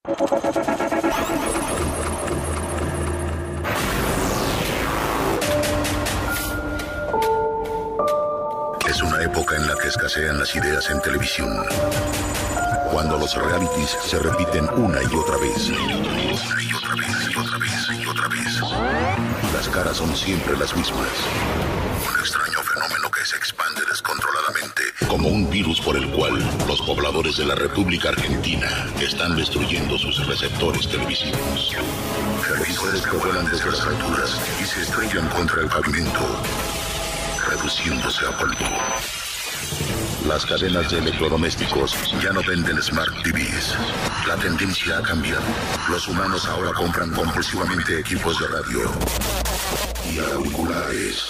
Es una época en la que escasean las ideas en televisión. Cuando los realities se repiten una y otra vez. Una y otra vez, y otra vez, y otra vez. Las caras son siempre las mismas. Un extraño fenómeno que se expande descontroladamente, como un virus por el cual los pobladores de la República Argentina están destruyendo sus receptores televisivos. Televisores que vuelan desde las alturas y se estrellan contra el pavimento, reduciéndose a polvo. Las cadenas de electrodomésticos ya no venden Smart TVs. La tendencia ha cambiado. Los humanos ahora compran compulsivamente equipos de radio y auriculares.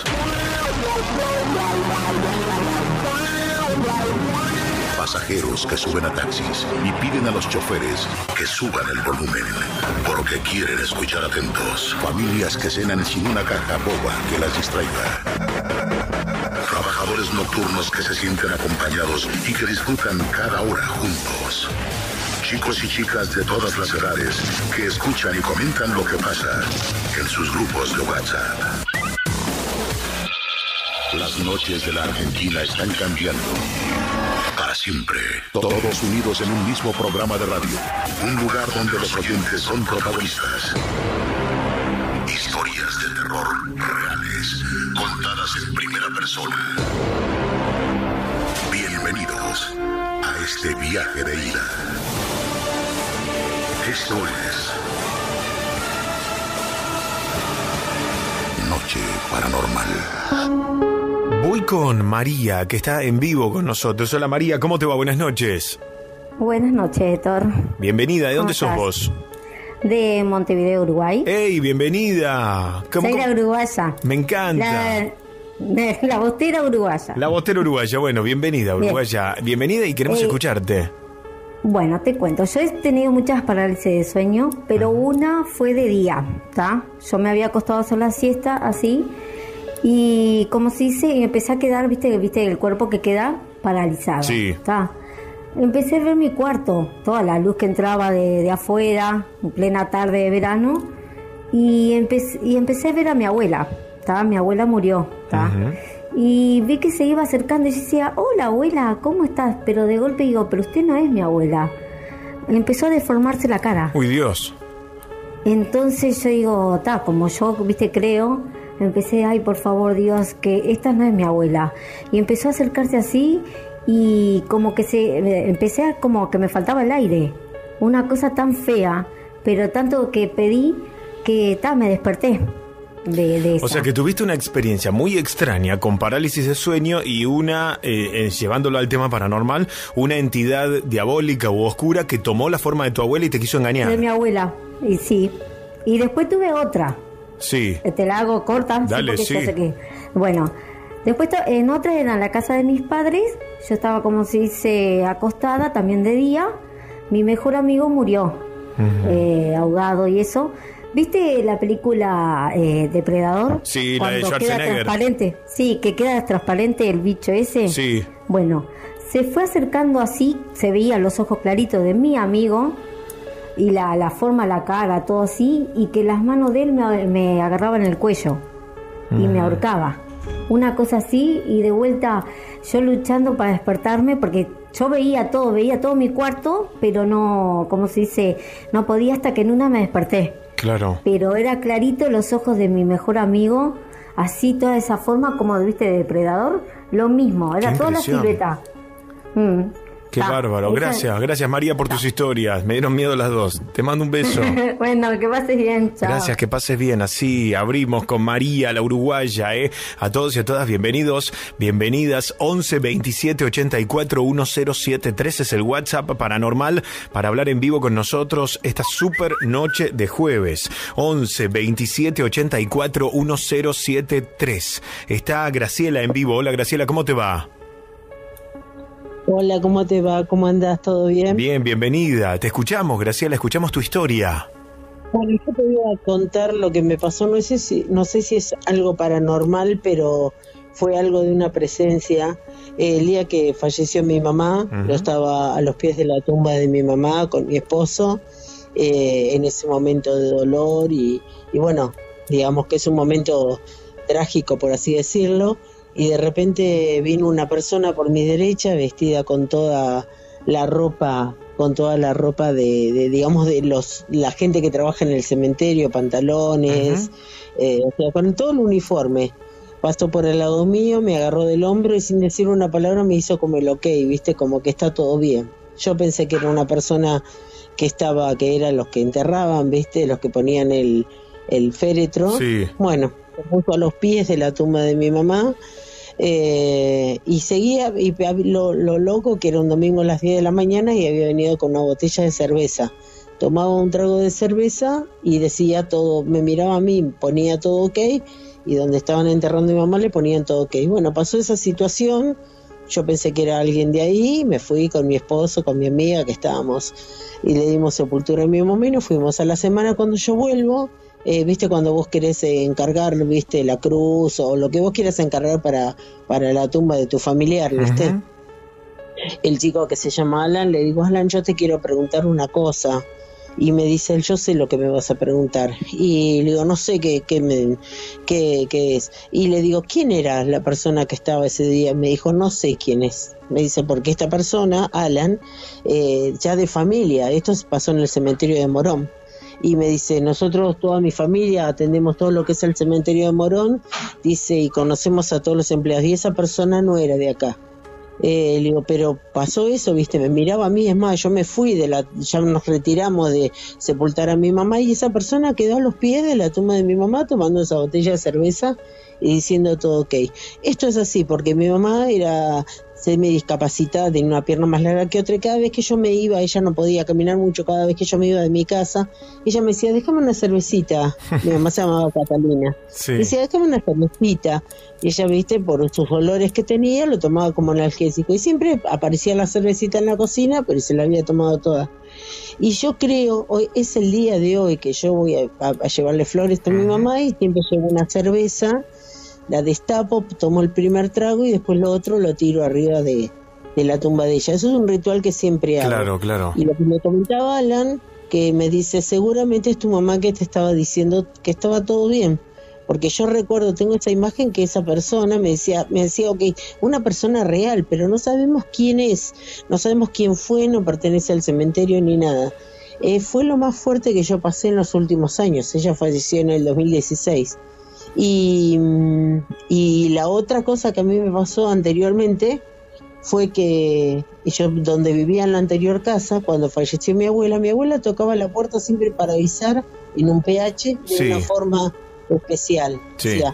Pasajeros que suben a taxis y piden a los choferes que suban el volumen porque quieren escuchar atentos. Familias que cenan sin una caja boba que las distraiga. Trabajadores nocturnos que se sienten acompañados y que disfrutan cada hora juntos. Chicos y chicas de todas las edades que escuchan y comentan lo que pasa en sus grupos de WhatsApp. Las noches de la Argentina están cambiando. Para siempre. Todos unidos en un mismo programa de radio. Un lugar donde los oyentes son protagonistas. Historias de terror reales, contadas en primera persona. Bienvenidos a este viaje de ida. Esto es Noche Paranormal. Voy con María, que está en vivo con nosotros. Hola María, ¿cómo te va? Buenas noches. Buenas noches, Héctor. Bienvenida, ¿de dónde sos vos? De Montevideo, Uruguay. ¡Ey, bienvenida! Soy la uruguaya. Me encanta. La bostera uruguaya. La bostera uruguaya, bueno, bienvenida, uruguaya. Bienvenida y queremos escucharte. Bueno, te cuento, yo he tenido muchas parálisis de sueño, pero una fue de día, ¿está? Yo me había acostado a hacer la siesta, así, y como se dice, empecé a quedar, viste el cuerpo que queda paralizado. Sí. ¿Está? Empecé a ver mi cuarto, toda la luz que entraba de afuera, en plena tarde de verano, y empecé a ver a mi abuela, ¿tá? Mi abuela murió, ¿tá? Y vi que se iba acercando y yo decía, hola abuela, ¿cómo estás? Pero de golpe digo, pero usted no es mi abuela. Empezó a deformarse la cara. ¡Uy, Dios! Entonces yo digo, como yo, viste, creo, empecé, ay, por favor, Dios, que esta no es mi abuela. Y empezó a acercarse así y como que empecé a como que me faltaba el aire. Una cosa tan fea, pero tanto que pedí que me desperté. O sea que tuviste una experiencia muy extraña con parálisis de sueño y una, llevándolo al tema paranormal, una entidad diabólica u oscura que tomó la forma de tu abuela y te quiso engañar. De mi abuela, y sí. Y después tuve otra. Sí. Te la hago corta. Dale, sí. Bueno, después en otra era en la casa de mis padres. Yo estaba, como se dice, acostada, también de día. Mi mejor amigo murió, ahogado y eso. ¿Viste la película Depredador? Sí, cuando la de Schwarzenegger. queda transparente. Sí, que queda transparente el bicho ese. Sí. Bueno, se fue acercando así, se veían los ojos claritos de mi amigo y la forma, la cara, todo así, y que las manos de él me agarraban el cuello y me ahorcaba. Una cosa así, y de vuelta yo luchando para despertarme porque yo veía todo mi cuarto, pero no, como se dice, no podía hasta que en una me desperté. Claro. Pero era clarito los ojos de mi mejor amigo, así toda esa forma como viste de Depredador, lo mismo, era toda la silueta. Qué bárbaro, gracias María por tus historias, me dieron miedo las dos, te mando un beso. Bueno, que pases bien, chao. Gracias, que pases bien, así abrimos con María, la uruguaya, a todos y a todas, bienvenidos, bienvenidas, 11 27 84 1073 es el WhatsApp paranormal para hablar en vivo con nosotros esta super noche de jueves, 11 27 84 1073. Está Graciela en vivo. Hola Graciela, ¿cómo te va? Hola, ¿cómo te va? ¿Cómo andás? ¿Todo bien? Bien, bienvenida. Te escuchamos, Graciela, escuchamos tu historia. Bueno, yo te voy a contar lo que me pasó. No sé si es algo paranormal, pero fue algo de una presencia. El día que falleció mi mamá, yo estaba a los pies de la tumba de mi mamá con mi esposo. en ese momento de dolor y bueno, digamos que es un momento trágico, por así decirlo, y de repente vino una persona por mi derecha vestida con toda la ropa de digamos de la gente que trabaja en el cementerio, pantalones, o sea, con todo el uniforme. Pasó por el lado mío, me agarró del hombro y sin decir una palabra me hizo como el ok, viste, como que está todo bien. Yo pensé que era una persona que eran los que enterraban, viste, los que ponían el féretro. Sí. Bueno, se puso a los pies de la tumba de mi mamá. Y seguía, y lo loco que era un domingo a las 10 de la mañana y había venido con una botella de cerveza. Tomaba un trago de cerveza y decía todo, me miraba a mí, ponía todo ok, y donde estaban enterrando a mi mamá le ponían todo ok. Bueno, pasó esa situación, yo pensé que era alguien de ahí, me fui con mi esposo, con mi amiga que estábamos, y le dimos sepultura a mi mamá y nos fuimos. A la semana cuando yo vuelvo, viste, cuando vos querés encargar, viste, la cruz o lo que vos quieras encargar para la tumba de tu familiar, viste. El chico que se llama Alan, le digo, Alan, yo te quiero preguntar una cosa. Y me dice él, yo sé lo que me vas a preguntar. Y le digo, no sé qué es. Y le digo, ¿quién era la persona que estaba ese día? Me dijo, no sé quién es. Me dice, porque esta persona, Alan, ya de familia, esto pasó en el cementerio de Morón. Y me dice, nosotros, toda mi familia, atendemos todo lo que es el cementerio de Morón, dice, y conocemos a todos los empleados, y esa persona no era de acá. Le digo, pero pasó eso, viste, me miraba a mí, es más, yo me fui ya nos retiramos de sepultar a mi mamá, y esa persona quedó a los pies de la tumba de mi mamá tomando esa botella de cerveza y diciendo todo ok. Esto es así, porque mi mamá era semi-discapacitada, tenía una pierna más larga que otra, y cada vez que yo me iba, ella no podía caminar mucho, cada vez que yo me iba de mi casa, ella me decía, déjame una cervecita. Mi mamá se llamaba Catalina. Sí. Decía, déjame una cervecita. Y ella, viste, por sus olores que tenía, lo tomaba como analgésico. Y siempre aparecía la cervecita en la cocina, pero se la había tomado toda. Y yo creo, hoy es el día de hoy que yo voy a llevarle flores a mi mamá, y siempre llevo una cerveza, la destapo, tomo el primer trago y después lo otro lo tiro arriba de la tumba de ella. Eso es un ritual que siempre hago. Claro, claro. Y lo que me comentaba Alan, que me dice, seguramente es tu mamá que te estaba diciendo que estaba todo bien. Porque yo recuerdo, tengo esa imagen que esa persona me decía, ok, una persona real, pero no sabemos quién es, no sabemos quién fue, no pertenece al cementerio ni nada. Fue lo más fuerte que yo pasé en los últimos años. Ella falleció en el 2016. Y la otra cosa que a mí me pasó anteriormente fue que yo, donde vivía en la anterior casa, cuando falleció mi abuela tocaba la puerta siempre para avisar en un PH de una forma especial. Sí. O sea,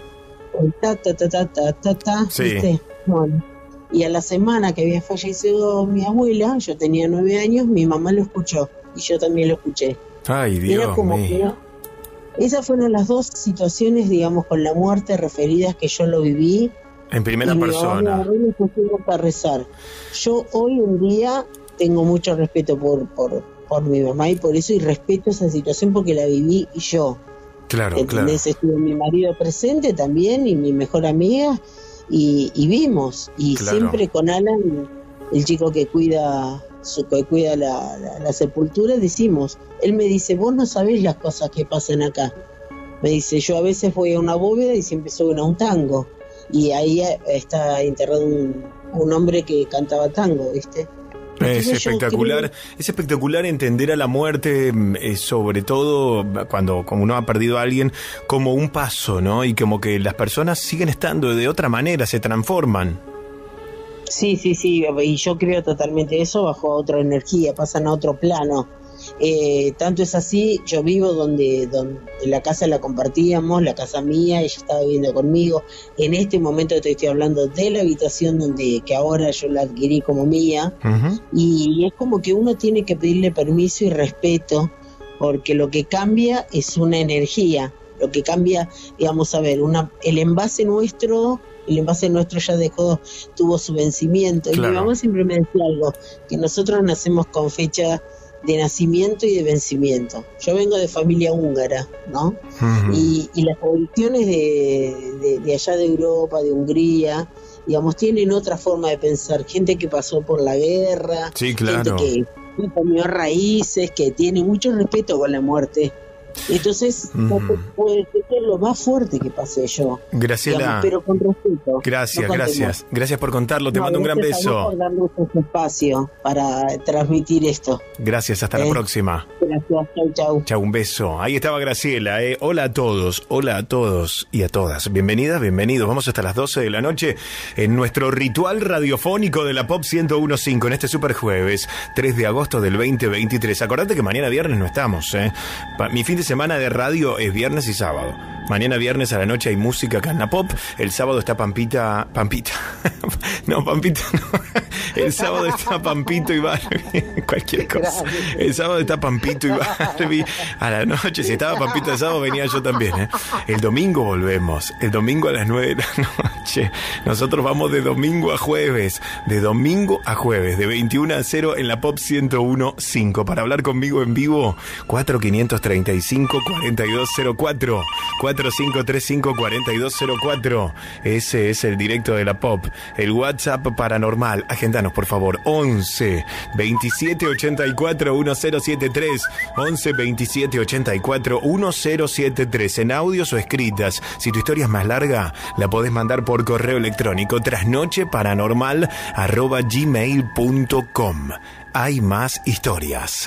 sí. ¿viste? Bueno, y a la semana que había fallecido mi abuela, yo tenía 9 años, mi mamá lo escuchó y yo también lo escuché. Ay, Dios mío. Esas fueron las dos situaciones, digamos, con la muerte referidas que yo lo viví. En primera persona. Me pusieron para rezar. Yo hoy en día tengo mucho respeto por mi mamá y por eso, y respeto esa situación porque la viví yo. Claro, ¿entendés? claro. Estuvo mi marido presente también y mi mejor amiga y vimos. Y claro. Siempre con Alan, el chico que cuida la sepultura, decimos, él me dice, vos no sabés las cosas que pasan acá. Me dice, yo a veces voy a una bóveda y siempre suena un tango, y ahí está enterrado un hombre que cantaba tango, ¿viste? Es espectacular, es espectacular entender a la muerte, sobre todo cuando como uno ha perdido a alguien, como un paso, ¿no? Y como que las personas siguen estando de otra manera, se transforman. Sí, y yo creo totalmente eso, bajo otra energía, pasan a otro plano. Tanto es así, yo vivo donde la casa la compartíamos, la casa mía, ella estaba viviendo conmigo. En este momento te estoy hablando de la habitación que ahora yo la adquirí como mía. Uh-huh. Y es como que uno tiene que pedirle permiso y respeto, porque lo que cambia es una energía, lo que cambia, digamos, a ver, el envase nuestro ya tuvo su vencimiento. Claro. Y mi mamá siempre me decía algo, que nosotros nacemos con fecha de nacimiento y de vencimiento. Yo vengo de familia húngara, ¿no? Uh-huh. Y las tradiciones de allá de Europa, de Hungría, digamos, tienen otra forma de pensar. Gente que pasó por la guerra, sí, claro. Gente que comió raíces, que tiene mucho respeto con la muerte. Entonces, no te puede ser lo más fuerte que pasé yo. Graciela, digamos, pero con respeto. Gracias por contarlo. Te mando un gran beso. Por darnos este espacio para transmitir esto. Gracias, hasta la próxima. Gracias, chau. Un beso. Ahí estaba Graciela. Hola a todos y a todas. Bienvenidas, bienvenidos. Vamos hasta las 12 de la noche en nuestro ritual radiofónico de la Pop 101.5 en este super jueves, 3 de agosto del 2023. Acordate que mañana viernes no estamos, Mi fin de semana de radio es viernes y sábado. Mañana viernes a la noche hay música acá en la Pop. El sábado está Pampita. No, Pampita no. El sábado está Pampito y Barbie. Cualquier cosa. El sábado está Pampito y Barbie a la noche. Si estaba Pampito el sábado, venía yo también, El domingo volvemos. El domingo a las 9 de la noche. Nosotros vamos de domingo a jueves. De 21 a 0 en la Pop 101.5. Para hablar conmigo en vivo, 4535-4204. 4535-4204. Ese es el directo de la Pop. El WhatsApp paranormal. Agéndanos, por favor. 11 27 84 1073. 11 27 84 1073. En audios o escritas. Si tu historia es más larga, la podés mandar por correo electrónico trasnocheparanormal@gmail.com. Hay más historias.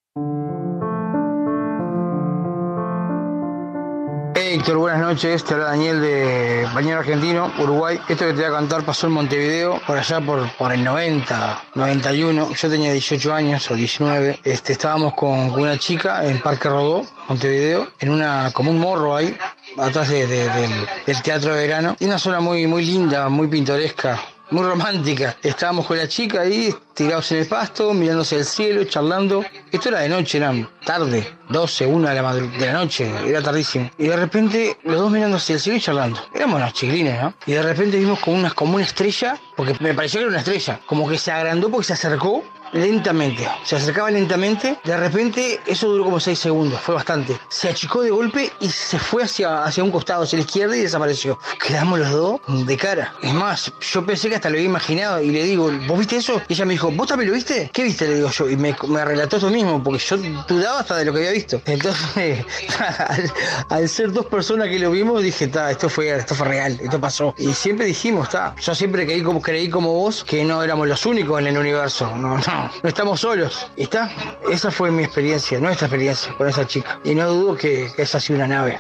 Héctor, buenas noches, te habla Daniel de Bañero Argentino, Uruguay. Esto que te voy a contar pasó en Montevideo, por allá por el 90, 91. Yo tenía 18 años o 19. Estábamos con una chica en Parque Rodó, Montevideo, como un morro ahí, atrás del Teatro de Verano. Y una zona muy, muy linda, muy pintoresca, muy romántica. Estábamos con la chica ahí, tirados en el pasto, mirándose el cielo, charlando. Esto era de noche, era tarde, 12, 1 de la noche, era tardísimo. Y de repente, los dos mirando hacia el cielo y charlando. Éramos unos chiquilines, ¿no? Y de repente vimos como una estrella, porque me pareció que era una estrella, como que se agrandó porque se acercó lentamente, se acercaba lentamente. De repente, eso duró como 6 segundos, fue bastante. Se achicó de golpe y se fue hacia un costado, hacia la izquierda, y desapareció. Quedamos los dos de cara. Es más, yo pensé que hasta lo había imaginado y le digo, ¿vos viste eso? Y ella me dijo, ¿vos también lo viste? ¿Qué viste? Le digo yo. Y me relató eso mismo, porque yo dudaba hasta de lo que había visto. Entonces, al ser dos personas que lo vimos, dije, esto fue real, esto pasó. Y siempre dijimos, yo siempre creí como vos, que no éramos los únicos en el universo. No estamos solos. Esa fue mi experiencia, nuestra experiencia con esa chica. Y no dudo que esa ha sido una nave.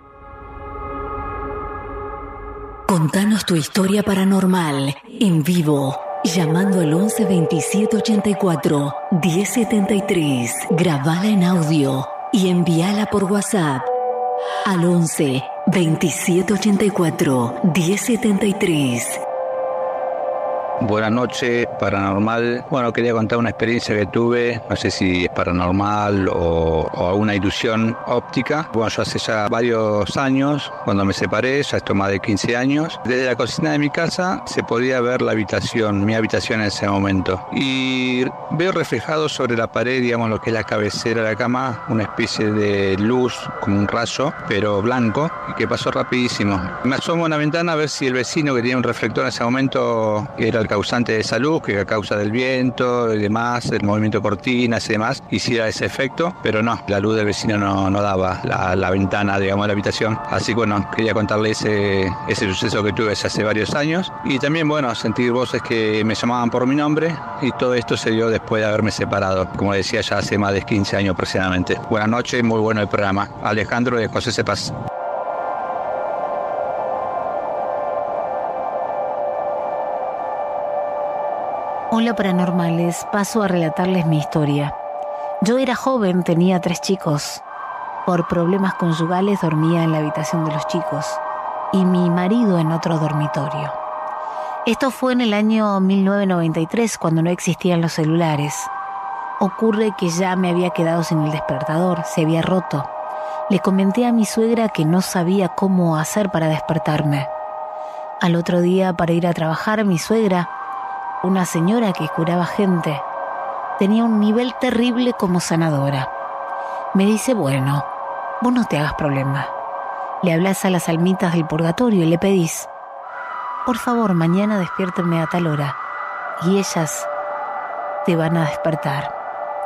Contanos tu historia paranormal en vivo, llamando al 11 27 84 1073. Grabala en audio y envíala por WhatsApp al 11 27 84 1073. Buenas noches, paranormal. Bueno, quería contar una experiencia que tuve, no sé si es paranormal o una ilusión óptica. Bueno, yo hace ya varios años, cuando me separé, ya esto más de 15 años, desde la cocina de mi casa se podía ver mi habitación en ese momento. Y veo reflejado sobre la pared, digamos, lo que es la cabecera de la cama, una especie de luz, como un rayo, pero blanco, que pasó rapidísimo. Me asomo a una ventana a ver si el vecino, que tenía un reflector en ese momento, era el causante de esa luz, que a causa del viento y demás, el movimiento de cortinas y demás, hiciera ese efecto, pero no, la luz del vecino no daba la ventana, digamos, de la habitación. Así que bueno, quería contarle ese suceso que tuve hace varios años. Y también, bueno, sentir voces que me llamaban por mi nombre, y todo esto se dio después de haberme separado, como decía, ya hace más de 15 años aproximadamente. Buenas noches, muy bueno el programa. Alejandro de José Cepaz. Hola paranormales, paso a relatarles mi historia. Yo era joven, tenía 3 chicos. Por problemas conyugales dormía en la habitación de los chicos y mi marido en otro dormitorio. Esto fue en el año 1993, cuando no existían los celulares. Ocurre que ya me había quedado sin el despertador, se había roto. Le comenté a mi suegra que no sabía cómo hacer para despertarme. Al otro día, para ir a trabajar, mi suegra, una señora que curaba gente, tenía un nivel terrible como sanadora. Me dice, bueno, vos no te hagas problema. Le hablas a las almitas del purgatorio y le pedís, por favor, mañana despiértenme a tal hora y ellas te van a despertar.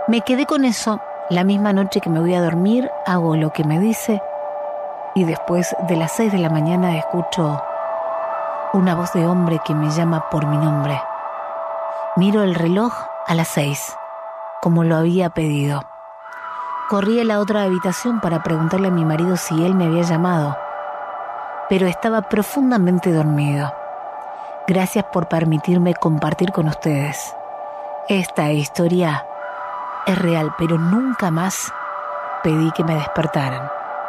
Me quedé con eso. La misma noche que me voy a dormir, hago lo que me dice y después de las 6 de la mañana escucho una voz de hombre que me llama por mi nombre. Miro el reloj a las 6, como lo había pedido. Corrí a la otra habitación para preguntarle a mi marido si él me había llamado, pero estaba profundamente dormido. Gracias por permitirme compartir con ustedes. Esta historia es real, pero nunca más pedí que me despertaran.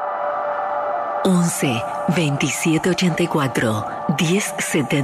11 27 84 10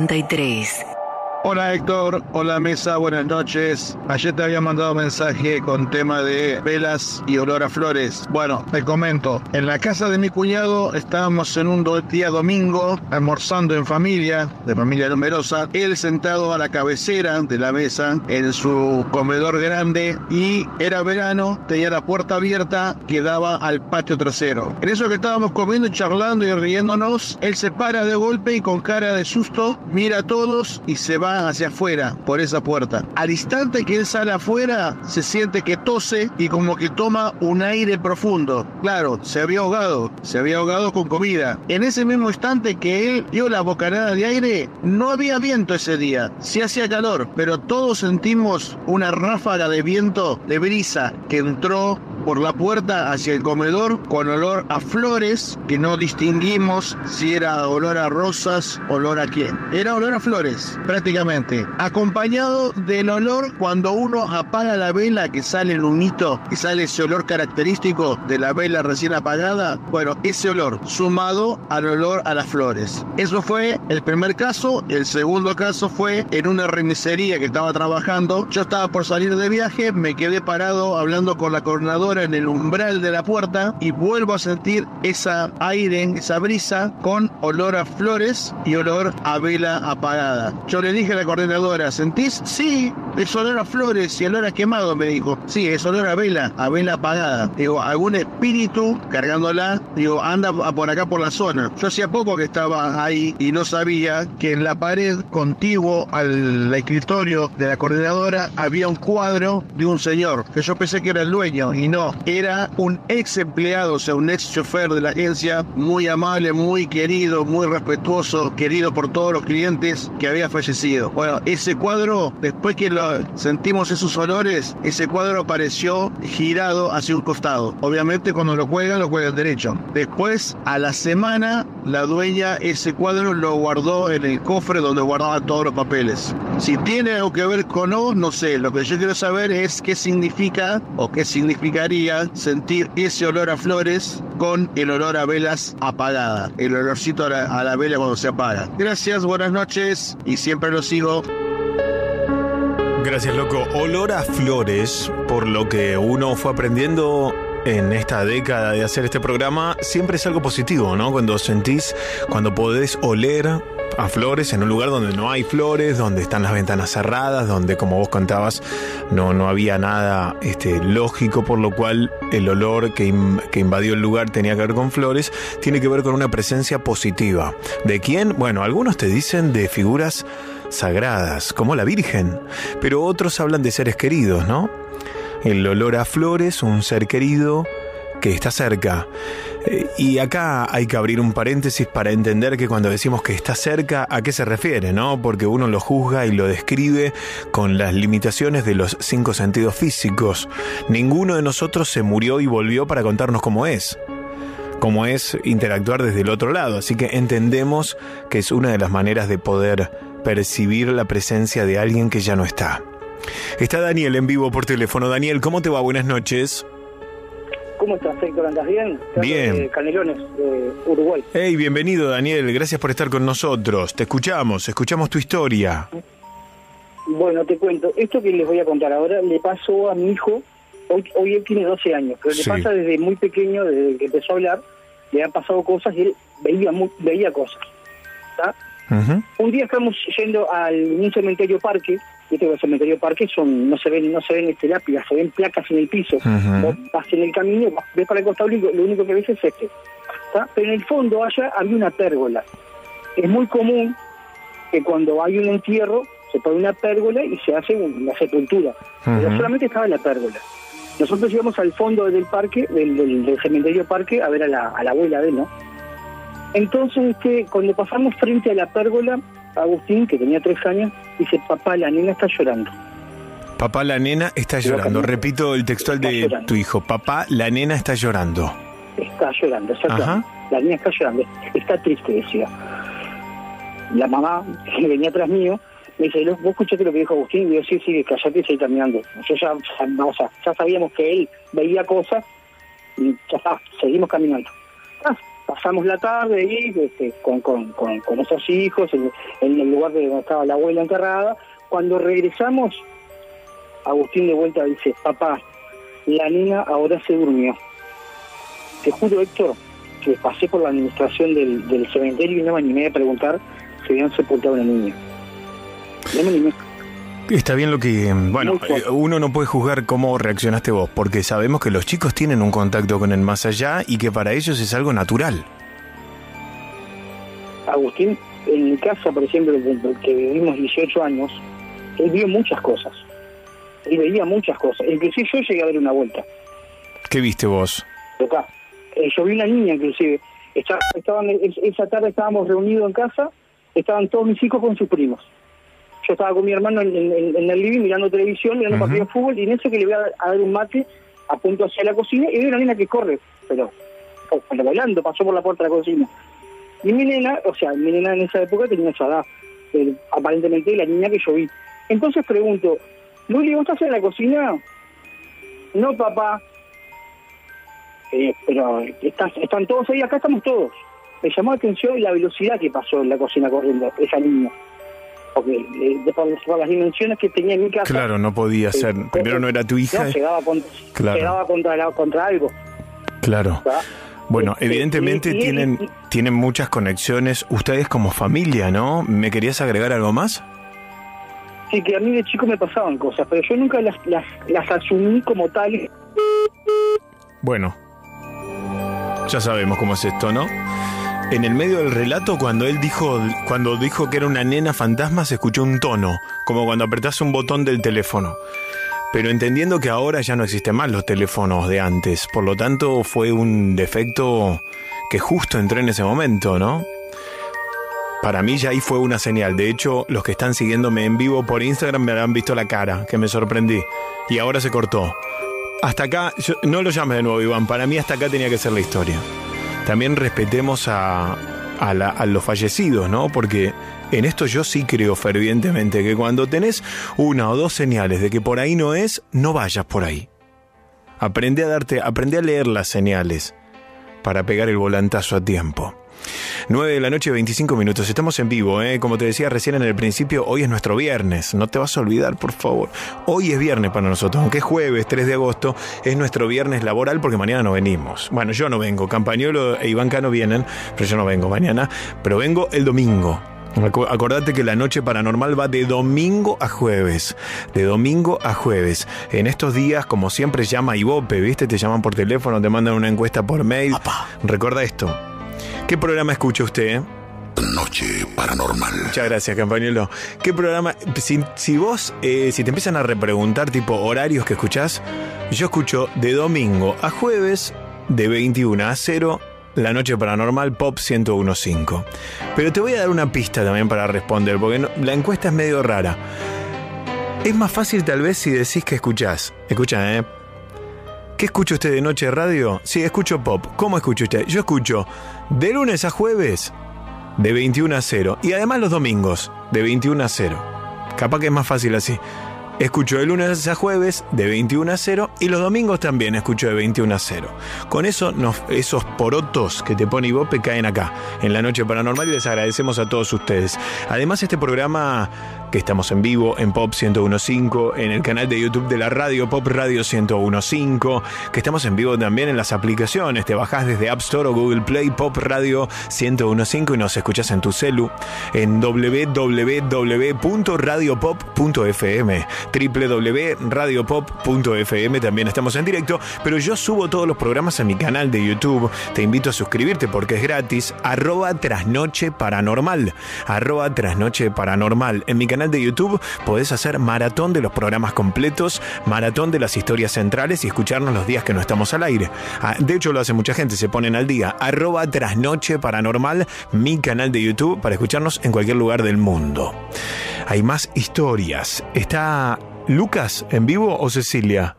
73. Hola Héctor, hola Mesa, buenas noches. Ayer te había mandado mensaje con tema de velas y olor a flores. Bueno, te comento, en la casa de mi cuñado estábamos en un día domingo almorzando en familia, de familia numerosa, él sentado a la cabecera de la mesa en su comedor grande y era verano, tenía la puerta abierta que daba al patio trasero. En eso que estábamos comiendo, charlando y riéndonos, él se para de golpe y con cara de susto mira a todos y se va hacia afuera por esa puerta. Al instante que él sale afuera, se siente que tose y como que toma un aire profundo. Claro, se había ahogado con comida. En ese mismo instante que él dio la bocanada de aire, no había viento ese día, sí hacía calor, pero todos sentimos una ráfaga de viento, de brisa, que entró por la puerta hacia el comedor con olor a flores, que no distinguimos si era olor a rosas, olor a qué. Era olor a flores, prácticamente. Acompañado del olor cuando uno apaga la vela, que sale el humito, que sale ese olor característico de la vela recién apagada. Bueno, ese olor, sumado al olor a las flores. Eso fue el primer caso. El segundo caso fue en una remisería que estaba trabajando. Yo estaba por salir de viaje, me quedé parado hablando con la coordinadora en el umbral de la puerta y vuelvo a sentir esa aire, esa brisa con olor a flores y olor a vela apagada. Yo le dije a la coordinadora, ¿sentís? Sí, es olor a flores y olor a quemado, me dijo. Sí, es olor a vela apagada. Digo, algún espíritu cargándola, digo, anda por acá por la zona. Yo hacía poco que estaba ahí y no sabía que en la pared contiguo al escritorio de la coordinadora había un cuadro de un señor, que yo pensé que era el dueño y no, era un ex empleado, o sea, un ex chofer de la agencia, muy amable, muy querido, muy respetuoso, querido por todos los clientes, que había fallecido. Bueno, ese cuadro, después que sentimos esos olores, ese cuadro apareció girado hacia un costado. Obviamente cuando lo cuelgan derecho. Después, a la semana, la dueña ese cuadro lo guardó en el cofre donde guardaba todos los papeles. Si tiene algo que ver con no sé. Lo que yo quiero saber es qué significa o qué significaría sentir ese olor a flores con el olor a velas apagada. El olorcito a la vela cuando se apaga. Gracias, buenas noches y siempre lo sigo. Gracias, loco. Olor a flores, por lo que uno fue aprendiendo en esta década de hacer este programa, siempre es algo positivo, ¿no? Cuando podés oler a flores en un lugar donde no hay flores, donde están las ventanas cerradas, donde, como vos contabas, no había nada lógico, por lo cual el olor que invadió el lugar tenía que ver con flores, tiene que ver con una presencia positiva. ¿De quién? Bueno, algunos te dicen de figuras sagradas, como la Virgen, pero otros hablan de seres queridos, ¿no? El olor a flores, un ser querido que está cerca. Y acá hay que abrir un paréntesis para entender que cuando decimos que está cerca, ¿a qué se refiere, no? Porque uno lo juzga y lo describe con las limitaciones de los 5 sentidos físicos. Ninguno de nosotros se murió y volvió para contarnos cómo es interactuar desde el otro lado. Así que entendemos que es una de las maneras de poder percibir la presencia de alguien que ya no está. Está Daniel en vivo por teléfono. Daniel, ¿cómo te va? Buenas noches. ¿Cómo estás, Héctor? ¿Andas bien? Bien. Canelones, de Uruguay. Hey, bienvenido, Daniel. Gracias por estar con nosotros. Te escuchamos tu historia. Bueno, te cuento. Esto que les voy a contar ahora le pasó a mi hijo. Hoy él tiene 12 años, pero le pasa desde muy pequeño, desde que empezó a hablar, le han pasado cosas y él veía cosas. ¿Tá? Uh-huh. Un día estamos yendo un cementerio parque. Viste que los cementerios parques no se ven lápidas, se ven placas en el piso. Uh-huh. Vos vas en el camino, ves para el costado y lo único que ves es ¿tá? Pero en el fondo allá había una pérgola. Es muy común que cuando hay un entierro se pone una pérgola y se hace una sepultura. Uh-huh. Pero solamente estaba la pérgola. nosotros íbamos al fondo del parque, del cementerio parque, a ver a la abuela de él, ¿no? Entonces, cuando pasamos frente a la pérgola, Agustín, que tenía 3 años, dice, papá, la nena está llorando. Papá, la nena está llorando. Repito el textual de tu hijo. Papá, la nena está llorando. Está llorando, exactamente. La niña está llorando. Está triste, decía. La mamá, que venía atrás mío, me dice, ¿vos escuchaste lo que dijo Agustín? Y yo, sí, callate y seguí caminando. Yo ya sabíamos que él veía cosas y ya está, seguimos caminando. Pasamos la tarde ahí con esos hijos en el lugar donde estaba la abuela enterrada. Cuando regresamos, Agustín de vuelta dice, papá, la nena ahora se durmió. Te juro, Héctor, que pasé por la administración del cementerio y no me animé a preguntar si habían sepultado a una niña. No me animé. Está bien lo que... Bueno, uno no puede juzgar cómo reaccionaste vos, porque sabemos que los chicos tienen un contacto con el más allá y que para ellos es algo natural. Agustín, en mi casa, por ejemplo, que vivimos 18 años, él vio muchas cosas. Él veía muchas cosas. Inclusive yo llegué a ver una vuelta. ¿Qué viste vos? Acá. Yo vi una niña, inclusive. Esa tarde estábamos reunidos en casa, estaban todos mis hijos con sus primos. Yo estaba con mi hermano en el living mirando televisión, mirando partido de fútbol, y en eso que le voy a dar un mate, apunto hacia la cocina y veo una nena que corre, pero bailando, pasó por la puerta de la cocina. Y mi nena en esa época tenía esa edad, aparentemente la niña que yo vi. Entonces pregunto, Luli, ¿vos estás en la cocina? No, papá. Pero están todos ahí, acá estamos todos. Me llamó la atención la velocidad que pasó en la cocina corriendo esa niña. Porque por las dimensiones que tenía en mi casa... Claro, no podía ser. Primero no era tu hija. No, llegaba contra algo. Claro. ¿Verdad? Bueno, evidentemente tienen muchas conexiones ustedes como familia, ¿no? ¿Me querías agregar algo más? Sí, que a mí de chico me pasaban cosas, pero yo nunca las asumí como tales. Bueno, ya sabemos cómo es esto, ¿no? En el medio del relato, cuando dijo que era una nena fantasma, se escuchó un tono, como cuando apretás un botón del teléfono. Pero entendiendo que ahora ya no existen más los teléfonos de antes, por lo tanto fue un defecto que justo entró en ese momento, ¿no? Para mí ya ahí fue una señal. De hecho, los que están siguiéndome en vivo por Instagram me han visto la cara, que me sorprendí. Y ahora se cortó. Hasta acá, no lo llames de nuevo, Iván, para mí hasta acá tenía que ser la historia. También respetemos a los fallecidos, ¿no? Porque en esto yo sí creo fervientemente que cuando tenés 1 o 2 señales de que por ahí no es, no vayas por ahí. Aprende a leer las señales para pegar el volantazo a tiempo. 9:25 a.m. Estamos en vivo, como te decía recién en el principio, hoy es nuestro viernes. No te vas a olvidar, por favor. Hoy es viernes para nosotros, aunque es jueves 3 de agosto, es nuestro viernes laboral porque mañana no venimos. Bueno, yo no vengo, Campañolo e Iván Cano vienen, pero yo no vengo mañana, pero vengo el domingo. Acordate que la noche paranormal va de domingo a jueves. De domingo a jueves. En estos días, como siempre, llama Ibope, ¿viste? Te llaman por teléfono, te mandan una encuesta por mail. Papá. Recuerda esto. ¿Qué programa escucha usted? Noche Paranormal. Muchas gracias, compañero. ¿Qué programa? Si te empiezan a repreguntar tipo horarios que escuchás, yo escucho de domingo a jueves de 21 a 0 La Noche Paranormal Pop 101.5. Pero te voy a dar una pista también para responder, porque la encuesta es medio rara. Es más fácil tal vez si decís que escuchás. Escucha, ¿qué escucha usted de noche de radio? Sí, escucho pop. ¿Cómo escucha usted? Yo escucho de lunes a jueves de 21 a 0. Y además los domingos de 21 a 0. Capaz que es más fácil así. Escucho de lunes a jueves de 21 a 0 y los domingos también escucho de 21 a 0. Con eso, esos porotos que te pone Ibope caen acá, en La Noche Paranormal, y les agradecemos a todos ustedes. Además, este programa que estamos en vivo en Pop 101.5, en el canal de YouTube de la radio, Pop Radio 101.5, que estamos en vivo también en las aplicaciones. Te bajás desde App Store o Google Play, Pop Radio 101.5, y nos escuchás en tu celu, en www.radiopop.fm. www.radiopop.fm, también estamos en directo, pero yo subo todos los programas a mi canal de YouTube. Te invito a suscribirte porque es gratis. @trasnoche paranormal. @trasnoche paranormal. En mi canal canal de YouTube podés hacer maratón de los programas completos, maratón de las historias centrales y escucharnos los días que no estamos al aire. De hecho, lo hace mucha gente, se ponen al día. @trasnoche paranormal, mi canal de YouTube, para escucharnos en cualquier lugar del mundo. Hay más historias. ¿Está Lucas en vivo o Cecilia?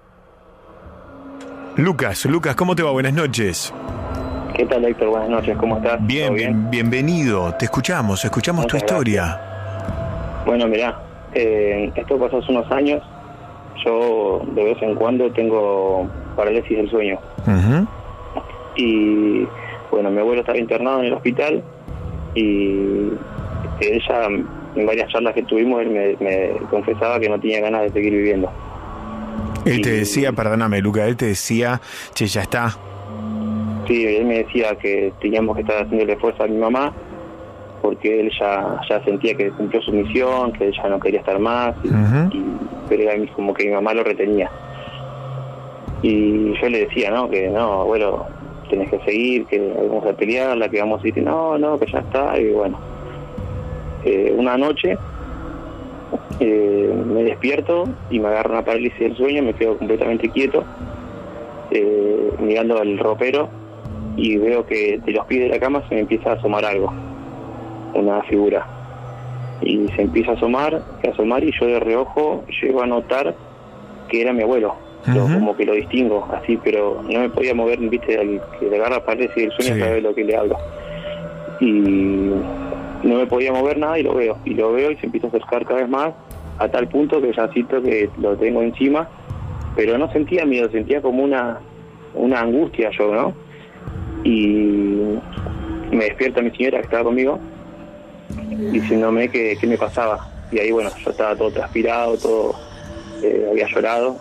Lucas, ¿cómo te va? Buenas noches. ¿Qué tal, Héctor? Buenas noches, ¿cómo estás? Bien, bienvenido. Te escuchamos tu historia. Bueno, mirá, esto pasó hace unos años. Yo de vez en cuando tengo parálisis del sueño. Uh-huh. Y bueno, mi abuelo estaba internado en el hospital y ella, en varias charlas que tuvimos, él me confesaba que no tenía ganas de seguir viviendo. Él te decía, perdóname, Luca, él te decía, che, ya está. Sí, él me decía que teníamos que estar haciéndole fuerza a mi mamá porque él ya sentía que cumplió su misión, que él ya no quería estar más, pero era como que mi mamá lo retenía. Y yo le decía, que no, abuelo, tenés que seguir, que vamos a pelearla, que vamos a ir, no, que ya está. Y bueno, una noche me despierto y me agarra una parálisis del sueño, me quedo completamente quieto, mirando al ropero, y veo que de los pies de la cama se me empieza a asomar algo, una figura, y se empieza a asomar y yo de reojo llego a notar que era mi abuelo. Como que lo distingo así, pero no me podía mover, viste, al que le agarra parálisis del sueño, sabe lo que le hablo, y no me podía mover nada, y lo veo y se empieza a acercar cada vez más, a tal punto que ya siento que lo tengo encima, pero no sentía miedo, sentía como una angustia yo, ¿no? Y me despierta mi señora que estaba conmigo diciéndome qué me pasaba, y ahí bueno, yo estaba todo transpirado, todo había llorado.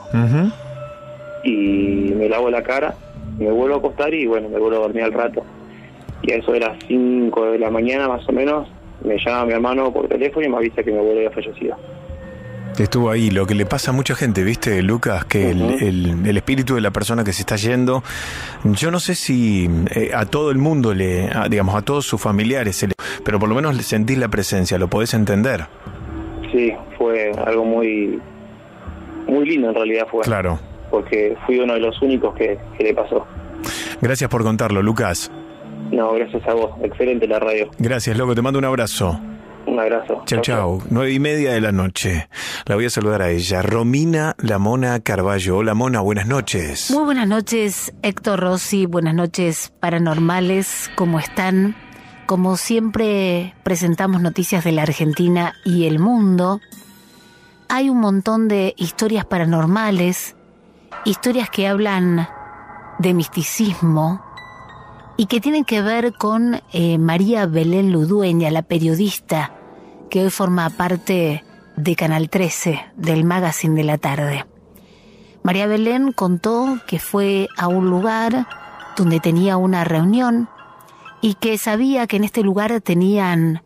Y me lavo la cara, me vuelvo a acostar y bueno, me vuelvo a dormir al rato, y a eso de las 5 de la mañana más o menos me llama mi hermano por teléfono y me avisa que mi abuelo había fallecido. Estuvo ahí, lo que le pasa a mucha gente, ¿viste, Lucas? Que el espíritu de la persona que se está yendo, yo no sé si a todo el mundo, digamos, a todos sus familiares, pero por lo menos le sentís la presencia, ¿lo podés entender? Sí, fue algo muy lindo en realidad fue. Claro. Porque fui uno de los únicos que le pasó. Gracias por contarlo, Lucas. No, gracias a vos. Excelente la radio. Gracias, loco. Te mando un abrazo. Un abrazo. Chau. 9:30 de la noche. La voy a saludar a ella. Romina La Mona Carballo. Hola, Mona. Buenas noches. Muy buenas noches, Héctor Rossi. Buenas noches, paranormales. ¿Cómo están? Como siempre, presentamos noticias de la Argentina y el mundo. Hay un montón de historias paranormales, historias que hablan de misticismo y que tienen que ver con María Belén Ludueña, la periodista que hoy forma parte de Canal 13, del Magazine de la Tarde. María Belén contó que fue a un lugar donde tenía una reunión y que sabía que en este lugar tenían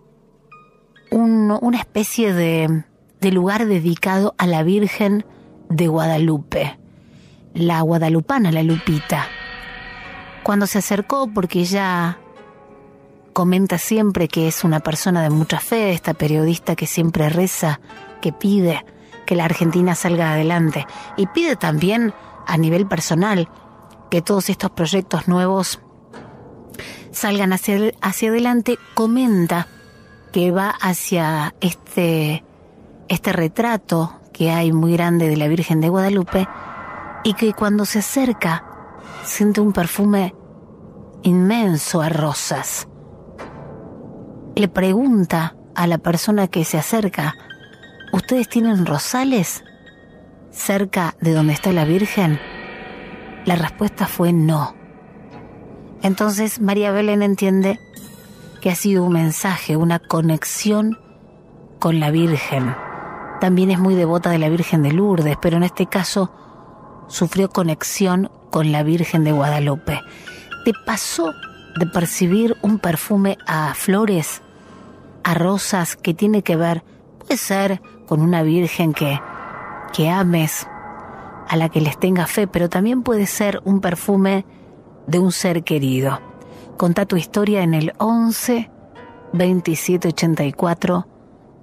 una especie de lugar dedicado a la Virgen de Guadalupe, la guadalupana, la Lupita. Cuando se acercó, porque ella comenta siempre que es una persona de mucha fe, esta periodista que siempre reza, que pide que la Argentina salga adelante y pide también a nivel personal que todos estos proyectos nuevos salgan hacia adelante, comenta que va hacia este retrato que hay muy grande de la Virgen de Guadalupe y que cuando se acerca siente un perfume inmenso a rosas. Le pregunta a la persona que se acerca: ¿ustedes tienen rosales cerca de donde está la Virgen? La respuesta fue no. Entonces María Belén entiende que ha sido un mensaje, una conexión con la Virgen. También es muy devota de la Virgen de Lourdes, pero en este caso sufrió conexión con la Virgen de Guadalupe. ¿Te pasó de percibir un perfume a flores, a rosas, que tiene que ver, puede ser con una Virgen que ames, a la que les tenga fe, pero también puede ser un perfume de un ser querido? Contá tu historia en el 11 27 84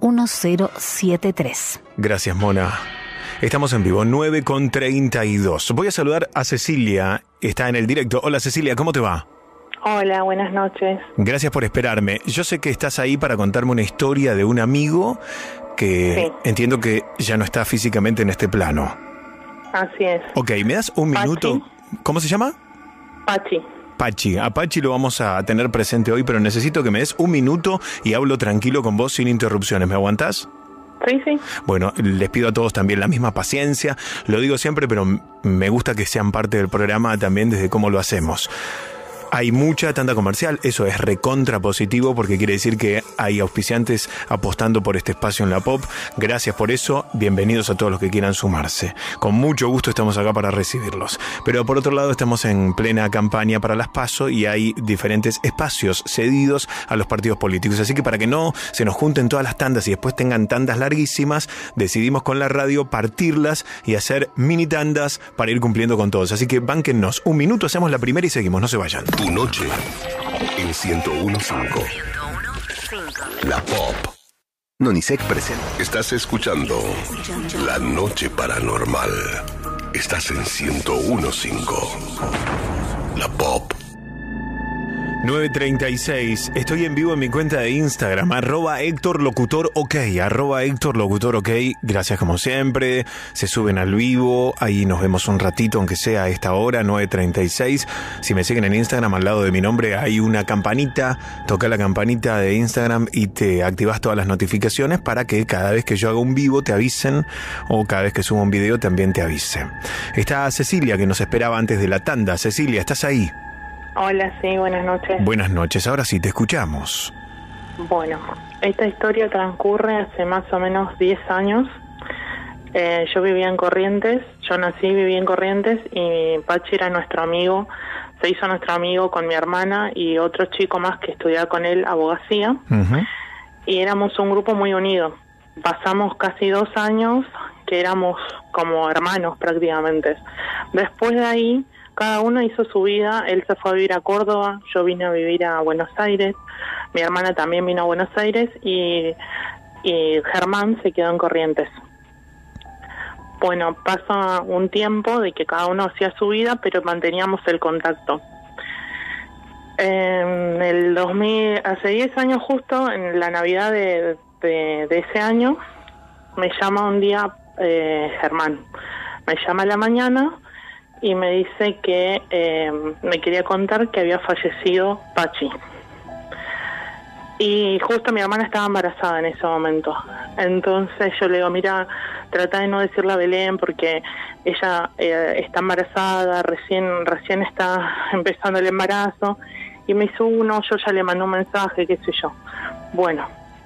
1073. Gracias, Mona. Estamos en vivo, 9:32. Voy a saludar a Cecilia, está en el directo. Hola Cecilia, ¿cómo te va? Hola, buenas noches. Gracias por esperarme. Yo sé que estás ahí para contarme una historia de un amigo que entiendo que ya no está físicamente en este plano. Así es. Ok, ¿me das un minuto? ¿Cómo se llama? Pachi. A Pachi lo vamos a tener presente hoy, pero necesito que me des un minuto y hablo tranquilo con vos sin interrupciones. ¿Me aguantás? Sí. Bueno, les pido a todos también la misma paciencia. Lo digo siempre, pero me gusta que sean parte del programa también desde cómo lo hacemos. Hay mucha tanda comercial, eso es recontra positivo porque quiere decir que hay auspiciantes apostando por este espacio en la Pop. Gracias por eso, bienvenidos a todos los que quieran sumarse. Con mucho gusto estamos acá para recibirlos. Pero por otro lado estamos en plena campaña para las PASO y hay diferentes espacios cedidos a los partidos políticos. Así que para que no se nos junten todas las tandas y después tengan tandas larguísimas, decidimos con la radio partirlas y hacer mini tandas para ir cumpliendo con todos. Así que bánquennos un minuto, hacemos la primera y seguimos, no se vayan. Tu noche en 101.5. La Pop. Nonisec presenta. Estás escuchando La Noche Paranormal. Estás en 101.5. La Pop. 9:36. Estoy en vivo en mi cuenta de Instagram, @HéctorLocutorOK, @HéctorLocutorOK. Gracias como siempre. Se suben al vivo, ahí nos vemos un ratito, aunque sea a esta hora, 9:36. Si me siguen en Instagram, al lado de mi nombre hay una campanita. Toca la campanita de Instagram y te activas todas las notificaciones para que cada vez que yo haga un vivo te avisen, o cada vez que suba un video también te avise. Está Cecilia, que nos esperaba antes de la tanda. Cecilia, ¿estás ahí? Hola, sí, buenas noches. Buenas noches, ahora sí, te escuchamos. Bueno, esta historia transcurre hace más o menos 10 años. Yo vivía en Corrientes, viví en Corrientes y Pachi era nuestro amigo, se hizo nuestro amigo con mi hermana y otro chico más que estudiaba con él abogacía. Y éramos un grupo muy unido. Pasamos casi 2 años que éramos como hermanos prácticamente. Después de ahí, cada uno hizo su vida. Él se fue a vivir a Córdoba, yo vine a vivir a Buenos Aires, mi hermana también vino a Buenos Aires y Germán se quedó en Corrientes. Bueno, pasa un tiempo de que cada uno hacía su vida, pero manteníamos el contacto. En el 2000, hace 10 años justo, en la Navidad de ese año, me llama un día Germán. Me llama a la mañana y me dice que me quería contar que había fallecido Pachi. Y justo mi hermana estaba embarazada en ese momento. Entonces yo le digo, mira, trata de no decirle a Belén porque ella está embarazada, recién está empezando el embarazo. Y me dice, no, yo ya le mandé un mensaje, qué sé yo. Bueno,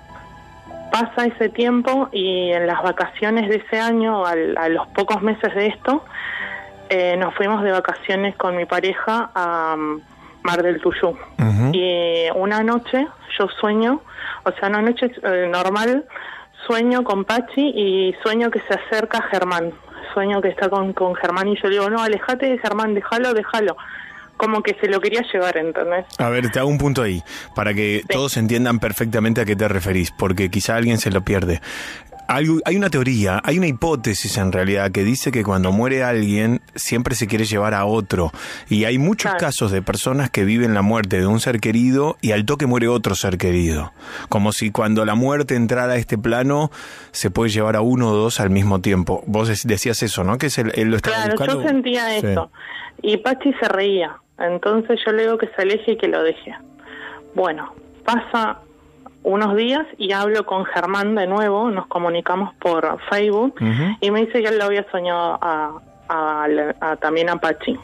pasa ese tiempo y en las vacaciones de ese año, a los pocos meses de esto, nos fuimos de vacaciones con mi pareja a Mar del Tuyú. Y una noche yo sueño, o sea, una noche normal, sueño con Pachi y sueño que se acerca Germán. Sueño que está con Germán y yo le digo, no, alejate de Germán, déjalo. Como que se lo quería llevar, ¿entendés? A ver, te hago un punto ahí, para que todos entiendan perfectamente a qué te referís, porque quizá alguien se lo pierde. Hay una teoría, hay una hipótesis en realidad que dice que cuando muere alguien siempre se quiere llevar a otro, y hay muchos casos de personas que viven la muerte de un ser querido y al toque muere otro ser querido, como si cuando la muerte entrara a este plano se puede llevar a uno o dos al mismo tiempo. Vos decías eso, ¿no? Que él lo estaba buscando. Claro, yo sentía eso y Pachi se reía, entonces yo le digo que se aleje y que lo deje. Bueno, pasa unos días y hablo con Germán de nuevo, nos comunicamos por Facebook y me dice que él lo había soñado también a Pachi.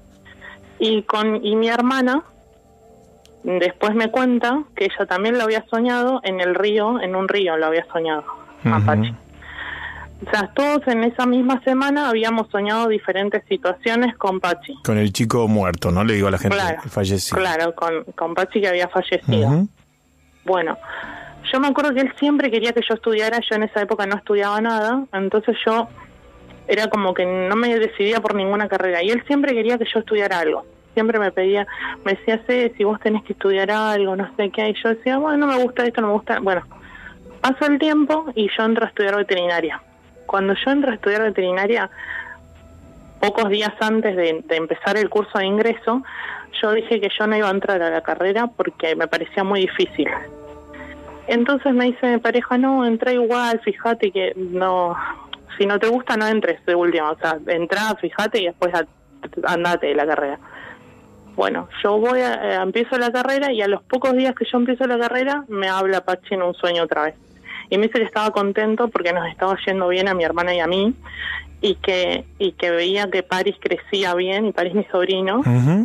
Y mi hermana después me cuenta que ella también lo había soñado en un río lo había soñado a Pachi. O sea, todos en esa misma semana habíamos soñado diferentes situaciones con Pachi. Con el chico muerto, ¿no? Le digo a la gente fallecido. Claro, con Pachi que había fallecido. Bueno, yo me acuerdo que él siempre quería que yo estudiara, yo en esa época no estudiaba nada, entonces yo era como que no me decidía por ninguna carrera, y él siempre quería que yo estudiara algo, siempre me decía, si vos tenés que estudiar algo, no sé qué, y yo decía, bueno, no me gusta esto, no me gusta, bueno, Pasa el tiempo y yo entro a estudiar veterinaria. Cuando yo entro a estudiar veterinaria, pocos días antes de empezar el curso de ingreso, yo dije que yo no iba a entrar a la carrera porque me parecía muy difícil. Entonces me dice mi pareja, no, entra igual, fíjate que no, si no te gusta no entres de última, o sea, entra, fíjate y después andate de la carrera. Bueno, yo empiezo la carrera y a los pocos días que yo empiezo la carrera me habla Pachi en un sueño otra vez. Y me dice que estaba contento porque nos estaba yendo bien a mi hermana y a mí, y que veía que Paris crecía bien, y Paris mi sobrino,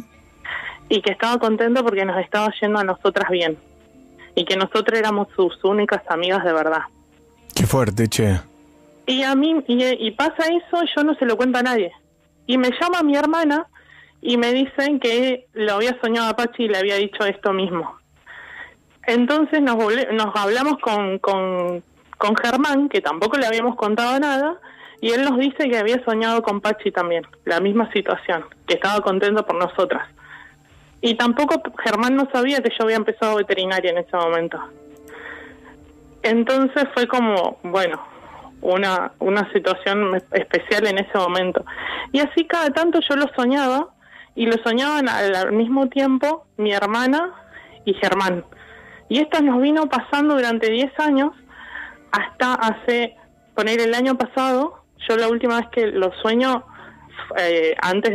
y que estaba contento porque nos estaba yendo a nosotras bien, y que nosotras éramos sus únicas amigas de verdad. Qué fuerte, che. Y a mí, y pasa eso, yo no se lo cuento a nadie. Y me llama mi hermana y me dicen que lo había soñado a Pachi y le había dicho esto mismo. Entonces nos hablamos con Germán, que tampoco le habíamos contado nada, y él nos dice que había soñado con Pachi también, la misma situación, que estaba contento por nosotras. Y tampoco Germán no sabía que yo había empezado veterinaria en ese momento. Entonces fue como, bueno, una situación especial en ese momento. Y así cada tanto yo lo soñaba, y lo soñaban al mismo tiempo mi hermana y Germán. Y esto nos vino pasando durante 10 años, hasta hace, poner el año pasado, yo la última vez que lo sueño, antes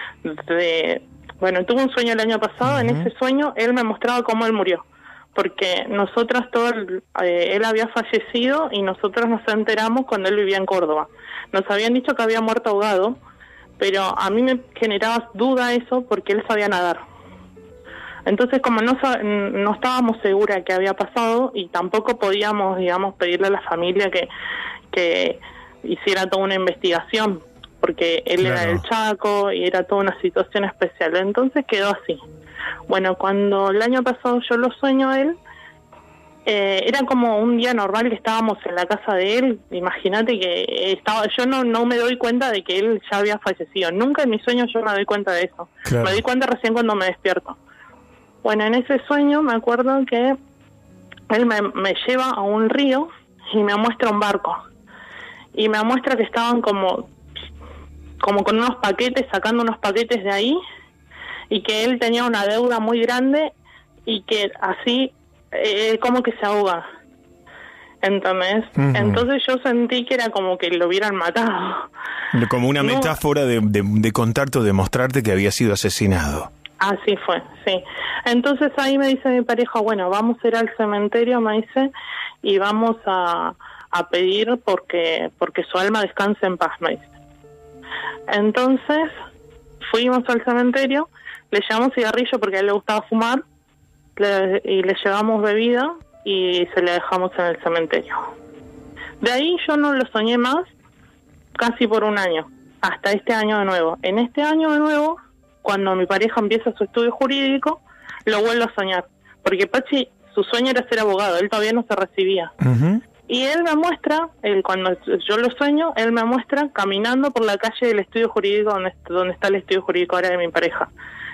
bueno, tuve un sueño el año pasado, en ese sueño él me mostraba cómo él murió, porque nosotras él había fallecido y nosotros nos enteramos cuando él vivía en Córdoba. Nos habían dicho que había muerto ahogado, pero a mí me generaba duda eso porque él sabía nadar. Entonces, como no estábamos seguras de qué había pasado y tampoco podíamos, digamos, pedirle a la familia que hiciera toda una investigación, porque él era del Chaco y era toda una situación especial. Entonces quedó así. Bueno, cuando el año pasado yo lo sueño a él, era como un día normal que estábamos en la casa de él. Imagínate que yo no me doy cuenta de que él ya había fallecido. Nunca en mis sueños yo me doy cuenta de eso. Claro. Me doy cuenta recién cuando me despierto. Bueno, en ese sueño me acuerdo que él me lleva a un río y me muestra un barco. Y me muestra que estaban como con unos paquetes, sacando unos paquetes de ahí, y que él tenía una deuda muy grande y que así como que se ahoga. ¿Entendés? Entonces yo sentí que era como que lo hubieran matado. Como una metáfora de contarte o de mostrarte que había sido asesinado. Así fue, sí. Entonces ahí me dice mi pareja, bueno, vamos a ir al cementerio, me dice, y vamos a pedir porque su alma descanse en paz, me dice. Entonces fuimos al cementerio, le llevamos cigarrillo porque a él le gustaba fumar, y le llevamos bebida y se le dejamos en el cementerio. De ahí yo no lo soñé más, casi por un año, hasta este año de nuevo. En este año de nuevo, cuando mi pareja empieza su estudio jurídico, lo vuelvo a soñar, porque Pachi, su sueño era ser abogado, él todavía no se recibía. Y él me muestra, cuando yo lo sueño, él me muestra caminando por la calle del estudio jurídico, donde está el estudio jurídico ahora de mi pareja.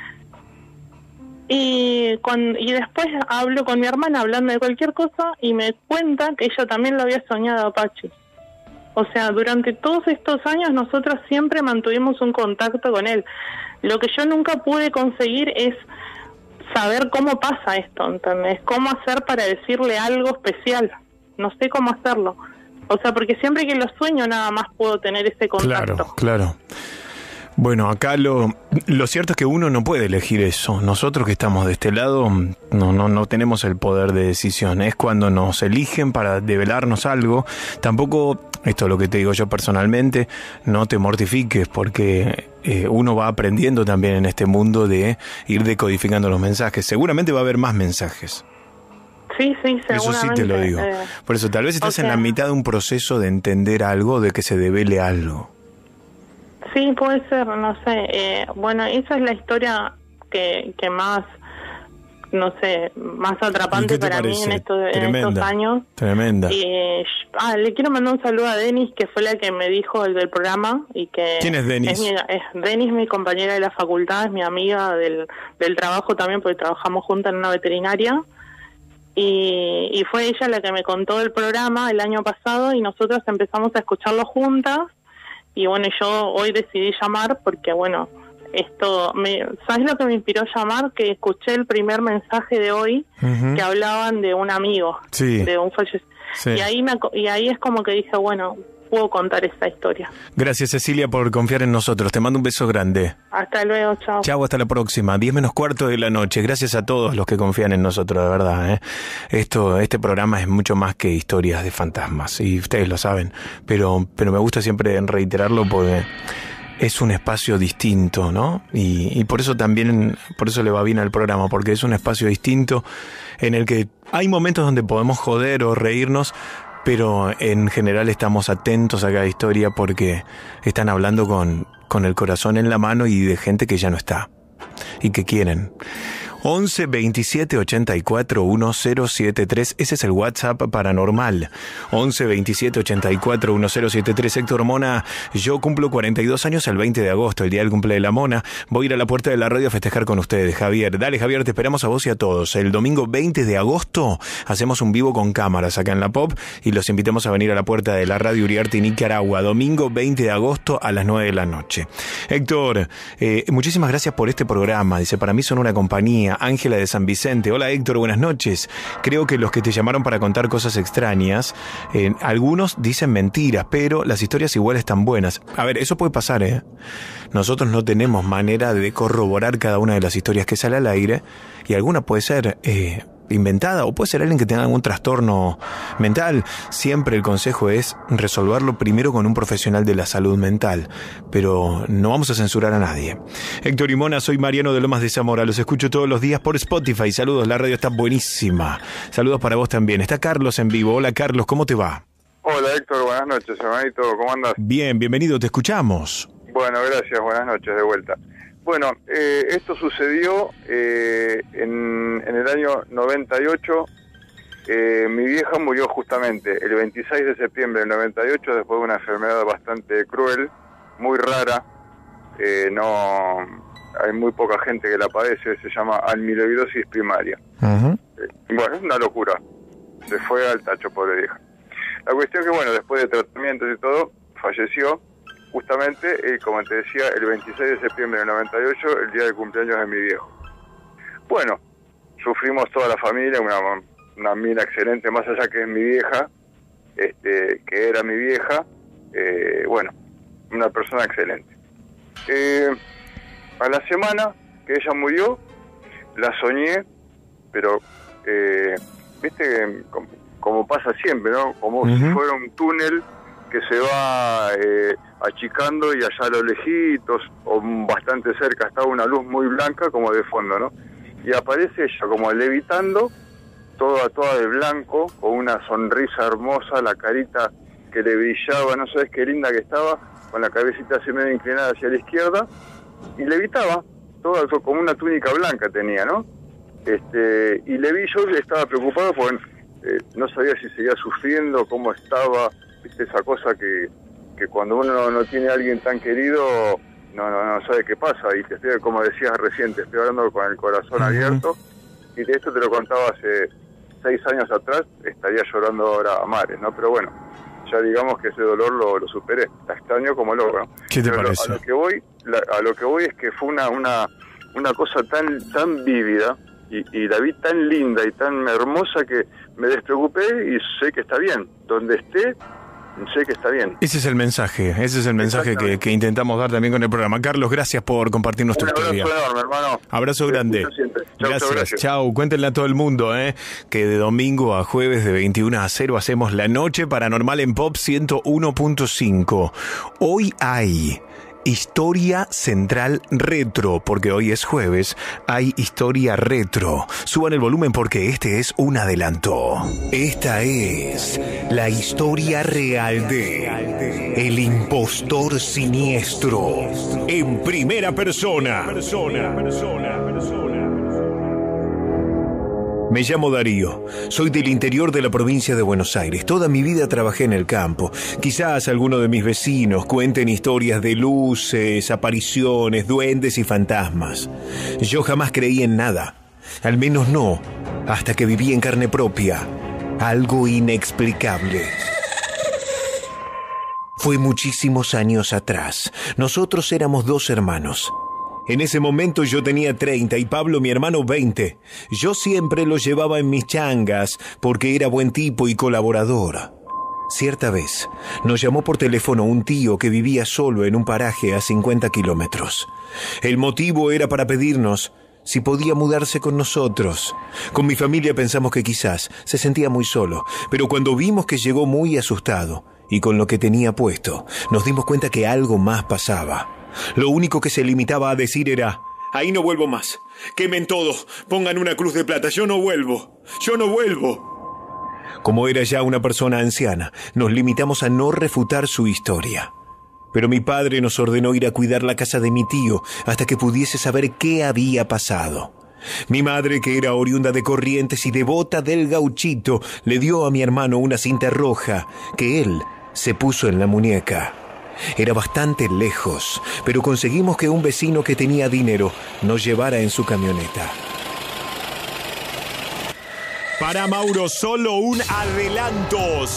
Y después hablo con mi hermana hablando de cualquier cosa y me cuenta que ella también lo había soñado a Pachi. O sea, durante todos estos años nosotros siempre mantuvimos un contacto con él. Lo que yo nunca pude conseguir es saber cómo pasa esto, ¿entendés? Cómo hacer para decirle algo especial. No sé cómo hacerlo. O sea, porque siempre que lo sueño nada más puedo tener ese contacto. Claro. Bueno, acá lo cierto es que uno no puede elegir eso. Nosotros que estamos de este lado no tenemos el poder de decisión. Es cuando nos eligen para develarnos algo. Tampoco, esto es lo que te digo yo personalmente, no te mortifiques porque uno va aprendiendo también en este mundo de ir decodificando los mensajes. Seguramente va a haber más mensajes. Sí, seguramente. Eso sí te lo digo. Por eso, tal vez estás en la mitad de un proceso de entender algo, de que se devele algo. Sí, puede ser, no sé. Bueno, esa es la historia que más, no sé, más atrapante para mí en estos años. Tremenda. Le quiero mandar un saludo a Denis, que fue la que me dijo el del programa. Y que ¿quién es Denis? Denis, mi compañera de la facultad, es mi amiga del trabajo también, porque trabajamos juntas en una veterinaria. y fue ella la que me contó del programa el año pasado y nosotros empezamos a escucharlo juntas. Y bueno, yo hoy decidí llamar porque, bueno, ¿sabes lo que me inspiró llamar? Que escuché el primer mensaje de hoy que hablaban de un amigo, de un fallecido. Sí. Y ahí es como que dije, bueno, puedo contar esta historia. Gracias, Cecilia, por confiar en nosotros. Te mando un beso grande. Hasta luego, chao. Chao, hasta la próxima. 10:15 de la noche. Gracias a todos los que confían en nosotros, de verdad. Este programa es mucho más que historias de fantasmas, y ustedes lo saben. Pero me gusta siempre reiterarlo porque es un espacio distinto, ¿no? Y por eso también, por eso le va bien al programa, porque es un espacio distinto en el que hay momentos donde podemos joder o reírnos, pero en general estamos atentos a cada historia porque están hablando con el corazón en la mano y de gente que ya no está y que quieren. 11 27 84 1073, ese es el WhatsApp paranormal. 11 27 84 1073. Héctor Mona, yo cumplo 42 años el 20 de agosto, el día del cumple de la Mona. Voy a ir a la puerta de la radio a festejar con ustedes, Javier. Dale, Javier, te esperamos a vos y a todos. El domingo 20 de agosto hacemos un vivo con cámaras acá en la Pop y los invitamos a venir a la puerta de la radio Uriarte, Nicaragua. Domingo 20 de agosto a las 9 de la noche. Héctor, muchísimas gracias por este programa. Dice, para mí son una compañía. Ángela de San Vicente. Hola, Héctor, buenas noches. Creo que los que te llamaron para contar cosas extrañas, algunos dicen mentiras, pero las historias igual están buenas. A ver, eso puede pasar, Nosotros no tenemos manera de corroborar cada una de las historias que sale al aire, y alguna puede ser inventada, o puede ser alguien que tenga algún trastorno mental. Siempre el consejo es resolverlo primero con un profesional de la salud mental, pero no vamos a censurar a nadie. Héctor y Mona, soy Mariano de Lomas de Zamora, los escucho todos los días por Spotify. Saludos, la radio está buenísima. Saludos para vos también. Está Carlos en vivo. Hola, Carlos, ¿cómo te va? Hola, Héctor, buenas noches, hermanito, ¿cómo andas? Bien, bienvenido, te escuchamos. Bueno, gracias, buenas noches de vuelta. Bueno, esto sucedió en el año 98. Mi vieja murió justamente el 26 de septiembre del 98 después de una enfermedad bastante cruel, muy rara. No hay muy poca gente que la padece, se llama amiloidosis primaria. Bueno, es una locura. Se fue al tacho, pobre vieja. La cuestión es que, bueno, después de tratamientos y todo, falleció. Justamente, como te decía, el 26 de septiembre del 98, el día de cumpleaños de mi viejo. Bueno, sufrimos toda la familia, una mina excelente, más allá que es mi vieja, que era mi vieja, bueno, una persona excelente. A la semana que ella murió, la soñé, pero, viste, como pasa siempre, ¿no? Como si fuera un túnel que se va achicando, y allá a lo lejitos, o bastante cerca, estaba una luz muy blanca como de fondo, ¿no? Y aparece ella como levitando, toda de blanco, con una sonrisa hermosa, la carita que le brillaba, no sabes qué linda que estaba, con la cabecita así medio inclinada hacia la izquierda, y levitaba, toda como una túnica blanca tenía, ¿no? Y le vi, yo estaba preocupado porque no sabía si seguía sufriendo, cómo estaba, viste, esa cosa que cuando uno no tiene a alguien tan querido, no sabe qué pasa. Y te estoy, como decías recién, te estoy hablando con el corazón abierto, y de esto te lo contaba hace 6 años atrás, estaría llorando ahora a mares, ¿no? Pero bueno, ya digamos que ese dolor lo superé. Está extraño como loco, ¿no? ¿Qué te parece? A lo que voy es que fue una cosa tan vívida, y la vi tan linda y tan hermosa que me despreocupé y sé que está bien. Donde esté, sé que está bien. Ese es el mensaje que intentamos dar también con el programa. Carlos, gracias por compartirnos tu historia. Un abrazo enorme, hermano. Abrazo grande. Gracias. Chau. Cuéntenle a todo el mundo, que de domingo a jueves de 21 a 0 hacemos La Noche Paranormal en Pop 101.5. Hoy hay Historia Central Retro, porque hoy es jueves, hay Historia Retro. Suban el volumen porque este es un adelanto. Esta es la historia real de El Impostor Siniestro, en primera persona. Me llamo Darío, soy del interior de la provincia de Buenos Aires. Toda mi vida trabajé en el campo. Quizás alguno de mis vecinos cuenten historias de luces, apariciones, duendes y fantasmas. Yo jamás creí en nada, al menos no hasta que viví en carne propia algo inexplicable. Fue muchísimos años atrás. Nosotros éramos 2 hermanos. En ese momento yo tenía 30 y Pablo, mi hermano, 20. Yo siempre lo llevaba en mis changas porque era buen tipo y colaborador. Cierta vez nos llamó por teléfono un tío que vivía solo en un paraje a 50 kilómetros. El motivo era para pedirnos si podía mudarse con nosotros. Con mi familia pensamos que quizás se sentía muy solo, pero cuando vimos que llegó muy asustado y con lo que tenía puesto, nos dimos cuenta que algo más pasaba. Lo único que se limitaba a decir era: ahí no vuelvo más. Quemen todo, pongan una cruz de plata, yo no vuelvo. Como era ya una persona anciana, nos limitamos a no refutar su historia. Pero mi padre nos ordenó ir a cuidar la casa de mi tío hasta que pudiese saber qué había pasado. Mi madre, que era oriunda de Corrientes y devota del Gauchito, le dio a mi hermano una cinta roja que él se puso en la muñeca. Era bastante lejos, pero conseguimos que un vecino que tenía dinero nos llevara en su camioneta. Para Mauro, solo un adelanto.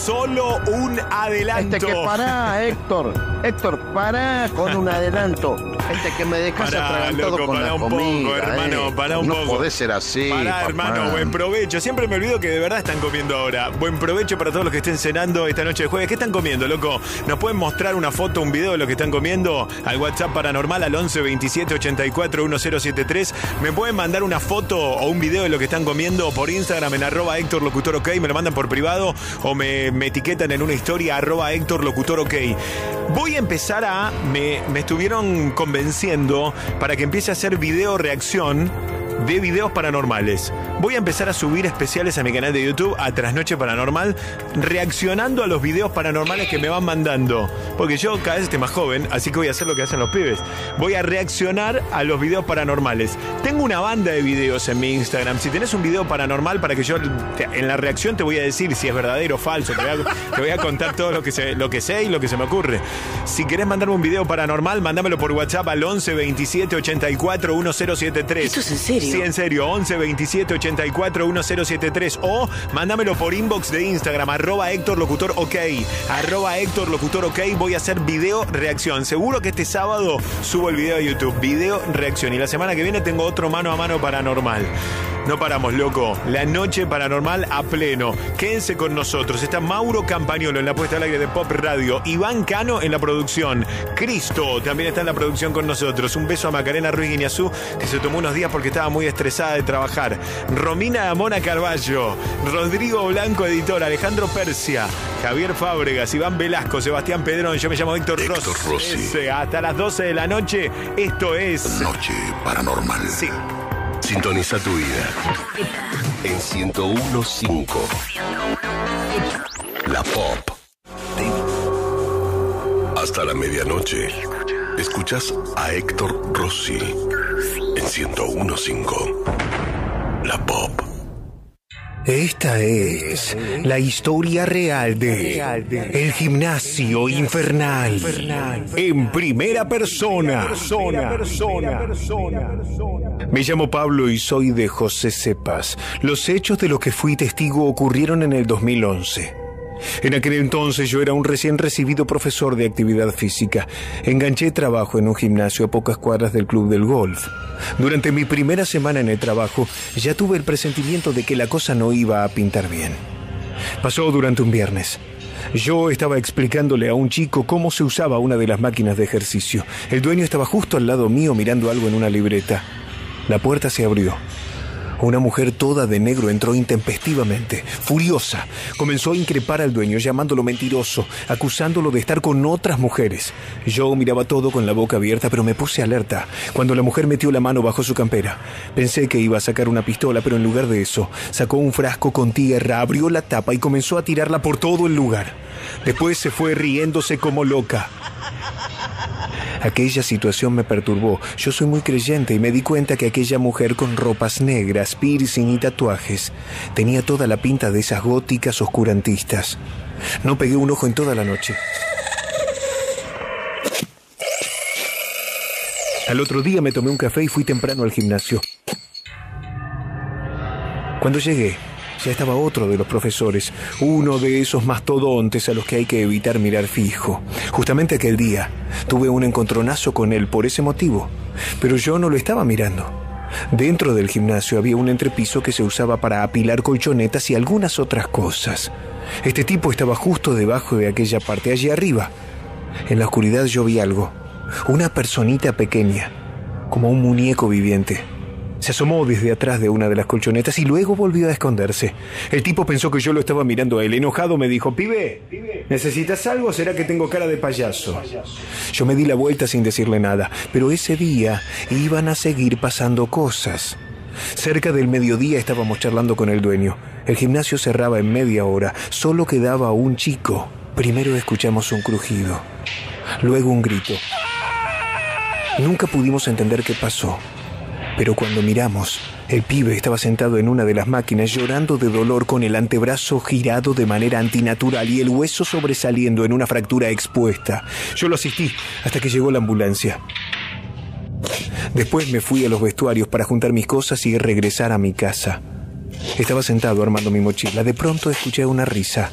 Que pará, Héctor, pará con un adelanto. Que me dejas atragantado loco, con la un comida. Poco, hermano, pará un poco. No podés ser así. Pará, hermano, buen provecho. Siempre me olvido que de verdad están comiendo ahora. Buen provecho para todos los que estén cenando esta noche de jueves. ¿Qué están comiendo, loco? ¿Nos pueden mostrar una foto, un video de lo que están comiendo? Al WhatsApp Paranormal al 11 27 84 1073. ¿Me pueden mandar una foto o un video de lo que están comiendo por Instagram en @HéctorLocutorOK? Me lo mandan por privado o me etiquetan en una historia @HéctorLocutorOK. Voy a empezar me estuvieron convenciendo para que empiece a hacer video reacción de videos paranormales. Voy a empezar a subir especiales a mi canal de YouTube, a Trasnoche Paranormal, reaccionando a los videos paranormales que me van mandando. Porque yo cada vez estoy más joven, así que voy a hacer lo que hacen los pibes. Voy a reaccionar a los videos paranormales. Tengo una banda de videos en mi Instagram. Si tenés un video paranormal para que yo en la reacción te voy a decir si es verdadero o falso. Te voy a contar todo lo que sé y lo que se me ocurre. Si querés mandarme un video paranormal, mándamelo por WhatsApp al 11 27 84 1073. ¿Esto es en serio? Sí, en serio, 11 27 84 1073. O mándamelo por inbox de Instagram, @HéctorLocutorOK. @HéctorLocutorOK. Voy a hacer video reacción. Seguro que este sábado subo el video de YouTube, video reacción. Y la semana que viene tengo otro mano a mano paranormal. No paramos, loco. La noche paranormal a pleno. Quédense con nosotros. Está Mauro Campagnolo en la puesta al aire de Pop Radio. Iván Cano en la producción. Cristo también está en la producción con nosotros. Un beso a Macarena Ruiz Guiñazú, que se tomó unos días porque estaba muy estresada de trabajar. Romina Amona Carballo. Rodrigo Blanco, editor. Alejandro Persia. Javier Fábregas. Iván Velasco. Sebastián Pedrón. Yo me llamo Héctor Rossi. Hasta las 12 de la noche. Esto es Noche Paranormal. Sí. Sintoniza tu vida en 101.5. La Pop. Hasta la medianoche. Escuchas a Héctor Rossi en 101.5. La Pop. Esta es la historia real de El Gimnasio Infernal en primera persona. Me llamo Pablo y soy de José Cepas. Los hechos de los que fui testigo ocurrieron en el 2011. En aquel entonces yo era un recién recibido profesor de actividad física. Enganché trabajo en un gimnasio a pocas cuadras del club del golf. Durante mi primera semana en el trabajo ya tuve el presentimiento de que la cosa no iba a pintar bien. Pasó durante un viernes. Yo estaba explicándole a un chico cómo se usaba una de las máquinas de ejercicio. El dueño estaba justo al lado mío mirando algo en una libreta. La puerta se abrió. Una mujer toda de negro entró intempestivamente, furiosa. Comenzó a increpar al dueño, llamándolo mentiroso, acusándolo de estar con otras mujeres. Yo miraba todo con la boca abierta, pero me puse alerta cuando la mujer metió la mano bajo su campera. Pensé que iba a sacar una pistola, pero en lugar de eso, sacó un frasco con tierra, abrió la tapa y comenzó a tirarla por todo el lugar. Después se fue riéndose como loca. Aquella situación me perturbó. Yo soy muy creyente y me di cuenta que aquella mujer con ropas negras, piercing y tatuajes tenía toda la pinta de esas góticas oscurantistas. No pegué un ojo en toda la noche. Al otro día me tomé un café y fui temprano al gimnasio. Cuando llegué, ya estaba otro de los profesores, uno de esos mastodontes a los que hay que evitar mirar fijo. Justamente aquel día tuve un encontronazo con él por ese motivo, pero yo no lo estaba mirando. Dentro del gimnasio había un entrepiso que se usaba para apilar colchonetas y algunas otras cosas. Este tipo estaba justo debajo de aquella parte, allí arriba. En la oscuridad yo vi algo, una personita pequeña, como un muñeco viviente. Se asomó desde atrás de una de las colchonetas y luego volvió a esconderse. El tipo pensó que yo lo estaba mirando a él. Enojado me dijo: «Pibe, ¿necesitas algo o será que tengo cara de payaso?». Yo me di la vuelta sin decirle nada, pero ese día iban a seguir pasando cosas. Cerca del mediodía estábamos charlando con el dueño. El gimnasio cerraba en media hora. Solo quedaba un chico. Primero escuchamos un crujido, luego un grito. Nunca pudimos entender qué pasó. Pero cuando miramos, el pibe estaba sentado en una de las máquinas llorando de dolor con el antebrazo girado de manera antinatural y el hueso sobresaliendo en una fractura expuesta. Yo lo asistí hasta que llegó la ambulancia. Después me fui a los vestuarios para juntar mis cosas y regresar a mi casa. Estaba sentado armando mi mochila. De pronto escuché una risa.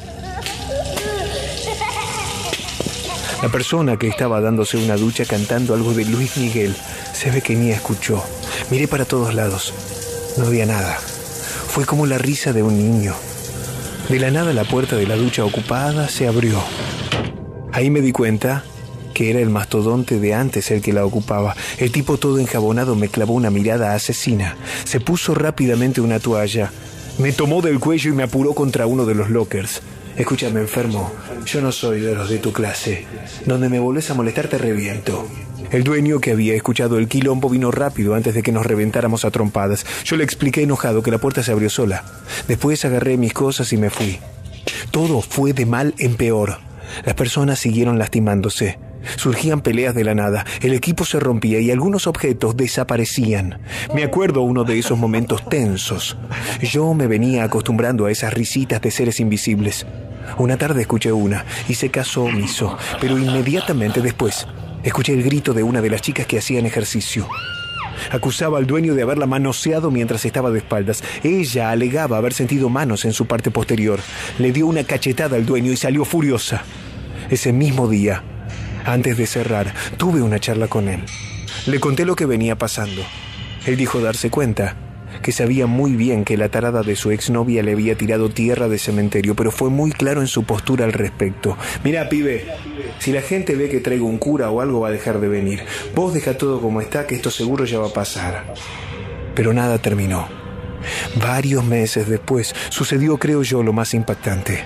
La persona que estaba dándose una ducha cantando algo de Luis Miguel se ve que ni escuchó. Miré para todos lados. No había nada. Fue como la risa de un niño. De la nada la puerta de la ducha ocupada se abrió. Ahí me di cuenta que era el mastodonte de antes el que la ocupaba. El tipo todo enjabonado me clavó una mirada asesina. Se puso rápidamente una toalla. Me tomó del cuello y me apuró contra uno de los lockers. «Escúchame, enfermo, yo no soy de los de tu clase. Donde me volvés a molestar te reviento». El dueño, que había escuchado el quilombo, vino rápido antes de que nos reventáramos a trompadas. Yo le expliqué enojado que la puerta se abrió sola. Después agarré mis cosas y me fui. Todo fue de mal en peor. Las personas siguieron lastimándose. Surgían peleas de la nada, el equipo se rompía y algunos objetos desaparecían. Me acuerdo uno de esos momentos tensos. Yo me venía acostumbrando a esas risitas de seres invisibles. Una tarde escuché una y se caso omiso, pero inmediatamente después escuché el grito de una de las chicas que hacían ejercicio. Acusaba al dueño de haberla manoseado mientras estaba de espaldas. Ella alegaba haber sentido manos en su parte posterior. Le dio una cachetada al dueño y salió furiosa. Ese mismo día, antes de cerrar, tuve una charla con él. Le conté lo que venía pasando. Él dijo darse cuenta que sabía muy bien que la tarada de su exnovia le había tirado tierra de cementerio, pero fue muy claro en su postura al respecto. «Mirá, pibe, si la gente ve que traigo un cura o algo va a dejar de venir. Vos deja todo como está, que esto seguro ya va a pasar». Pero nada terminó. Varios meses después sucedió, creo yo, lo más impactante.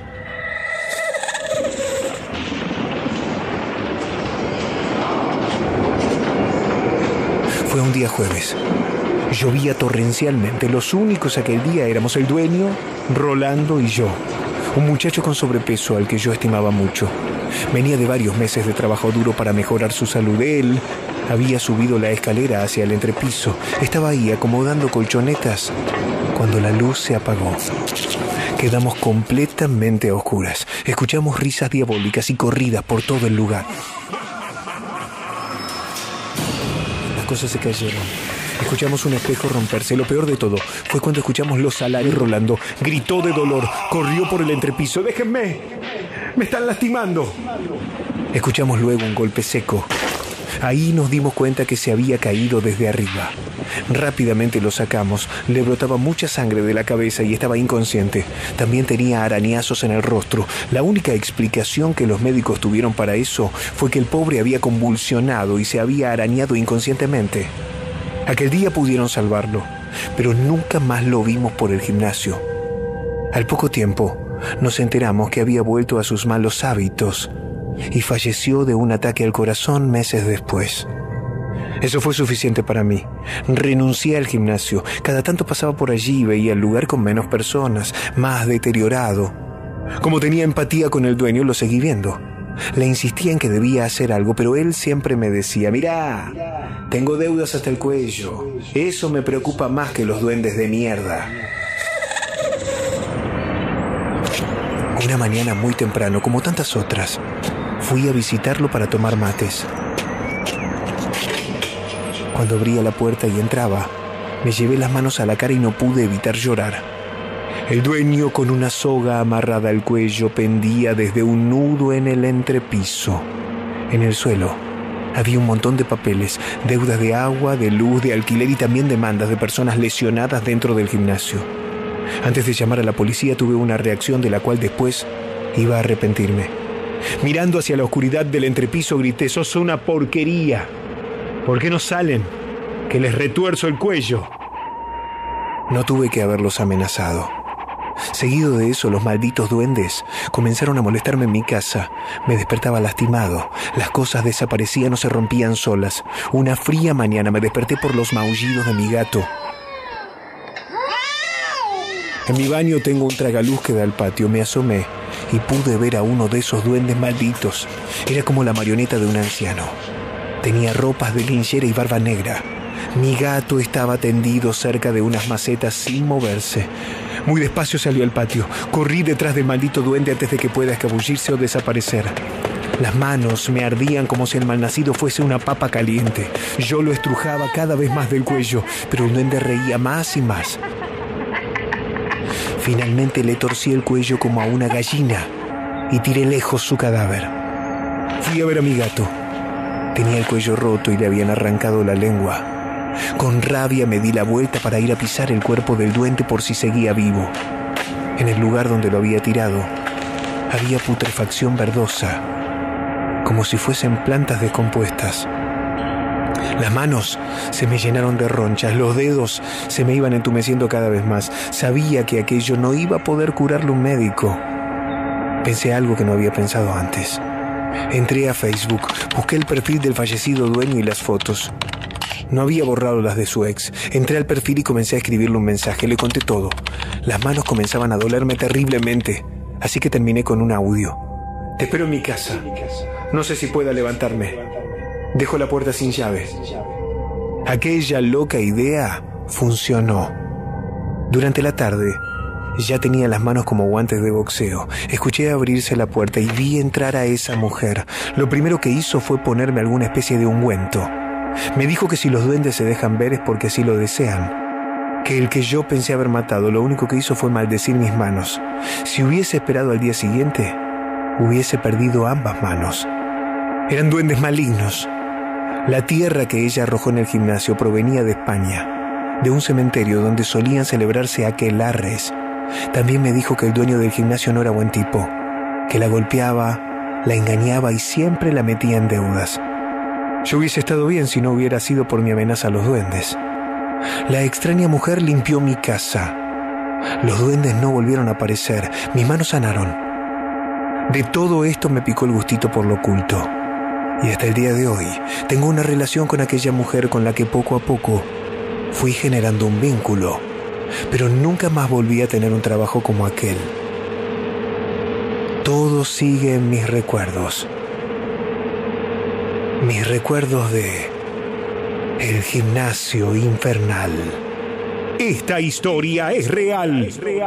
Fue un día jueves. Llovía torrencialmente. Los únicos aquel día éramos el dueño, Rolando y yo. Un muchacho con sobrepeso al que yo estimaba mucho. Venía de varios meses de trabajo duro para mejorar su salud. Él había subido la escalera hacia el entrepiso. Estaba ahí acomodando colchonetas cuando la luz se apagó. Quedamos completamente a oscuras. Escuchamos risas diabólicas y corridas por todo el lugar. Las cosas se cayeron. Escuchamos un espejo romperse. Lo peor de todo fue cuando escuchamos los salarios. Rolando gritó de dolor, corrió por el entrepiso. «¡Déjenme! ¡Me están lastimando!». Escuchamos luego un golpe seco. Ahí nos dimos cuenta que se había caído desde arriba. Rápidamente lo sacamos. Le brotaba mucha sangre de la cabeza y estaba inconsciente. También tenía arañazos en el rostro. La única explicación que los médicos tuvieron para eso fue que el pobre había convulsionado y se había arañado inconscientemente. Aquel día pudieron salvarlo, pero nunca más lo vimos por el gimnasio. Al poco tiempo, nos enteramos que había vuelto a sus malos hábitos y falleció de un ataque al corazón meses después. Eso fue suficiente para mí. Renuncié al gimnasio. Cada tanto pasaba por allí y veía el lugar con menos personas, más deteriorado. Como tenía empatía con el dueño, lo seguí viendo. Le insistía en que debía hacer algo, pero él siempre me decía: «Mirá, tengo deudas hasta el cuello. Eso me preocupa más que los duendes de mierda». Una mañana muy temprano, como tantas otras, fui a visitarlo para tomar mates. Cuando abría la puerta y entraba, Me llevé las manos a la cara y no pude evitar llorar. El dueño, con una soga amarrada al cuello, pendía desde un nudo en el entrepiso. En el suelo había un montón de papeles, deudas de agua, de luz, de alquiler y también demandas de personas lesionadas dentro del gimnasio. Antes de llamar a la policía tuve una reacción de la cual después iba a arrepentirme. Mirando hacia la oscuridad del entrepiso grité: «¡Sos una porquería! ¿Por qué no salen? Que les retuerzo el cuello». No tuve que haberlos amenazado. Seguido de eso, los malditos duendes comenzaron a molestarme en mi casa. Me despertaba lastimado. Las cosas desaparecían o se rompían solas. Una fría mañana me desperté por los maullidos de mi gato. En mi baño tengo un tragaluz que da al patio. Me asomé y pude ver a uno de esos duendes malditos. Era como la marioneta de un anciano. Tenía ropas de linchera y barba negra. Mi gato estaba tendido cerca de unas macetas sin moverse. Muy despacio salió al patio. Corrí detrás del maldito duende antes de que pueda escabullirse o desaparecer. Las manos me ardían como si el malnacido fuese una papa caliente. Yo lo estrujaba cada vez más del cuello, pero el duende reía más y más. Finalmente le torcí el cuello como a una gallina y tiré lejos su cadáver. Fui a ver a mi gato. Tenía el cuello roto y le habían arrancado la lengua. Con rabia me di la vuelta para ir a pisar el cuerpo del duende por si seguía vivo. En el lugar donde lo había tirado había putrefacción verdosa, como si fuesen plantas descompuestas. Las manos se me llenaron de ronchas, los dedos se me iban entumeciendo cada vez más. Sabía que aquello no iba a poder curarlo un médico. Pensé algo que no había pensado antes. Entré a Facebook, busqué el perfil del fallecido dueño y las fotos. No había borrado las de su ex. Entré al perfil y comencé a escribirle un mensaje. Le conté todo. Las manos comenzaban a dolerme terriblemente, así que terminé con un audio. «Te espero en mi casa. No sé si pueda levantarme. Dejo la puerta sin llave». Aquella loca idea funcionó. Durante la tarde ya tenía las manos como guantes de boxeo. Escuché abrirse la puerta y vi entrar a esa mujer. Lo primero que hizo fue ponerme alguna especie de ungüento. Me dijo que si los duendes se dejan ver es porque así lo desean. Que el que yo pensé haber matado lo único que hizo fue maldecir mis manos. Si hubiese esperado al día siguiente, hubiese perdido ambas manos. Eran duendes malignos. La tierra que ella arrojó en el gimnasio provenía de España, de un cementerio donde solían celebrarse aquelarres. También me dijo que el dueño del gimnasio no era buen tipo, que la golpeaba, la engañaba y siempre la metía en deudas. Yo hubiese estado bien si no hubiera sido por mi amenaza a los duendes. La extraña mujer limpió mi casa. Los duendes no volvieron a aparecer. Mis manos sanaron. De todo esto me picó el gustito por lo oculto. Y hasta el día de hoy tengo una relación con aquella mujer con la que poco a poco fui generando un vínculo. Pero nunca más volví a tener un trabajo como aquel. Todo sigue en mis recuerdos. Mis recuerdos de el gimnasio infernal. Esta historia es real.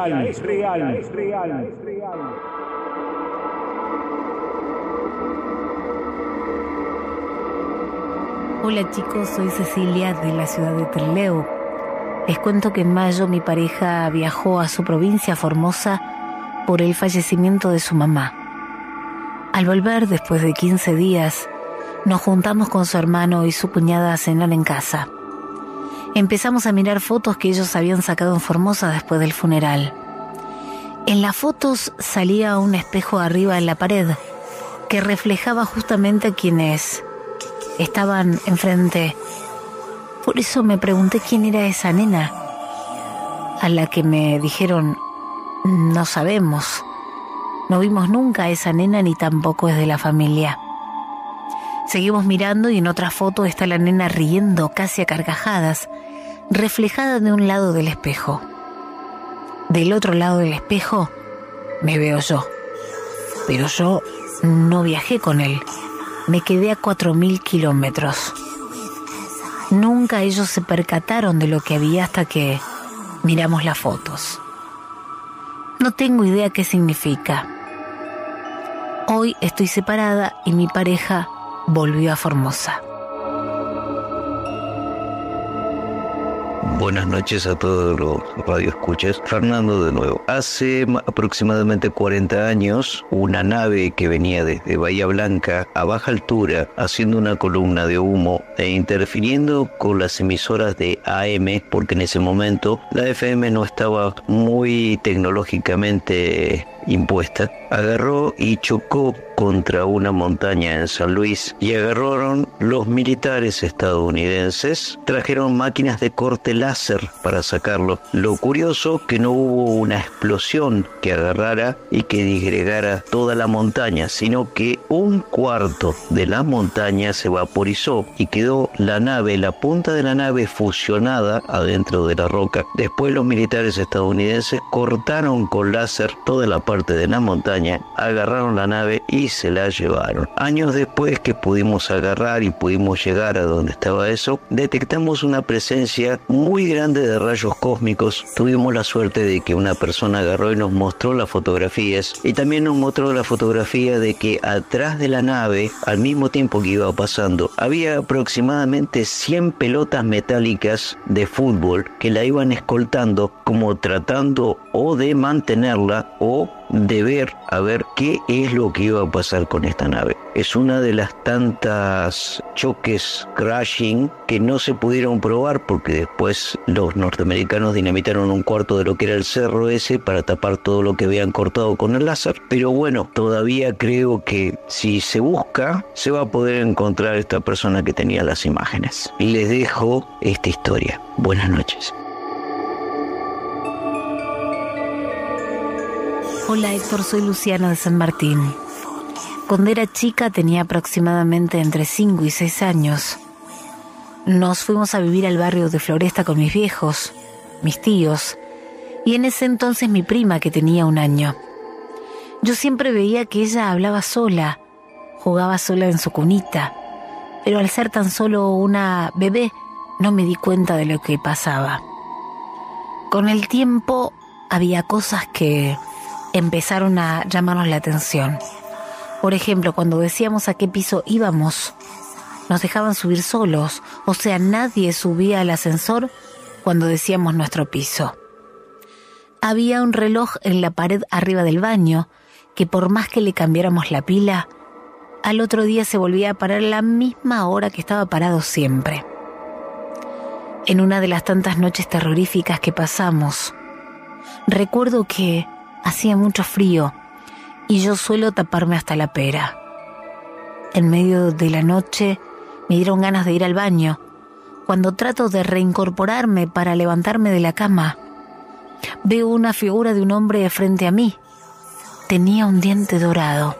Hola chicos, soy Cecilia de la ciudad de Trelew. Les cuento que en mayo mi pareja viajó a su provincia, Formosa, por el fallecimiento de su mamá. Al volver, después de 15 días, nos juntamos con su hermano y su cuñada a cenar en casa. Empezamos a mirar fotos que ellos habían sacado en Formosa después del funeral. En las fotos salía un espejo arriba en la pared que reflejaba justamente a quienes estaban enfrente. Por eso me pregunté quién era esa nena, a la que me dijeron, no sabemos. No vimos nunca a esa nena ni tampoco es de la familia. Seguimos mirando y en otra foto está la nena riendo casi a carcajadas, reflejada de un lado del espejo. Del otro lado del espejo me veo yo. Pero yo no viajé con él. Me quedé a 4.000 kilómetros. Nunca ellos se percataron de lo que había hasta que miramos las fotos. No tengo idea qué significa. Hoy estoy separada y mi pareja volvió a Formosa. Buenas noches a todos los radioescuchas. Fernando de nuevo. Hace aproximadamente 40 años, una nave que venía desde Bahía Blanca a baja altura, haciendo una columna de humo e interfiriendo con las emisoras de AM, porque en ese momento la FM no estaba muy tecnológicamente impuesta, agarró y chocó contra una montaña en San Luis y agarraron los militares estadounidenses, trajeron máquinas de corte láser para sacarlo. Lo curioso que no hubo una explosión que agarrara y que disgregara toda la montaña, sino que un cuarto de la montaña se vaporizó y quedó la nave, la punta de la nave fusionada adentro de la roca. Después los militares estadounidenses cortaron con láser toda la parte de la montaña, agarraron la nave y se la llevaron. Años después que pudimos agarrar y pudimos llegar a donde estaba eso, detectamos una presencia muy grande de rayos cósmicos. Tuvimos la suerte de que una persona agarró y nos mostró las fotografías, y también nos mostró la fotografía de que atrás de la nave, al mismo tiempo que iba pasando, había aproximadamente 100 pelotas metálicas de fútbol que la iban escoltando, como tratando o de mantenerla o de ver a ver qué es lo que iba a pasar con esta nave. Es una de las tantas choques, crashing, que no se pudieron probar porque después los norteamericanos dinamitaron un cuarto de lo que era el cerro ese para tapar todo lo que habían cortado con el láser. Pero bueno, todavía creo que si se busca, se va a poder encontrar esta persona que tenía las imágenes. Y les dejo esta historia. Buenas noches. Hola Héctor, soy Luciana de San Martín. Cuando era chica tenía aproximadamente entre 5 y 6 años. Nos fuimos a vivir al barrio de Floresta con mis viejos, mis tíos, y en ese entonces mi prima que tenía 1 año. Yo siempre veía que ella hablaba sola, jugaba sola en su cunita, pero al ser tan solo una bebé no me di cuenta de lo que pasaba. Con el tiempo había cosas que empezaron a llamarnos la atención. Por ejemplo, cuando decíamos a qué piso íbamos, nos dejaban subir solos, o sea, nadie subía al ascensor cuando decíamos nuestro piso. Había un reloj en la pared arriba del baño que por más que le cambiáramos la pila, al otro día se volvía a parar a la misma hora que estaba parado siempre. En una de las tantas noches terroríficas que pasamos, recuerdo que hacía mucho frío y yo suelo taparme hasta la pera. En medio de la noche me dieron ganas de ir al baño. Cuando trato de reincorporarme para levantarme de la cama, veo una figura de un hombre frente a mí. Tenía un diente dorado.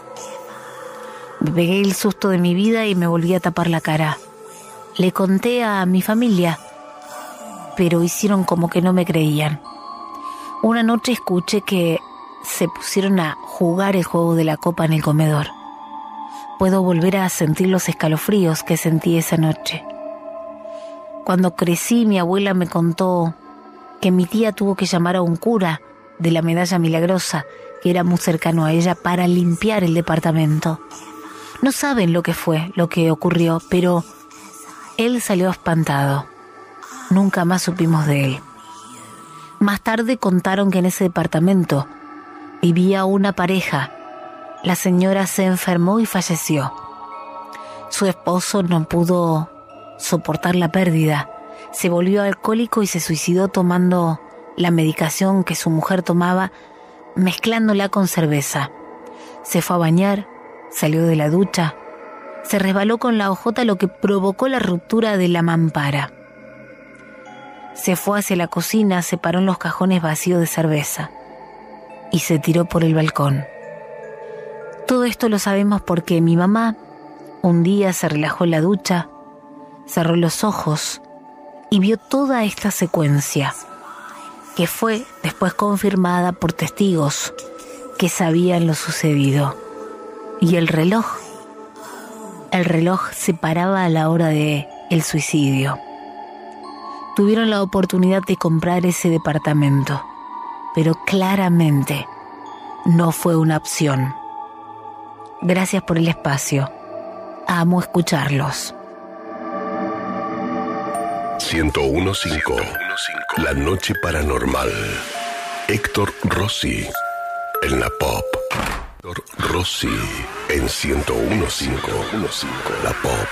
Me pegué el susto de mi vida y me volví a tapar la cara. Le conté a mi familia, pero hicieron como que no me creían. Una noche escuché que se pusieron a jugar el juego de la copa en el comedor. Puedo volver a sentir los escalofríos que sentí esa noche. Cuando crecí, mi abuela me contó que mi tía tuvo que llamar a un cura de la Medalla Milagrosa, que era muy cercano a ella, para limpiar el departamento. No saben lo que fue, lo que ocurrió, pero él salió espantado. Nunca más supimos de él. Más tarde contaron que en ese departamento vivía una pareja. La señora se enfermó y falleció. Su esposo no pudo soportar la pérdida. Se volvió alcohólico y se suicidó tomando la medicación que su mujer tomaba, mezclándola con cerveza. Se fue a bañar, salió de la ducha, se resbaló con la hojota, lo que provocó la ruptura de la mampara. Se fue hacia la cocina, se paró en los cajones vacíos de cerveza y se tiró por el balcón. Todo esto lo sabemos porque mi mamá un día se relajó en la ducha, cerró los ojos y vio toda esta secuencia, que fue después confirmada por testigos que sabían lo sucedido. Y el reloj se paraba a la hora del suicidio. Tuvieron la oportunidad de comprar ese departamento, pero claramente no fue una opción. Gracias por el espacio. Amo escucharlos. 101.5. La noche paranormal. Héctor Rossi en la Pop. Héctor Rossi en 101.5. La Pop.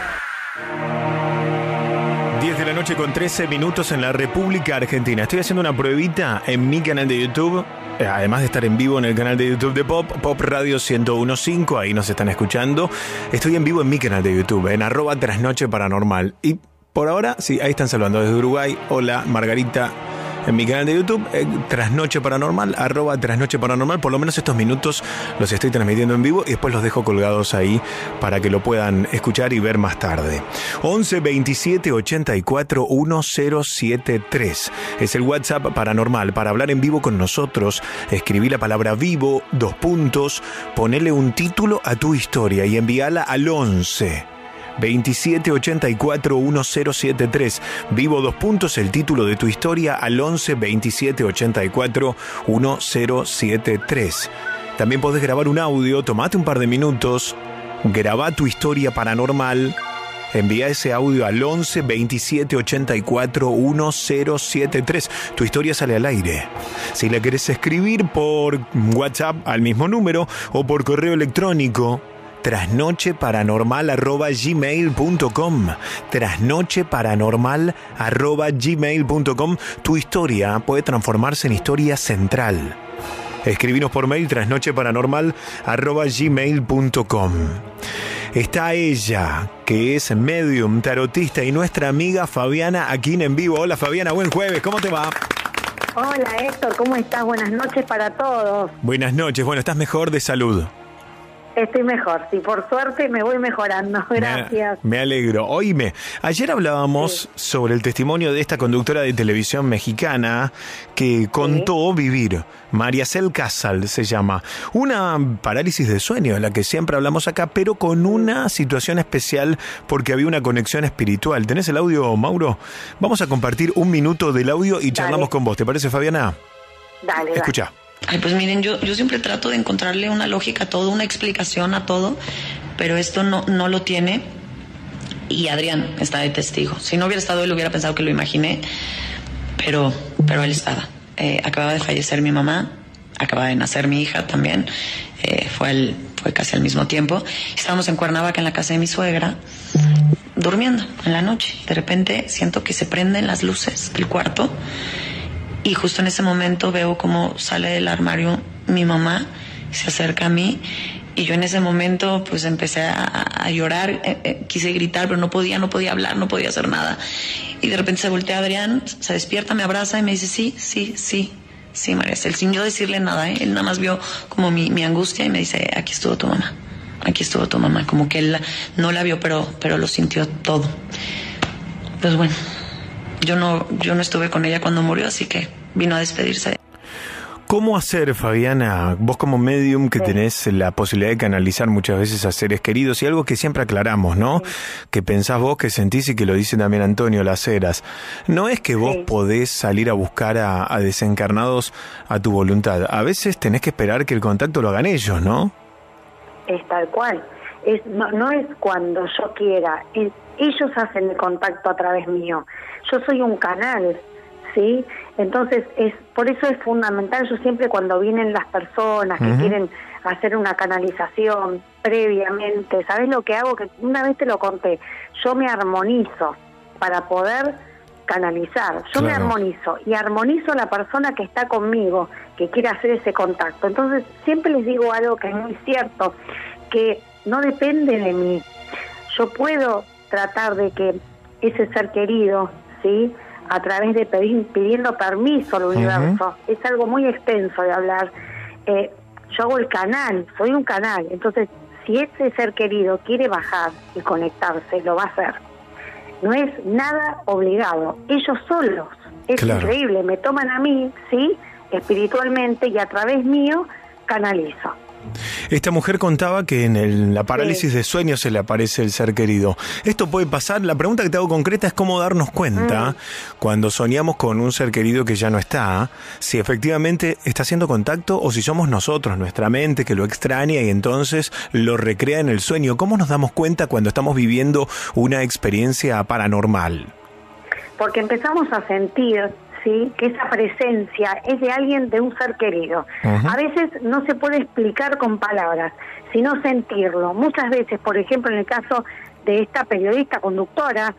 10 de la noche con 13 minutos en la República Argentina. Estoy haciendo una pruebita en mi canal de YouTube. Además de estar en vivo en el canal de YouTube de Pop, Pop Radio 101.5, ahí nos están escuchando. Estoy en vivo en mi canal de YouTube, en @Trasnoche Paranormal. Y por ahora, sí, ahí están saludando desde Uruguay. Hola, Margarita. En mi canal de YouTube, Trasnoche Paranormal, @Trasnoche Paranormal. Por lo menos estos minutos los estoy transmitiendo en vivo y después los dejo colgados ahí para que lo puedan escuchar y ver más tarde. 11 27 84 1073 es el WhatsApp Paranormal para hablar en vivo con nosotros. Escribí la palabra vivo, 2 puntos, ponele un título a tu historia y envíala al 11 27 84 1073. Vivo, 2 puntos, el título de tu historia al 11 27 84 1073. También podés grabar un audio, tomate un par de minutos, grabá tu historia paranormal, envía ese audio al 11 27 84 1073. Tu historia sale al aire. Si la querés escribir por WhatsApp al mismo número o por correo electrónico, trasnocheparanormal@gmail.com. trasnocheparanormal@gmail.com. Tu historia puede transformarse en historia central. Escribinos por mail trasnocheparanormal@gmail.com. Está ella, que es medium, tarotista, y nuestra amiga Fabiana Aquín en vivo. Hola Fabiana, buen jueves, ¿cómo te va? Hola Héctor, ¿cómo estás? Buenas noches para todos. Buenas noches, bueno, ¿estás mejor de salud? Estoy mejor, sí, por suerte me voy mejorando, gracias. Me alegro. Oíme, ayer hablábamos sobre el testimonio de esta conductora de televisión mexicana que contó vivir, Mariacel Casal se llama, una parálisis de sueño, de la que siempre hablamos acá, pero con una situación especial porque había una conexión espiritual. ¿Tenés el audio, Mauro? Vamos a compartir un minuto del audio y charlamos con vos. ¿Te parece, Fabiana? Dale. Escucha. Ay, pues miren, yo siempre trato de encontrarle una lógica a todo, una explicación a todo, pero esto no lo tiene, y Adrián está de testigo. Si no hubiera estado él, hubiera pensado que lo imaginé, pero él estaba. Acababa de fallecer mi mamá, acaba de nacer mi hija también, fue casi al mismo tiempo. Estábamos en Cuernavaca, en la casa de mi suegra, durmiendo en la noche. De repente siento que se prenden las luces del cuarto, y justo en ese momento veo cómo sale del armario mi mamá, se acerca a mí, y yo en ese momento pues empecé a llorar, quise gritar, pero no podía hablar, no podía hacer nada. Y de repente se voltea Adrián, se despierta, me abraza y me dice, sí, Mariacel, sin yo decirle nada, él nada más vio como mi angustia y me dice, aquí estuvo tu mamá, como que él no la vio, pero lo sintió todo. Pues bueno, yo no estuve con ella cuando murió, así que vino a despedirse. ¿Cómo hacer, Fabiana, vos como medium que tenés la posibilidad de canalizar muchas veces a seres queridos, y algo que siempre aclaramos, ¿no? Que pensás vos, que sentís, y que lo dice también Antonio Las Heras, no es que vos podés salir a buscar a desencarnados a tu voluntad. A veces tenés que esperar que el contacto lo hagan ellos, ¿no? Es tal cual. No es cuando yo quiera, ellos hacen el contacto a través mío. Yo soy un canal, ¿sí? Entonces, por eso es fundamental. Yo siempre, cuando vienen las personas que quieren hacer una canalización previamente, ¿sabes lo que hago? Que una vez te lo conté, yo me armonizo para poder canalizar. Yo me armonizo y armonizo a la persona que está conmigo, que quiere hacer ese contacto. Entonces, siempre les digo algo que es muy cierto, que no depende de mí. Yo puedo tratar de que ese ser querido, ¿sí?, a través de pidiendo permiso al universo, es algo muy extenso de hablar. Yo hago el canal, soy un canal. Entonces, si ese ser querido quiere bajar y conectarse, lo va a hacer. No es nada obligado, ellos solos. Es increíble, me toman a mí, ¿sí?, espiritualmente, y a través mío canalizo. Esta mujer contaba que en la parálisis de sueño se le aparece el ser querido. ¿Esto puede pasar? La pregunta que te hago concreta es cómo darnos cuenta cuando soñamos con un ser querido que ya no está, si efectivamente está haciendo contacto o si somos nosotros, nuestra mente, que lo extraña y entonces lo recrea en el sueño. ¿Cómo nos damos cuenta cuando estamos viviendo una experiencia paranormal? porque empezamos a sentir, ¿sí?, que esa presencia es de alguien, de un ser querido. A veces no se puede explicar con palabras, sino sentirlo. Muchas veces, por ejemplo, en el caso de esta periodista conductora,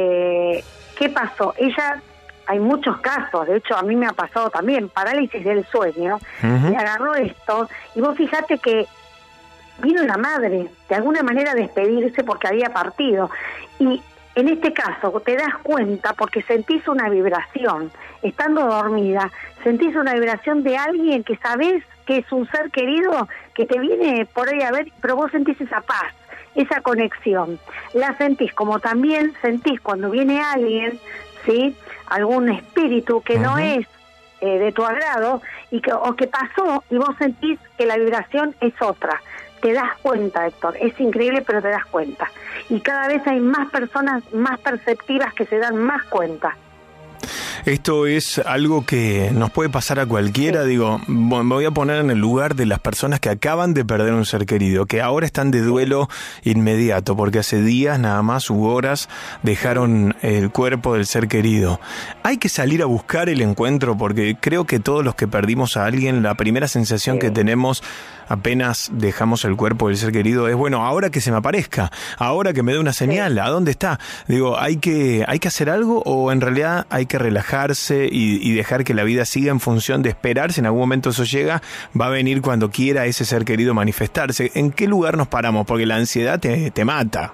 ¿qué pasó? Ella, hay muchos casos, de hecho a mí me ha pasado también, parálisis del sueño, le agarró esto, y vos fijate que vino la madre, de alguna manera, a despedirse porque había partido, y en este caso te das cuenta porque sentís una vibración, estando dormida, sentís una vibración de alguien que sabés que es un ser querido que te viene por ahí a ver, pero vos sentís esa paz, esa conexión, la sentís como también sentís cuando viene alguien, ¿sí?, algún espíritu que no es de tu agrado o que pasó y vos sentís que la vibración es otra. Te das cuenta, Héctor, es increíble, pero te das cuenta. Y cada vez hay más personas más perceptivas que se dan más cuenta. Esto es algo que nos puede pasar a cualquiera. Digo, me voy a poner en el lugar de las personas que acaban de perder un ser querido, que ahora están de duelo inmediato, porque hace días nada más u horas dejaron el cuerpo del ser querido. Hay que salir a buscar el encuentro, porque creo que todos los que perdimos a alguien, la primera sensación que tenemos apenas dejamos el cuerpo del ser querido es, bueno, ahora que se me aparezca, ahora que me dé una señal, ¿a dónde está? Digo, ¿hay que hacer algo o en realidad hay que relajarse y dejar que la vida siga en función de esperar? Si en algún momento eso llega, va a venir cuando quiera ese ser querido manifestarse. ¿En qué lugar nos paramos? Porque la ansiedad te mata.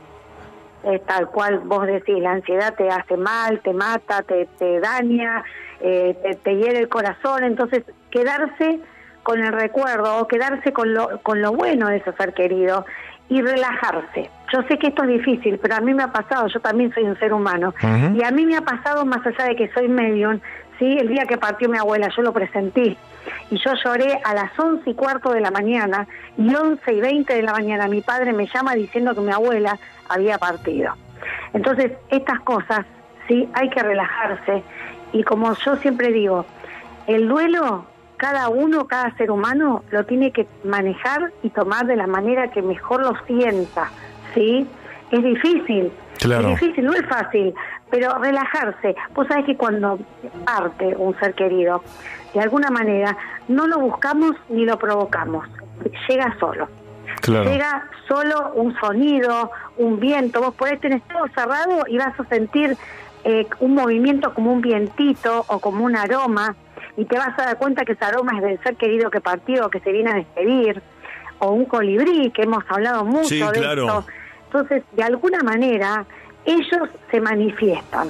Tal cual vos decís, la ansiedad te hace mal, te mata, te daña, te hiere el corazón. Entonces, quedarse con el recuerdo o quedarse con lo bueno de ese ser querido y relajarse. Yo sé que esto es difícil, pero a mí me ha pasado, yo también soy un ser humano, y a mí me ha pasado, más allá de que soy medium, ¿sí?, el día que partió mi abuela, yo lo presentí, y yo lloré a las 11:15 de la mañana, y 11:20 de la mañana mi padre me llama diciendo que mi abuela había partido. Entonces, estas cosas, sí, hay que relajarse, y como yo siempre digo, el duelo, cada ser humano lo tiene que manejar y tomar de la manera que mejor lo sienta, ¿sí? Es difícil, claro. Es difícil, no es fácil, pero relajarse. Vos sabés que cuando parte un ser querido, de alguna manera, no lo buscamos ni lo provocamos, llega solo. Claro. Llega solo un sonido, un viento, vos por ahí tenés todo cerrado y vas a sentir un movimiento como un vientito o como un aroma, y te vas a dar cuenta que ese aroma es del ser querido que partió, que se viene a despedir, o un colibrí, que hemos hablado mucho de esto. Entonces, de alguna manera, ellos se manifiestan.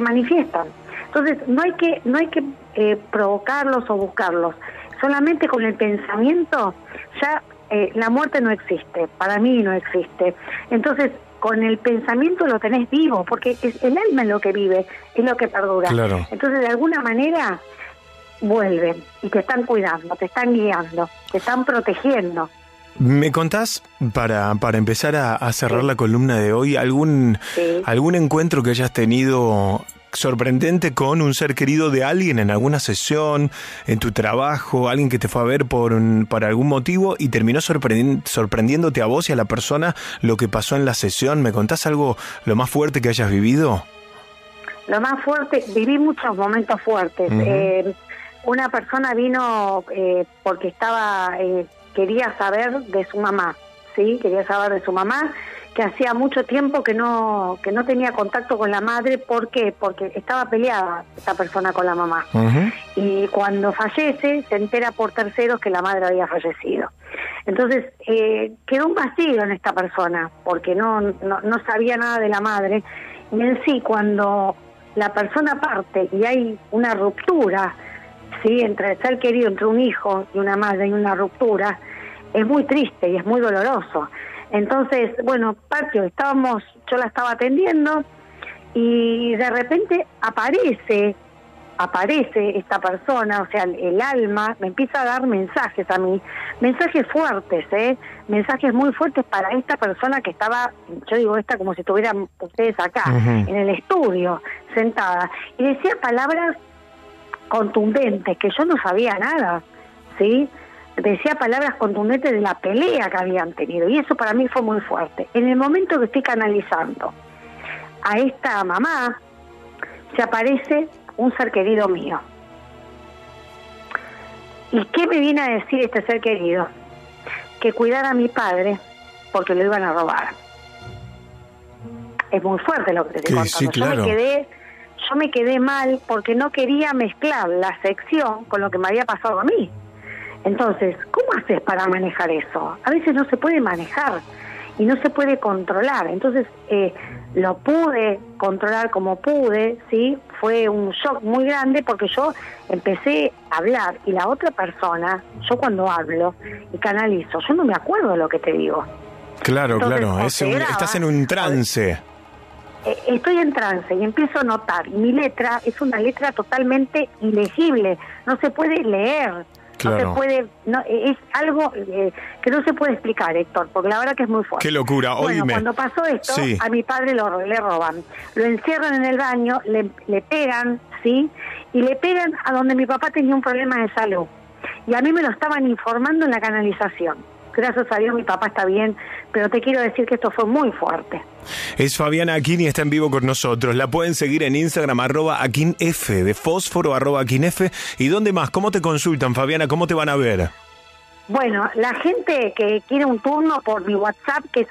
Entonces, no hay que provocarlos o buscarlos. Solamente con el pensamiento, ya la muerte no existe, para mí no existe. Entonces, con el pensamiento lo tenés vivo, porque es el alma lo que vive, es lo que perdura. Claro. Entonces, de alguna manera, vuelven y te están cuidando, te están guiando, te están protegiendo. ¿Me contás, para empezar a cerrar la columna de hoy, algún encuentro que hayas tenido sorprendente con un ser querido de alguien en alguna sesión, en tu trabajo, alguien que te fue a ver por algún motivo y terminó sorprendiéndote a vos y a la persona lo que pasó en la sesión? ¿Me contás algo, lo más fuerte que hayas vivido? Lo más fuerte, viví muchos momentos fuertes. Una persona vino porque quería saber de su mamá, ¿sí? Quería saber de su mamá, que hacía mucho tiempo que no tenía contacto con la madre. ¿Por qué? Porque estaba peleada esta persona con la mamá. Y cuando fallece, se entera por terceros que la madre había fallecido. Entonces, quedó un vacío en esta persona, porque no sabía nada de la madre. Y en sí, cuando la persona parte y hay una ruptura, ¿sí?, entre el ser querido, entre un hijo y una madre, hay una ruptura, es muy triste y es muy doloroso. Entonces, bueno, partió, yo la estaba atendiendo y de repente aparece esta persona, o sea, el alma, me empieza a dar mensajes a mí, mensajes fuertes, mensajes muy fuertes para esta persona que estaba, yo digo esta como si estuvieran ustedes acá, en el estudio, sentada, y decía palabras contundentes, que yo no sabía nada, ¿sí? Decía palabras contundentes de la pelea que habían tenido, y eso para mí fue muy fuerte. En el momento que estoy canalizando a esta mamá, se aparece un ser querido mío. ¿Y qué me viene a decir este ser querido? Que cuidara a mi padre porque lo iban a robar. Es muy fuerte lo que te estoy contando. Sí, claro. Yo me quedé mal porque no quería mezclar la sección con lo que me había pasado a mí. Entonces, ¿cómo haces para manejar eso? A veces no se puede manejar y no se puede controlar. Entonces, lo pude controlar como pude, ¿sí? Fue un shock muy grande porque yo empecé a hablar y la otra persona, yo cuando hablo y canalizo, yo no me acuerdo lo que te digo. Claro, Entonces, claro, estás en un trance. Estoy en trance y empiezo a notar. Y mi letra es una letra totalmente ilegible, no se puede leer. Claro. No se puede, es algo que no se puede explicar, Héctor, porque la verdad que es muy fuerte. ¡Qué locura! Bueno, Oíme. cuando pasó esto, sí, a mi padre le roban. Lo encierran en el baño, le pegan, ¿sí? Y le pegan a donde mi papá tenía un problema de salud. Y a mí me lo estaban informando en la canalización. Gracias a Dios mi papá está bien, pero te quiero decir que esto fue muy fuerte. Es Fabiana Aquín y está en vivo con nosotros. La pueden seguir en Instagram, @AquínF, de fósforo, @AquínF. ¿Y dónde más? ¿Cómo te consultan, Fabiana? ¿Cómo te van a ver? Bueno, la gente que quiere un turno por mi WhatsApp, que es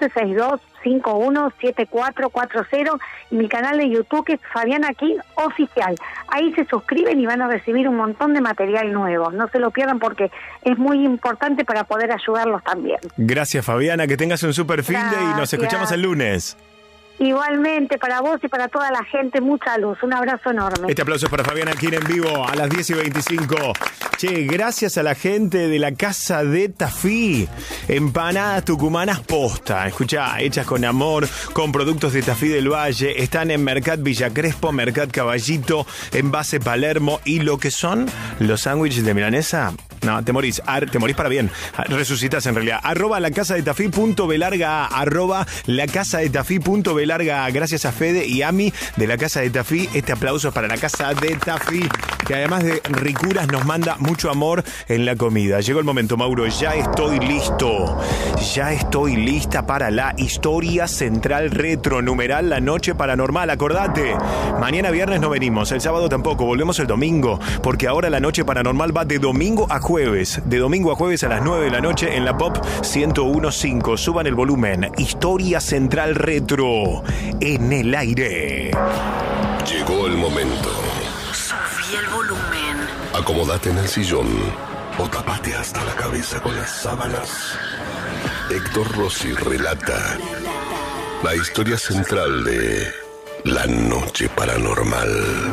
1162-517440, y mi canal de YouTube, que es Fabiana Aquín Oficial. Ahí se suscriben y van a recibir un montón de material nuevo. No se lo pierdan porque es muy importante para poder ayudarlos también. Gracias, Fabiana. Que tengas un super fin de y nos escuchamos el lunes. Igualmente, para vos y para toda la gente, mucha luz. Un abrazo enorme. Este aplauso es para Fabiana Aquín en vivo a las 10:25. Che, gracias a la gente de la Casa de Tafí. Empanadas tucumanas posta. Escuchá, hechas con amor, con productos de Tafí del Valle. Están en Mercat Villa Crespo, Mercat Caballito, Envase Palermo. Y lo que son los sándwiches de milanesa, no, te morís para bien. Resucitas en realidad. @lacasadetafí.belarga, @lacasadetafí.belarga. Gracias a Fede y Ami de la Casa de Tafí. Este aplauso es para la Casa de Tafí, que además de ricuras nos manda mucho amor en la comida. Llegó el momento, Mauro. Ya estoy listo. Ya estoy lista para la historia central retro, numeral La Noche Paranormal. Acordate, mañana viernes no venimos, el sábado tampoco, volvemos el domingo, porque ahora La Noche Paranormal va de domingo a jueves. De domingo a jueves a las 9 de la noche en la Pop 101.5. Suban el volumen. Historia central retro en el aire. Llegó el momento. Subí el volumen. Acomódate en el sillón o tapate hasta la cabeza con las sábanas. Héctor Rossi relata la historia central de La Noche Paranormal.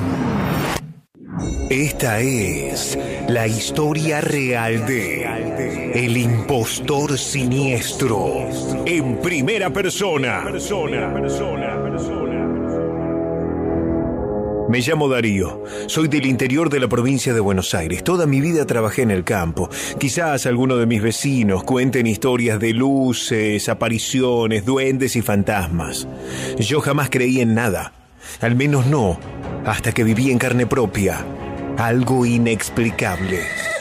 Esta es la historia real de El Impostor Siniestro en primera persona. Me llamo Darío, soy del interior de la provincia de Buenos Aires. Toda mi vida trabajé en el campo. Quizás alguno de mis vecinos cuenten historias de luces, apariciones, duendes y fantasmas. Yo jamás creí en nada, al menos no, hasta que viví en carne propia algo inexplicable.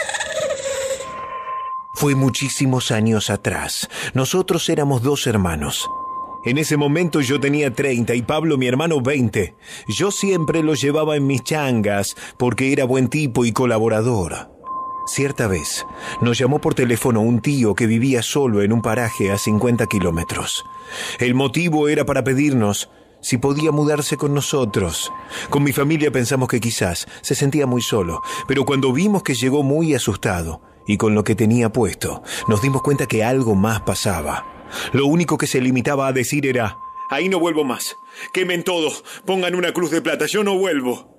Fue muchísimos años atrás. Nosotros éramos 2 hermanos. En ese momento yo tenía 30 y Pablo, mi hermano, 20. Yo siempre lo llevaba en mis changas porque era buen tipo y colaborador. Cierta vez nos llamó por teléfono un tío que vivía solo en un paraje a 50 kilómetros. El motivo era para pedirnos si podía mudarse con nosotros. Con mi familia pensamos que quizás se sentía muy solo, pero cuando vimos que llegó muy asustado y con lo que tenía puesto, nos dimos cuenta que algo más pasaba. Lo único que se limitaba a decir era: ahí no vuelvo más, quemen todo, pongan una cruz de plata, yo no vuelvo.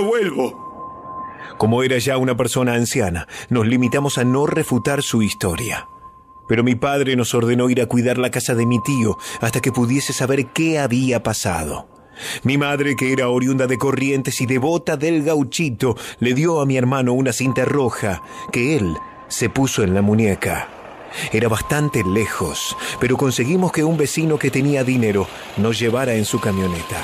Como era ya una persona anciana, nos limitamos a no refutar su historia. Pero mi padre nos ordenó ir a cuidar la casa de mi tío hasta que pudiese saber qué había pasado. Mi madre, que era oriunda de Corrientes y devota del Gauchito, le dio a mi hermano una cinta roja que él se puso en la muñeca. Era bastante lejos, pero conseguimos que un vecino que tenía dinero nos llevara en su camioneta.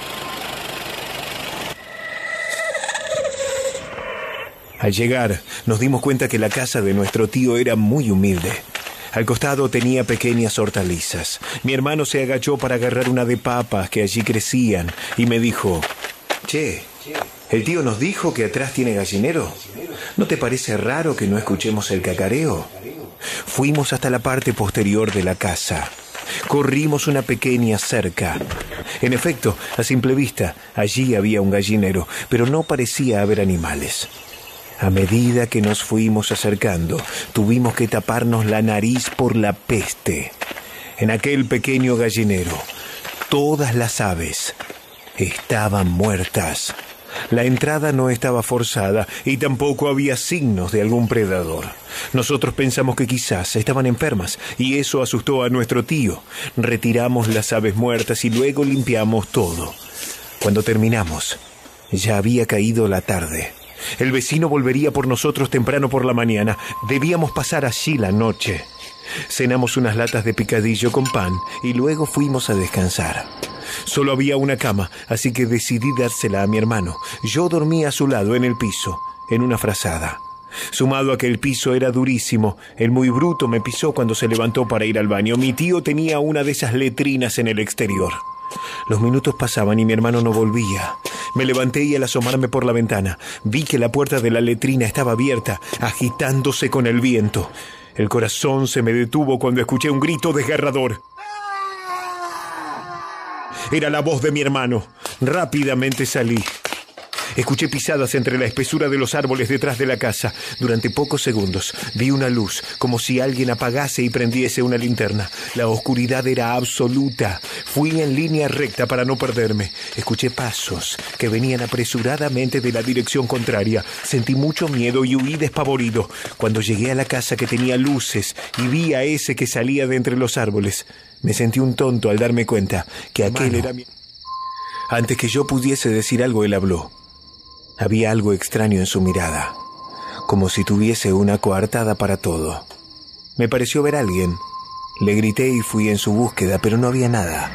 Al llegar, nos dimos cuenta que la casa de nuestro tío era muy humilde. Al costado tenía pequeñas hortalizas. Mi hermano se agachó para agarrar una de papas que allí crecían y me dijo: Che, ¿el tío nos dijo que atrás tiene gallinero? ¿No te parece raro que no escuchemos el cacareo? Fuimos hasta la parte posterior de la casa. Corrimos una pequeña cerca. En efecto, a simple vista, allí había un gallinero, pero no parecía haber animales. A medida que nos fuimos acercando, tuvimos que taparnos la nariz por la peste. En aquel pequeño gallinero, todas las aves estaban muertas. La entrada no estaba forzada y tampoco había signos de algún predador. Nosotros pensamos que quizás estaban enfermas y eso asustó a nuestro tío. Retiramos las aves muertas y luego limpiamos todo. Cuando terminamos, ya había caído la tarde. El vecino volvería por nosotros temprano por la mañana. Debíamos pasar allí la noche. Cenamos unas latas de picadillo con pan y luego fuimos a descansar. Solo había una cama, así que decidí dársela a mi hermano. Yo dormía a su lado en el piso, en una frazada. Sumado a que el piso era durísimo, el muy bruto me pisó cuando se levantó para ir al baño. Mi tío tenía una de esas letrinas en el exterior. Los minutos pasaban y mi hermano no volvía. Me levanté y al asomarme por la ventana, vi que la puerta de la letrina estaba abierta, agitándose con el viento. El corazón se me detuvo cuando escuché un grito desgarrador. Era la voz de mi hermano. Rápidamente salí. Escuché pisadas entre la espesura de los árboles detrás de la casa. Durante pocos segundos vi una luz, como si alguien apagase y prendiese una linterna. La oscuridad era absoluta. Fui en línea recta para no perderme. Escuché pasos que venían apresuradamente de la dirección contraria. Sentí mucho miedo y huí despavorido. Cuando llegué a la casa que tenía luces y vi a ese que salía de entre los árboles, me sentí un tonto al darme cuenta que aquel era mi... Antes que yo pudiese decir algo, él habló. Había algo extraño en su mirada, como si tuviese una coartada para todo. Me pareció ver a alguien. Le grité y fui en su búsqueda, pero no había nada.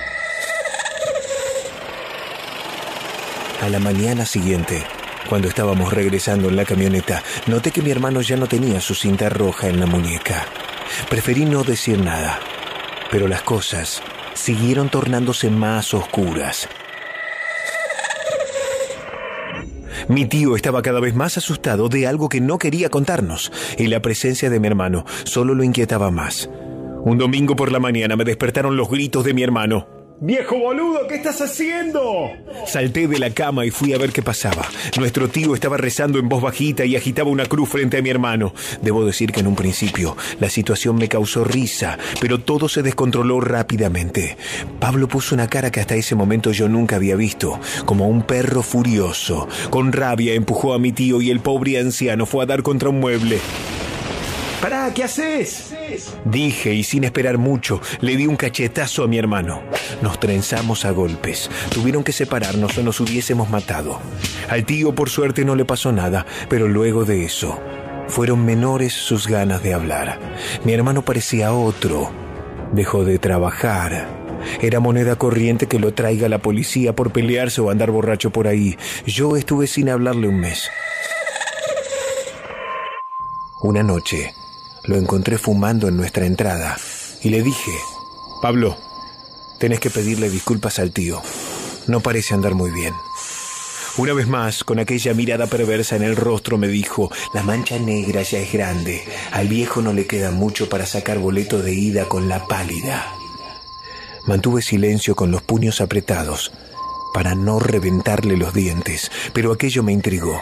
A la mañana siguiente, cuando estábamos regresando en la camioneta, noté que mi hermano ya no tenía su cinta roja en la muñeca. Preferí no decir nada, pero las cosas siguieron tornándose más oscuras. Mi tío estaba cada vez más asustado de algo que no quería contarnos, y la presencia de mi hermano solo lo inquietaba más. Un domingo por la mañana me despertaron los gritos de mi hermano. ¡Viejo boludo, qué estás haciendo! Salté de la cama y fui a ver qué pasaba. Nuestro tío estaba rezando en voz bajita y agitaba una cruz frente a mi hermano. Debo decir que en un principio la situación me causó risa, pero todo se descontroló rápidamente. Pablo puso una cara que hasta ese momento yo nunca había visto, como un perro furioso. Con rabia empujó a mi tío y el pobre anciano fue a dar contra un mueble. ¡Pará! ¿Qué haces? Dije, y sin esperar mucho, le di un cachetazo a mi hermano. Nos trenzamos a golpes. Tuvieron que separarnos o nos hubiésemos matado. Al tío, por suerte, no le pasó nada, pero luego de eso, fueron menores sus ganas de hablar. Mi hermano parecía otro. Dejó de trabajar. Era moneda corriente que lo traiga la policía por pelearse o andar borracho por ahí. Yo estuve sin hablarle un mes. Una noche lo encontré fumando en nuestra entrada y le dije: Pablo, tenés que pedirle disculpas al tío. No parece andar muy bien. Una vez más, con aquella mirada perversa en el rostro, me dijo: la mancha negra ya es grande. Al viejo no le queda mucho para sacar boleto de ida con la pálida. Mantuve silencio con los puños apretados para no reventarle los dientes, pero aquello me intrigó.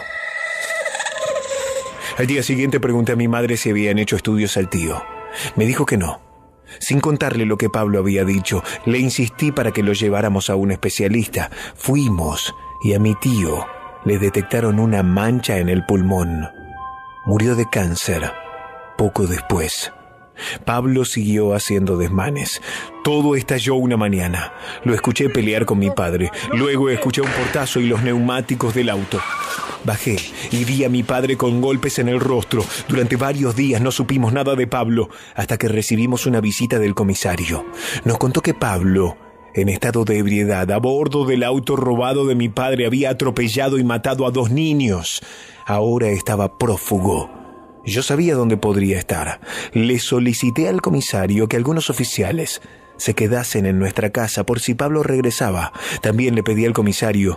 Al día siguiente pregunté a mi madre si habían hecho estudios al tío. Me dijo que no. Sin contarle lo que Pablo había dicho, le insistí para que lo lleváramos a un especialista. Fuimos y a mi tío le detectaron una mancha en el pulmón. Murió de cáncer poco después. Pablo siguió haciendo desmanes. Todo estalló una mañana. Lo escuché pelear con mi padre. Luego escuché un portazo y los neumáticos del auto. Bajé y vi a mi padre con golpes en el rostro. Durante varios días no supimos nada de Pablo, hasta que recibimos una visita del comisario. Nos contó que Pablo, en estado de ebriedad, a bordo del auto robado de mi padre, había atropellado y matado a 2 niños. Ahora estaba prófugo. Yo sabía dónde podría estar. Le solicité al comisario que algunos oficiales se quedasen en nuestra casa por si Pablo regresaba. También le pedí al comisario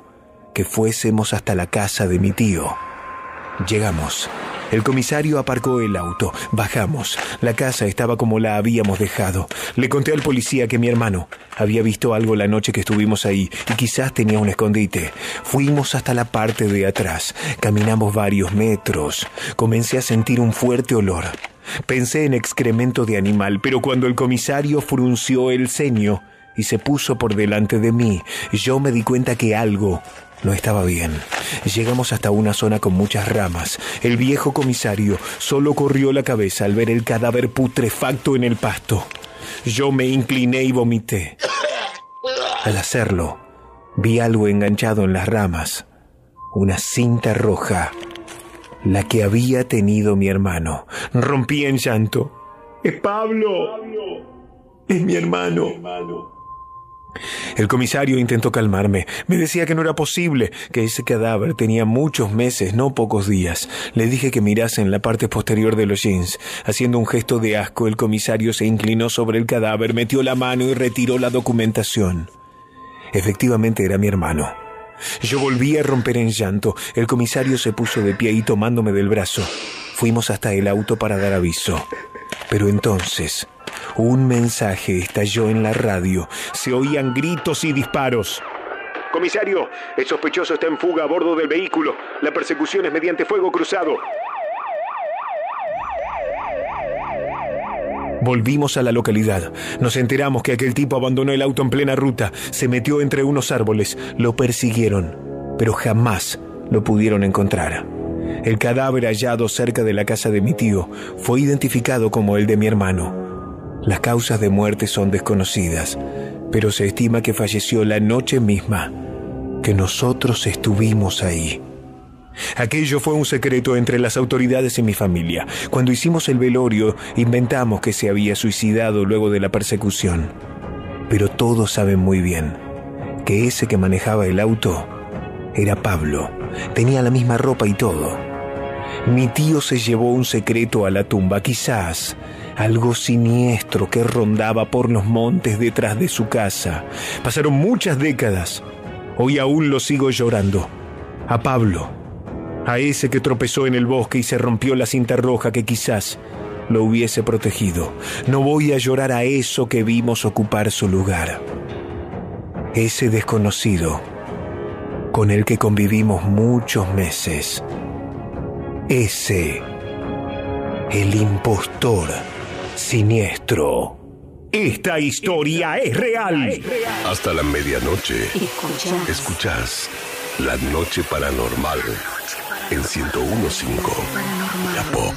que fuésemos hasta la casa de mi tío. Llegamos. El comisario aparcó el auto. Bajamos. La casa estaba como la habíamos dejado. Le conté al policía que mi hermano había visto algo la noche que estuvimos ahí y quizás tenía un escondite. Fuimos hasta la parte de atrás. Caminamos varios metros. Comencé a sentir un fuerte olor. Pensé en excremento de animal, pero cuando el comisario frunció el ceño y se puso por delante de mí, yo me di cuenta que algo no estaba bien. Llegamos hasta una zona con muchas ramas. El viejo comisario solo corrió la cabeza al ver el cadáver putrefacto en el pasto. Yo me incliné y vomité. Al hacerlo, vi algo enganchado en las ramas. Una cinta roja, la que había tenido mi hermano. Rompí en llanto. ¡Es Pablo! ¡Es mi hermano! El comisario intentó calmarme. Me decía que no era posible, que ese cadáver tenía muchos meses, no pocos días. Le dije que mirase en la parte posterior de los jeans. Haciendo un gesto de asco, el comisario se inclinó sobre el cadáver, metió la mano y retiró la documentación. Efectivamente era mi hermano. Yo volví a romper en llanto. El comisario se puso de pie y tomándome del brazo, fuimos hasta el auto para dar aviso. Pero entonces un mensaje estalló en la radio. Se oían gritos y disparos. Comisario, el sospechoso está en fuga a bordo del vehículo. La persecución es mediante fuego cruzado. Volvimos a la localidad. Nos enteramos que aquel tipo abandonó el auto en plena ruta. Se metió entre unos árboles. Lo persiguieron, pero jamás lo pudieron encontrar. El cadáver hallado cerca de la casa de mi tío fue identificado como el de mi hermano. Las causas de muerte son desconocidas, pero se estima que falleció la noche misma que nosotros estuvimos ahí. Aquello fue un secreto entre las autoridades y mi familia. Cuando hicimos el velorio, inventamos que se había suicidado luego de la persecución. Pero todos saben muy bien que ese que manejaba el auto era Pablo. Tenía la misma ropa y todo. Mi tío se llevó un secreto a la tumba, quizás algo siniestro que rondaba por los montes detrás de su casa. Pasaron muchas décadas. Hoy aún lo sigo llorando. A Pablo, a ese que tropezó en el bosque y se rompió la cinta roja que quizás lo hubiese protegido. No voy a llorar a eso que vimos ocupar su lugar. Ese desconocido con el que convivimos muchos meses. Ese, el impostor siniestro. Esta historia es real. Hasta la medianoche. Escuchás La Noche Paranormal en 101.5 La Pop.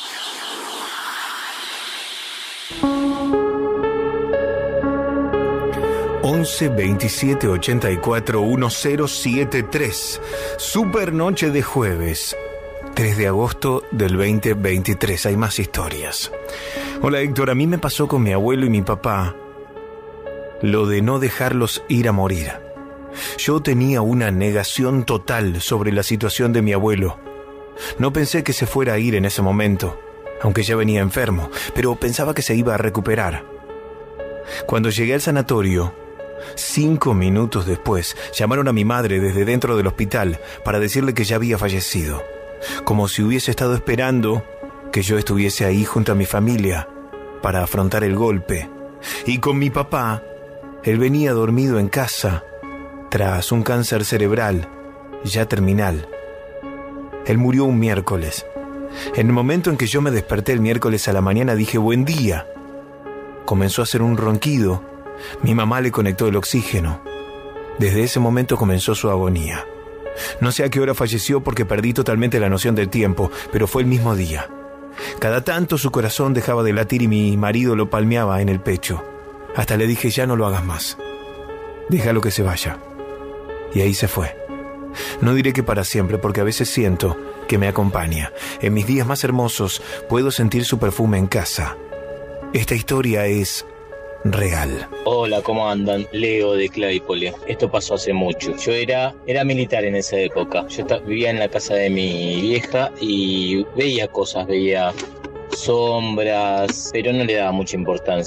...11 27 84 1073... Super noche de jueves... 3 de agosto del 2023. Hay más historias. Hola Héctor, a mí me pasó con mi abuelo y mi papá lo de no dejarlos ir a morir. Yo tenía una negación total sobre la situación de mi abuelo. No pensé que se fuera a ir en ese momento, aunque ya venía enfermo, pero pensaba que se iba a recuperar. Cuando llegué al sanatorio, 5 minutos después, llamaron a mi madre desde dentro del hospital para decirle que ya había fallecido. Como si hubiese estado esperando que yo estuviese ahí junto a mi familia para afrontar el golpe. Y con mi papá, él venía dormido en casa tras un cáncer cerebral ya terminal. Él murió un miércoles. En el momento en que yo me desperté el miércoles a la mañana dije buen día. Comenzó a hacer un ronquido. Mi mamá le conectó el oxígeno. Desde ese momento comenzó su agonía. No sé a qué hora falleció porque perdí totalmente la noción del tiempo, pero fue el mismo día. Cada tanto su corazón dejaba de latir y mi marido lo palmeaba en el pecho. Hasta le dije, ya no lo hagas más. Déjalo que se vaya. Y ahí se fue. No diré que para siempre, porque a veces siento que me acompaña. En mis días más hermosos puedo sentir su perfume en casa. Esta historia es real. Hola, ¿cómo andan? Leo de Claypole. Esto pasó hace mucho. Yo era militar en esa época. Yo vivía en la casa de mi vieja y veía cosas, veía sombras, pero no le daba mucha importancia.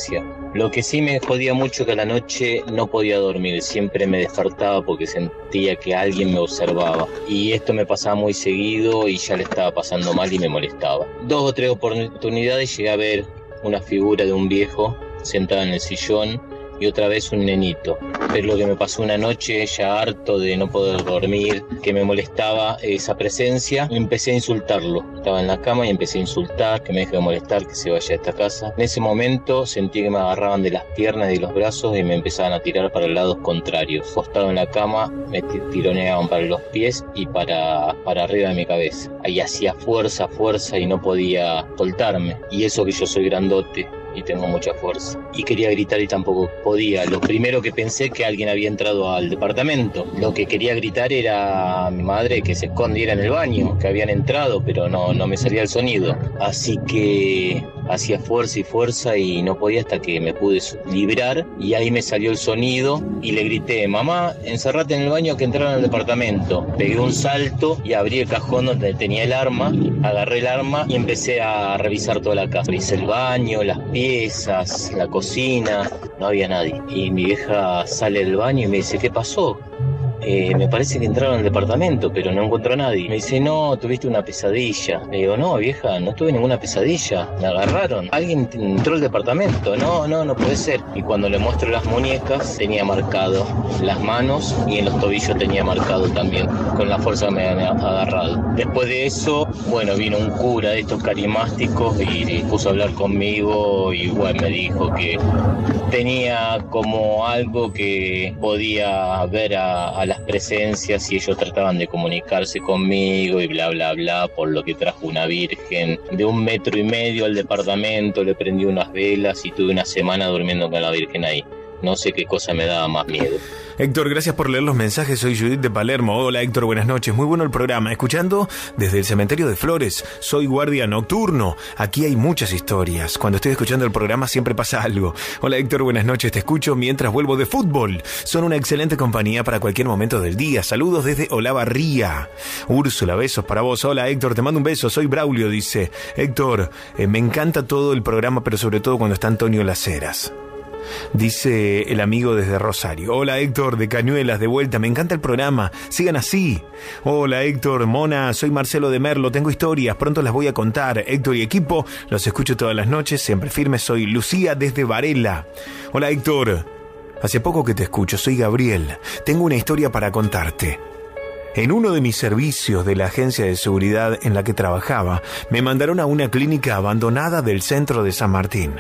Lo que sí me jodía mucho que a la noche no podía dormir, siempre me despertaba porque sentía que alguien me observaba. Y esto me pasaba muy seguido y ya le estaba pasando mal y me molestaba. 2 o 3 oportunidades llegué a ver una figura de un viejo sentado en el sillón y otra vez un nenito. Pero lo que me pasó una noche, ya harto de no poder dormir, que me molestaba esa presencia, empecé a insultarlo. Estaba en la cama y empecé a insultar, que me deje de molestar, que se vaya de esta casa. En ese momento sentí que me agarraban de las piernas y de los brazos y me empezaban a tirar para lados contrarios. Acostado en la cama, me tironeaban para los pies y para arriba de mi cabeza. Ahí hacía fuerza y no podía soltarme. Y eso que yo soy grandote y tengo mucha fuerza. Y quería gritar y tampoco podía. Lo primero que pensé que alguien había entrado al departamento. Lo que quería gritar era a mi madre que se escondiera en el baño, que habían entrado, pero no me salía el sonido. Así que hacía fuerza y no podía hasta que me pude librar y ahí me salió el sonido y le grité: mamá, encerrate en el baño que entraron al departamento. Pegué un salto y abrí el cajón donde tenía el arma, agarré el arma y empecé a revisar toda la casa. Revisé el baño, las piezas, la cocina, no había nadie. Y mi vieja sale del baño y me dice: ¿qué pasó? Me parece que entraron al departamento, pero no encuentro a nadie. Me dice: no, tuviste una pesadilla. Le digo: no, vieja, no tuve ninguna pesadilla. Me agarraron. Alguien entró al departamento. No puede ser. Y cuando le muestro las muñecas, tenía marcado las manos y en los tobillos tenía marcado también, con la fuerza que me había agarrado. Después de eso, bueno, vino un cura de estos carismáticos y puso a hablar conmigo y bueno, me dijo que tenía como algo que podía ver a las presencias y ellos trataban de comunicarse conmigo y bla bla bla, por lo que trajo una virgen de 1,5 metros al departamento, le prendí unas velas y tuve una semana durmiendo con la virgen ahí. No sé qué cosa me daba más miedo. Héctor, gracias por leer los mensajes. Soy Judith de Palermo. Hola Héctor, buenas noches. Muy bueno el programa. Escuchando desde el cementerio de Flores. Soy guardia nocturno. Aquí hay muchas historias. Cuando estoy escuchando el programa siempre pasa algo. Hola Héctor, buenas noches. Te escucho mientras vuelvo de fútbol. Son una excelente compañía para cualquier momento del día. Saludos desde Olavarría. Úrsula, besos para vos. Hola Héctor, te mando un beso. Soy Braulio, dice. Héctor, me encanta todo el programa, pero sobre todo cuando está Antonio Las Heras. Dice el amigo desde Rosario. Hola Héctor, de Cañuelas, de vuelta. Me encanta el programa. Sigan así. Hola Héctor, Mona, soy Marcelo de Merlo. Tengo historias, pronto las voy a contar. Héctor y equipo, los escucho todas las noches. Siempre firmes. Soy Lucía desde Varela. Hola Héctor, hace poco que te escucho. Soy Gabriel. Tengo una historia para contarte. En uno de mis servicios de la agencia de seguridad en la que trabajaba, me mandaron a una clínica abandonada del centro de San Martín.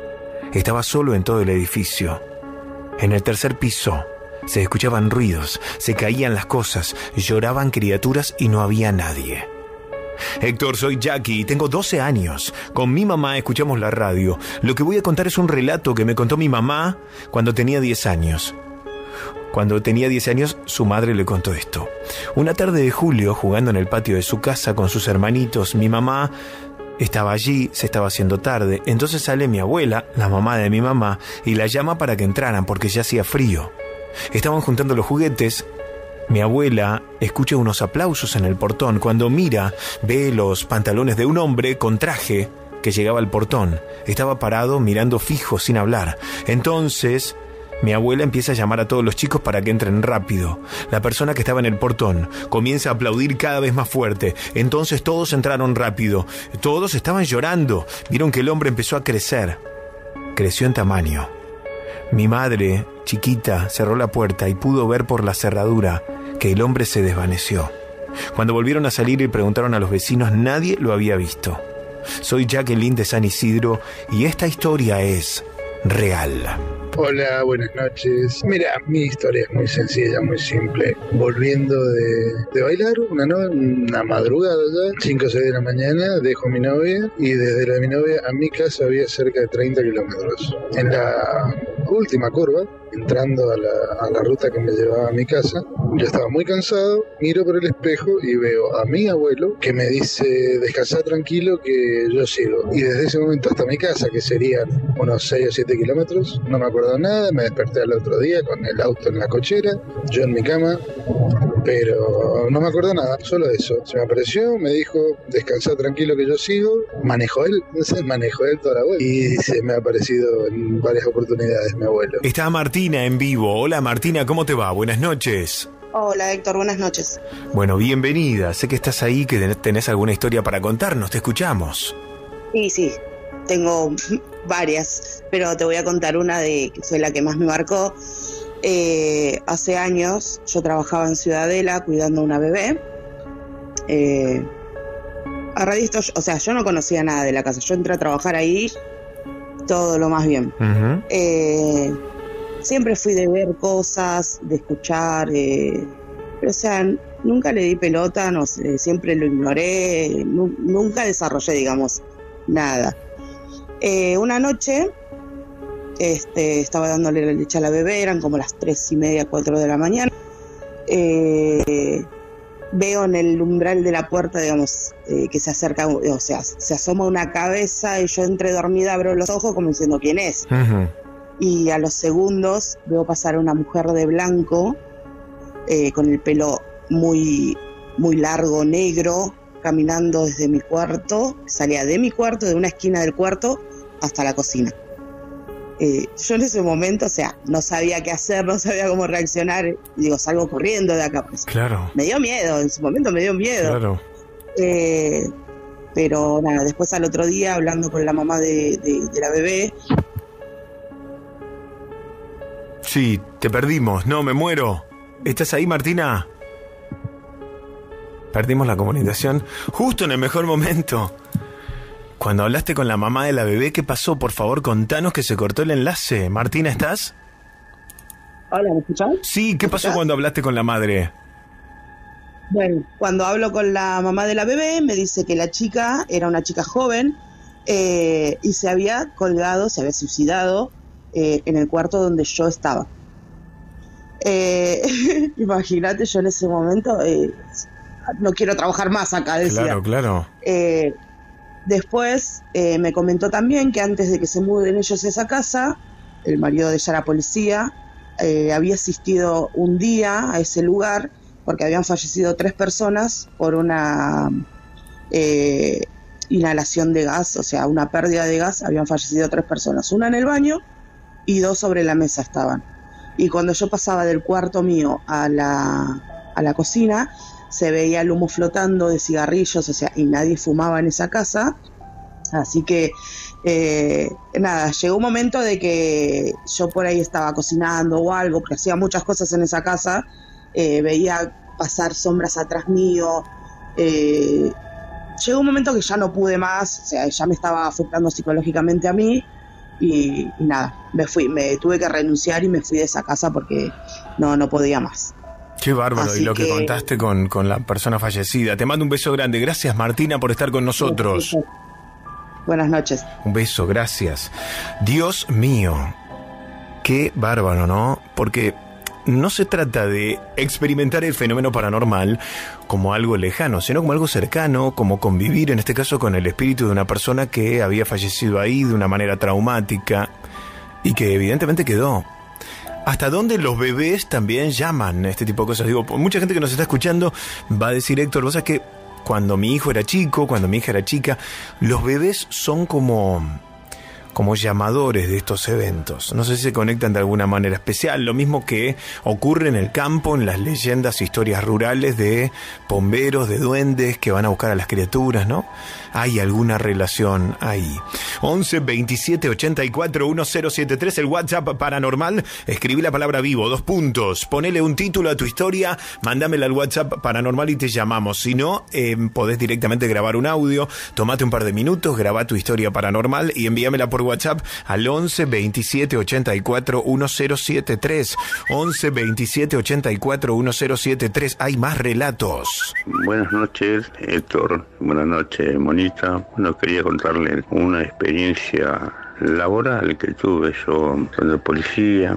Estaba solo en todo el edificio. En el 3er piso se escuchaban ruidos, se caían las cosas, lloraban criaturas y no había nadie. Héctor, soy Jackie y tengo 12 años. Con mi mamá escuchamos la radio. Lo que voy a contar es un relato que me contó mi mamá cuando tenía 10 años. Cuando tenía 10 años, su madre le contó esto. Una tarde de julio, jugando en el patio de su casa con sus hermanitos, mi mamá estaba allí, se estaba haciendo tarde, entonces sale mi abuela, la mamá de mi mamá, y la llama para que entraran porque ya hacía frío. Estaban juntando los juguetes. Mi abuela escucha unos aplausos en el portón. Cuando mira, ve los pantalones de un hombre con traje que llegaba al portón. Estaba parado mirando fijo sin hablar. Entonces mi abuela empieza a llamar a todos los chicos para que entren rápido. La persona que estaba en el portón comienza a aplaudir cada vez más fuerte. Entonces todos entraron rápido. Todos estaban llorando. Vieron que el hombre empezó a crecer. Creció en tamaño. Mi madre, chiquita, cerró la puerta y pudo ver por la cerradura que el hombre se desvaneció. Cuando volvieron a salir y preguntaron a los vecinos, nadie lo había visto. Soy Jacqueline de San Isidro y esta historia es real. Hola, buenas noches. Mira, mi historia es muy sencilla, muy simple. Volviendo de bailar una madrugada ya, 5 o 6 de la mañana, dejo a mi novia y desde la de mi novia a mi casa había cerca de 30 kilómetros. En la última curva entrando a la ruta que me llevaba a mi casa. Yo estaba muy cansado, miro por el espejo y veo a mi abuelo que me dice: descansá tranquilo que yo sigo. Y desde ese momento hasta mi casa, que serían unos 6 o 7 kilómetros, no me acuerdo nada. Me desperté al otro día con el auto en la cochera, yo en mi cama, pero no me acuerdo nada, solo eso. Se me apareció, me dijo: descansá tranquilo que yo sigo. Manejó él toda la vuelta. Y se me ha aparecido en varias oportunidades mi abuelo. Está Martina en vivo. Hola Martina, ¿cómo te va? Buenas noches. Hola Héctor, buenas noches. Bueno, bienvenida. Sé que estás ahí, que tenés alguna historia para contarnos. Te escuchamos. Sí, tengo varias, pero te voy a contar una que fue la que más me marcó. Hace años yo trabajaba en Ciudadela cuidando a una bebé. A raíz de esto, o sea, yo no conocía nada de la casa. Yo entré a trabajar ahí todo lo más bien. Uh-huh. Siempre fui de ver cosas, de escuchar, pero o sea, nunca le di pelota, no sé, siempre lo ignoré, nunca desarrollé, digamos, nada. Una noche estaba dándole la leche a la bebé, eran como las 3:30, 4 de la mañana. Veo en el umbral de la puerta, digamos, que se acerca, o sea, se asoma una cabeza y yo entre dormida abro los ojos como diciendo ¿quién es? Uh-huh. Y a los segundos veo pasar a una mujer de blanco, con el pelo muy, muy largo, negro, caminando desde mi cuarto, salía de mi cuarto, de una esquina del cuarto, hasta la cocina. Yo en ese momento, o sea, no sabía qué hacer, no sabía cómo reaccionar, digo, salgo corriendo de acá. Pues. Claro. Me dio miedo, en su momento me dio miedo. Claro. Pero nada, después al otro día, hablando con la mamá de la bebé. Sí, te perdimos, no, me muero. ¿Estás ahí, Martina? Perdimos la comunicación justo en el mejor momento. Cuando hablaste con la mamá de la bebé, ¿qué pasó? Por favor, contanos que se cortó el enlace. Martina, ¿estás? Hola, ¿me escuchás? Sí, ¿qué pasó cuando hablaste con la madre? Bueno, cuando hablo con la mamá de la bebé, me dice que la chica era una chica joven y se había colgado, se había suicidado en el cuarto donde yo estaba. Imagínate, yo en ese momento no quiero trabajar más acá, decía. Claro. Después me comentó también que antes de que se muden ellos a esa casa, el marido de ella era policía, había asistido un día a ese lugar porque habían fallecido 3 personas por una inhalación de gas, o sea, una pérdida de gas. Habían fallecido 3 personas, una en el baño y 2 sobre la mesa estaban. Y cuando yo pasaba del cuarto mío a la cocina, se veía el humo flotando de cigarrillos, o sea, y nadie fumaba en esa casa. Así que, nada, llegó un momento de que yo por ahí estaba cocinando o algo, porque hacía muchas cosas en esa casa, veía pasar sombras atrás mío. Llegó un momento que ya no pude más, o sea, ya me estaba afectando psicológicamente a mí, y nada, me tuve que renunciar y me fui de esa casa porque no podía más. Qué bárbaro. Así y lo que contaste con la persona fallecida. Te mando un beso grande. Gracias, Martina, por estar con nosotros. Sí. Buenas noches. Un beso, gracias. Dios mío, qué bárbaro, ¿no? Porque no se trata de experimentar el fenómeno paranormal como algo lejano, sino como algo cercano, como convivir, en este caso, con el espíritu de una persona que había fallecido ahí de una manera traumática y que evidentemente quedó. ¿Hasta dónde los bebés también llaman este tipo de cosas? Digo, mucha gente que nos está escuchando va a decir, Héctor, vos sabés que cuando mi hijo era chico, cuando mi hija era chica, los bebés son como llamadores de estos eventos. No sé si se conectan de alguna manera especial. Lo mismo que ocurre en el campo, en las leyendas, historias rurales de bomberos, de duendes que van a buscar a las criaturas, ¿no? Hay alguna relación ahí. 11 27 84 1073, el WhatsApp paranormal. Escribí la palabra vivo, 2 puntos. Ponele un título a tu historia, mándamela al WhatsApp paranormal y te llamamos. Si no, podés directamente grabar un audio. Tomate un par de minutos, grabá tu historia paranormal y envíamela por WhatsApp al 11 27 84 1073. 11 27 84 1073. Hay más relatos. Buenas noches, Héctor. Buenas noches, Monita. Bueno, quería contarle una experiencia laboral que tuve yo con la policía,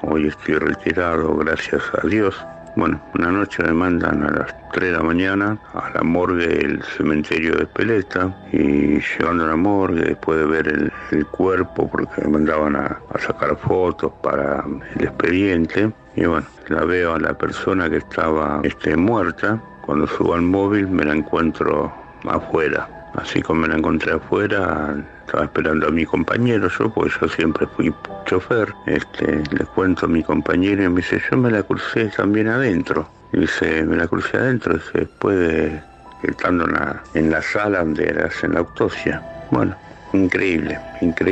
Hoy estoy retirado, gracias a Dios. Bueno, una noche me mandan a las 3 de la mañana a la morgue del cementerio de Espeleta, y llegando a la morgue, después de ver el cuerpo, porque me mandaban a sacar fotos para el expediente, y bueno, la veo a la persona que estaba muerta. Cuando subo al móvil me la encuentro afuera. Así como me la encontré afuera, estaba esperando a mi compañero, porque yo siempre fui chofer. Le cuento a mi compañero y me dice, yo me la crucé también adentro. Y dice, me la crucé adentro, dice, después de estando en la sala donde hacen la autopsia. Bueno, increíble,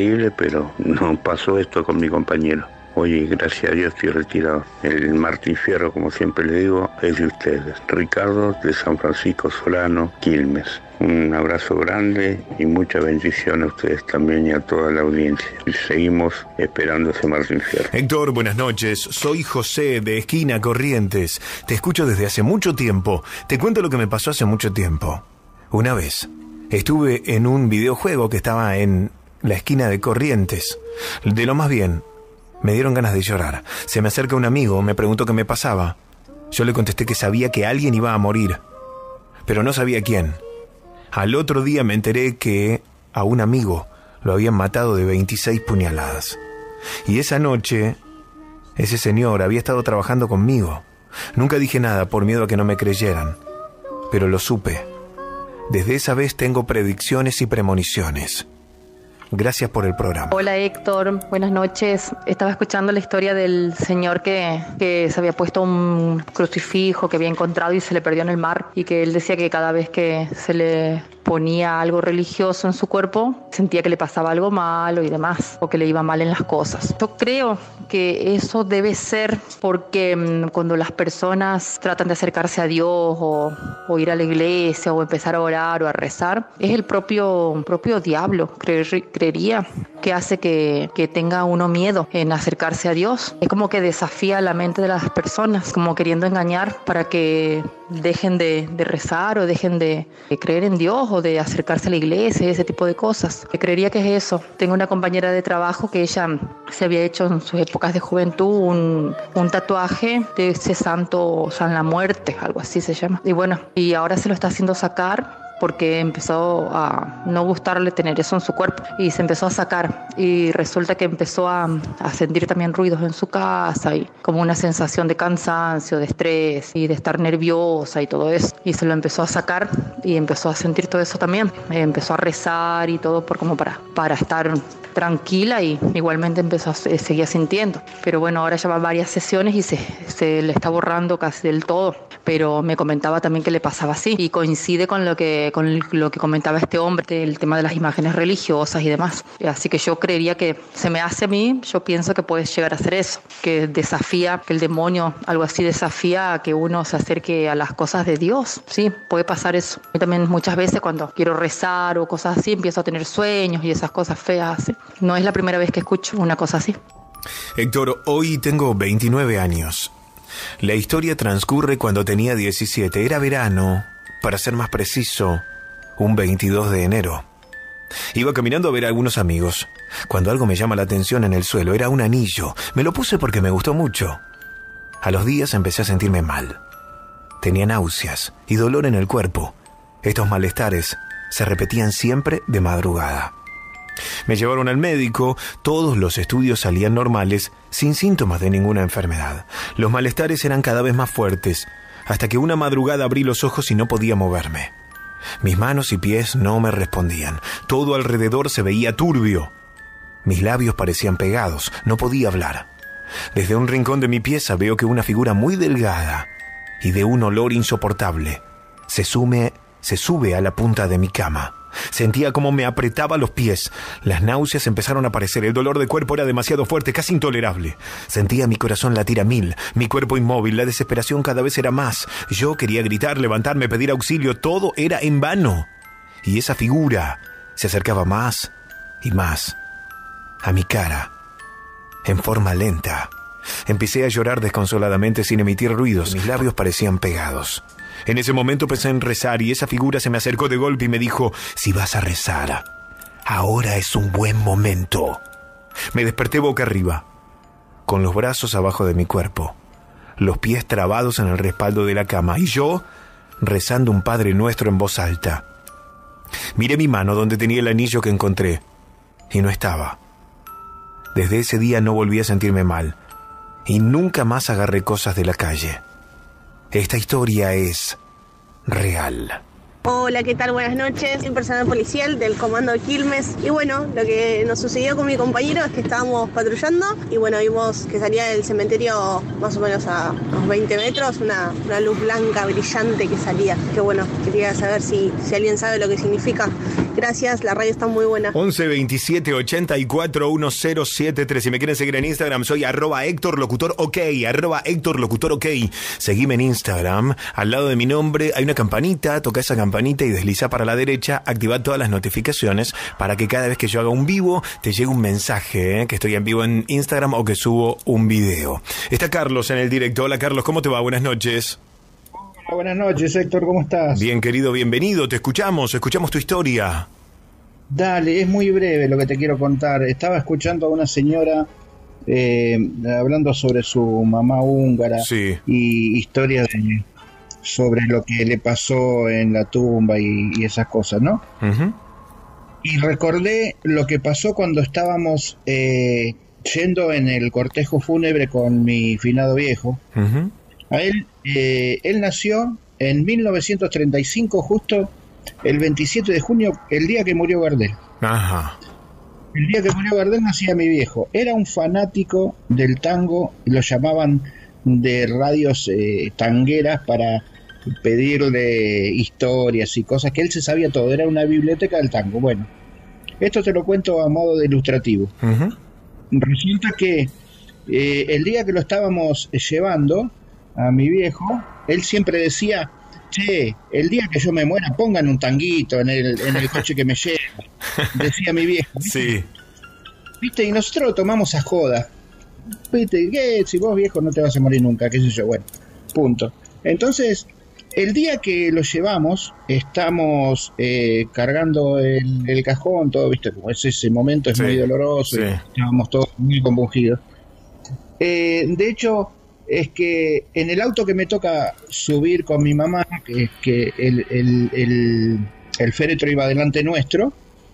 pero no pasó esto con mi compañero. Hoy, gracias a Dios, estoy retirado. El Martín Fierro, como siempre le digo, es de ustedes. Ricardo, de San Francisco Solano, Quilmes. Un abrazo grande y mucha bendición a ustedes también y a toda la audiencia. Y seguimos esperando ese Martín Fierro. Héctor, buenas noches. Soy José, de Esquina Corrientes. Te escucho desde hace mucho tiempo. Te cuento lo que me pasó hace mucho tiempo. Una vez estuve en un videojuego que estaba en la esquina de Corrientes. De lo más bien, me dieron ganas de llorar. Se me acerca un amigo, me preguntó qué me pasaba. Yo le contesté que sabía que alguien iba a morir, pero no sabía quién. Al otro día me enteré que a un amigo lo habían matado de 26 puñaladas. Y esa noche, ese señor había estado trabajando conmigo. Nunca dije nada por miedo a que no me creyeran, pero lo supe. Desde esa vez tengo predicciones y premoniciones. Gracias por el programa. Hola Héctor, buenas noches. Estaba escuchando la historia del señor que se había puesto un crucifijo que había encontrado y se le perdió en el mar, y que él decía que cada vez que se le ponía algo religioso en su cuerpo, sentía que le pasaba algo malo y demás, o que le iba mal en las cosas. Yo creo que eso debe ser porque cuando las personas tratan de acercarse a Dios o ir a la iglesia o empezar a orar o a rezar, es el propio diablo, creería, que hace que tenga uno miedo en acercarse a Dios. Es como que desafía la mente de las personas, como queriendo engañar para que dejen de rezar o dejen de creer en Dios o de acercarse a la iglesia, ese tipo de cosas. Creería que es eso. Tengo una compañera de trabajo que ella se había hecho en sus épocas de juventud un tatuaje de ese santo, San la Muerte, algo así se llama. Y bueno, y ahora se lo está haciendo sacar porque empezó a no gustarle tener eso en su cuerpo y se empezó a sacar, y resulta que empezó a sentir también ruidos en su casa y como una sensación de cansancio, de estrés y de estar nerviosa y todo eso, y se lo empezó a sacar y empezó a sentir todo eso también. Empezó a rezar y todo como para estar tranquila, y igualmente seguía sintiendo, pero bueno, ahora ya va varias sesiones y se le está borrando casi del todo, pero me comentaba también que le pasaba así, y coincide con lo que comentaba este hombre, el tema de las imágenes religiosas y demás. Así que yo creería que se me hace a mí, yo pienso que puede llegar a ser eso, que desafía, que el demonio, algo así, desafía a que uno se acerque a las cosas de Dios. Sí, puede pasar eso. Yo también muchas veces cuando quiero rezar o cosas así, empiezo a tener sueños y esas cosas feas así. No es la primera vez que escucho una cosa así. Héctor, hoy tengo 29 años. La historia transcurre cuando tenía 17. Era verano, para ser más preciso, un 22 de enero. Iba caminando a ver a algunos amigos, cuando algo me llama la atención en el suelo. Era un anillo. Me lo puse porque me gustó mucho. A los días empecé a sentirme mal. Tenía náuseas y dolor en el cuerpo. Estos malestares se repetían siempre de madrugada. Me llevaron al médico, todos los estudios salían normales, sin síntomas de ninguna enfermedad. Los malestares eran cada vez más fuertes, hasta que una madrugada abrí los ojos y no podía moverme. Mis manos y pies no me respondían. Todo alrededor se veía turbio. Mis labios parecían pegados, no podía hablar. Desde un rincón de mi pieza veo que una figura muy delgada y de un olor insoportable se sube a la punta de mi cama. Sentía como me apretaba los pies. Las náuseas empezaron a aparecer. El dolor de cuerpo era demasiado fuerte, casi intolerable. Sentía mi corazón latir a 1000, mi cuerpo inmóvil. La desesperación cada vez era más. Yo quería gritar, levantarme, pedir auxilio. Todo era en vano. Y esa figura se acercaba más y más a mi cara, en forma lenta. Empecé a llorar desconsoladamente sin emitir ruidos. Mis labios parecían pegados. En ese momento pensé en rezar y esa figura se me acercó de golpe y me dijo: si vas a rezar, ahora es un buen momento. Me desperté boca arriba. con los brazos abajo de mi cuerpo, los pies trabados en el respaldo de la cama, y yo rezando un Padre Nuestro en voz alta. Miré mi mano donde tenía el anillo que encontré, y no estaba. Desde ese día no volví a sentirme mal, y nunca más agarré cosas de la calle. Esta historia es real. Hola, ¿qué tal? Buenas noches. Soy personal policial del Comando Quilmes. Y bueno, lo que nos sucedió con mi compañero es que estábamos patrullando y bueno, vimos que salía del cementerio más o menos a unos 20 metros una luz blanca brillante que salía. Que bueno, quería saber si alguien sabe lo que significa. Gracias, la radio está muy buena. 11 27 84 1073. Si me quieren seguir en Instagram, soy @HéctorLocutorOK, @HéctorLocutorOK. Seguime en Instagram. Al lado de mi nombre hay una campanita, toca esa campanita y desliza para la derecha, activa todas las notificaciones para que cada vez que yo haga un vivo te llegue un mensaje, que estoy en vivo en Instagram o que subo un video. Está Carlos en el directo. Hola Carlos, ¿cómo te va? Buenas noches. Hola, buenas noches, Héctor, ¿cómo estás? Bien, querido, bienvenido, te escuchamos tu historia. Dale, es muy breve lo que te quiero contar. Estaba escuchando a una señora hablando sobre su mamá húngara, sí, y historias sobre lo que le pasó en la tumba y esas cosas, ¿no? Uh-huh. Y recordé lo que pasó cuando estábamos yendo en el cortejo fúnebre con mi finado viejo. Uh-huh. A él nació en 1935, justo el 27 de junio, el día que murió Gardel. Ajá. El día que murió Gardel nacía mi viejo. Era un fanático del tango, lo llamaban de radios tangueras para pedirle historias y cosas, que él se sabía todo, era una biblioteca del tango. Bueno, esto te lo cuento a modo de ilustrativo. Uh-huh. Resulta que el día que lo estábamos llevando a mi viejo, él siempre decía: che, el día que yo me muera pongan un tanguito en el coche que me lleva, decía mi viejo, ¿viste? Sí. ¿Viste? Y nosotros lo tomamos a joda. ¿Viste? ¿Qué? Si vos, viejo, no te vas a morir nunca, qué sé yo. Bueno, punto. Entonces, el día que lo llevamos, estamos cargando el cajón, todo, ¿viste? Como es ese momento, es muy doloroso, sí. Y estábamos todos muy compungidos. De hecho, es que en el auto que me toca subir con mi mamá, que el féretro iba delante nuestro,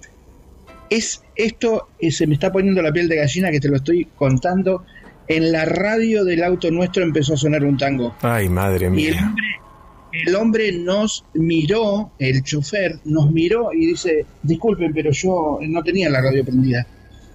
se me está poniendo la piel de gallina que te lo estoy contando. En la radio del auto nuestro empezó a sonar un tango. Ay, madre mía. Y el hombre nos miró, el chofer nos miró y dice: disculpen, pero yo no tenía la radio prendida.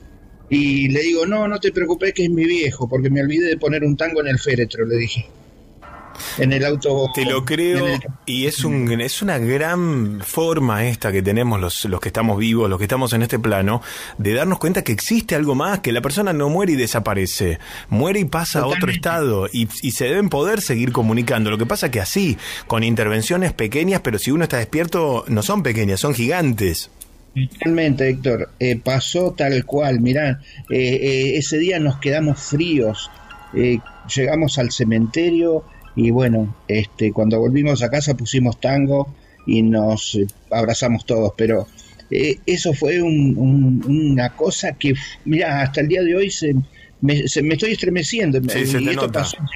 Y le digo: no te preocupes, que es mi viejo, porque me olvidé de poner un tango en el féretro, le dije. En el auto. Te lo creo, y es una gran forma esta que tenemos los que estamos vivos, los que estamos en este plano, de darnos cuenta que existe algo más, que la persona no muere y desaparece, muere y pasa a otro estado, y se deben poder seguir comunicando. Lo que pasa que así, con intervenciones pequeñas, pero si uno está despierto, no son pequeñas, son gigantes. Totalmente, Héctor, pasó tal cual. Mirá, ese día nos quedamos fríos, llegamos al cementerio. Y bueno, cuando volvimos a casa pusimos tango y nos abrazamos todos, pero eso fue una cosa que, mirá, hasta el día de hoy me estoy estremeciendo. Sí, y esto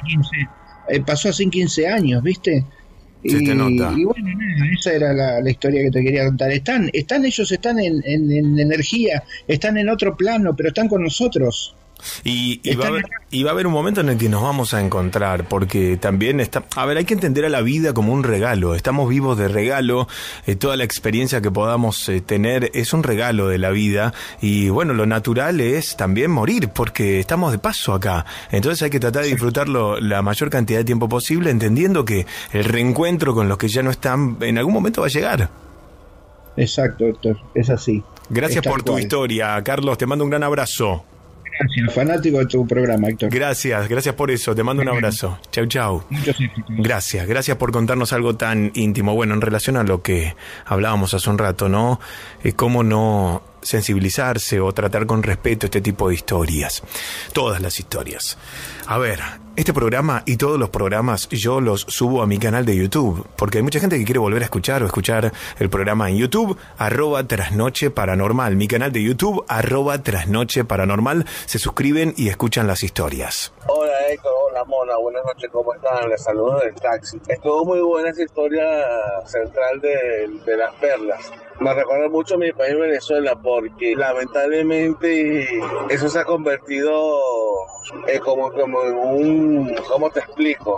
pasó hace 15 años, ¿viste? Se te nota. Y bueno, esa era la historia que te quería contar. Ellos están en energía, están en otro plano, pero están con nosotros. Y va a haber un momento en el que nos vamos a encontrar, porque también hay que entender a la vida como un regalo. Estamos vivos de regalo, toda la experiencia que podamos tener es un regalo de la vida, y bueno, lo natural es también morir, porque estamos de paso acá. Entonces hay que tratar de disfrutarlo la mayor cantidad de tiempo posible, entendiendo que el reencuentro con los que ya no están en algún momento va a llegar. Exacto, Héctor, es así. Gracias por tu historia, Carlos, te mando un gran abrazo. Gracias, fanático de tu programa, Héctor. Gracias por eso, te mando un abrazo. Chau. Muchos éxitos. Gracias por contarnos algo tan íntimo. Bueno, en relación a lo que hablábamos hace un rato, ¿no? Cómo no sensibilizarse o tratar con respeto este tipo de historias. Todas las historias. A ver, este programa y todos los programas yo los subo a mi canal de YouTube, porque hay mucha gente que quiere volver a escuchar o escuchar el programa en YouTube, @Trasnoche Paranormal. Mi canal de YouTube, @Trasnoche Paranormal. Se suscriben y escuchan las historias. Hola Héctor, hola Mona, buenas noches, ¿cómo están? Les saludo del taxi. Estuvo muy buena esa historia central de las perlas. Me recuerda mucho a mi país Venezuela, porque lamentablemente eso se ha convertido como en un, ¿cómo te explico?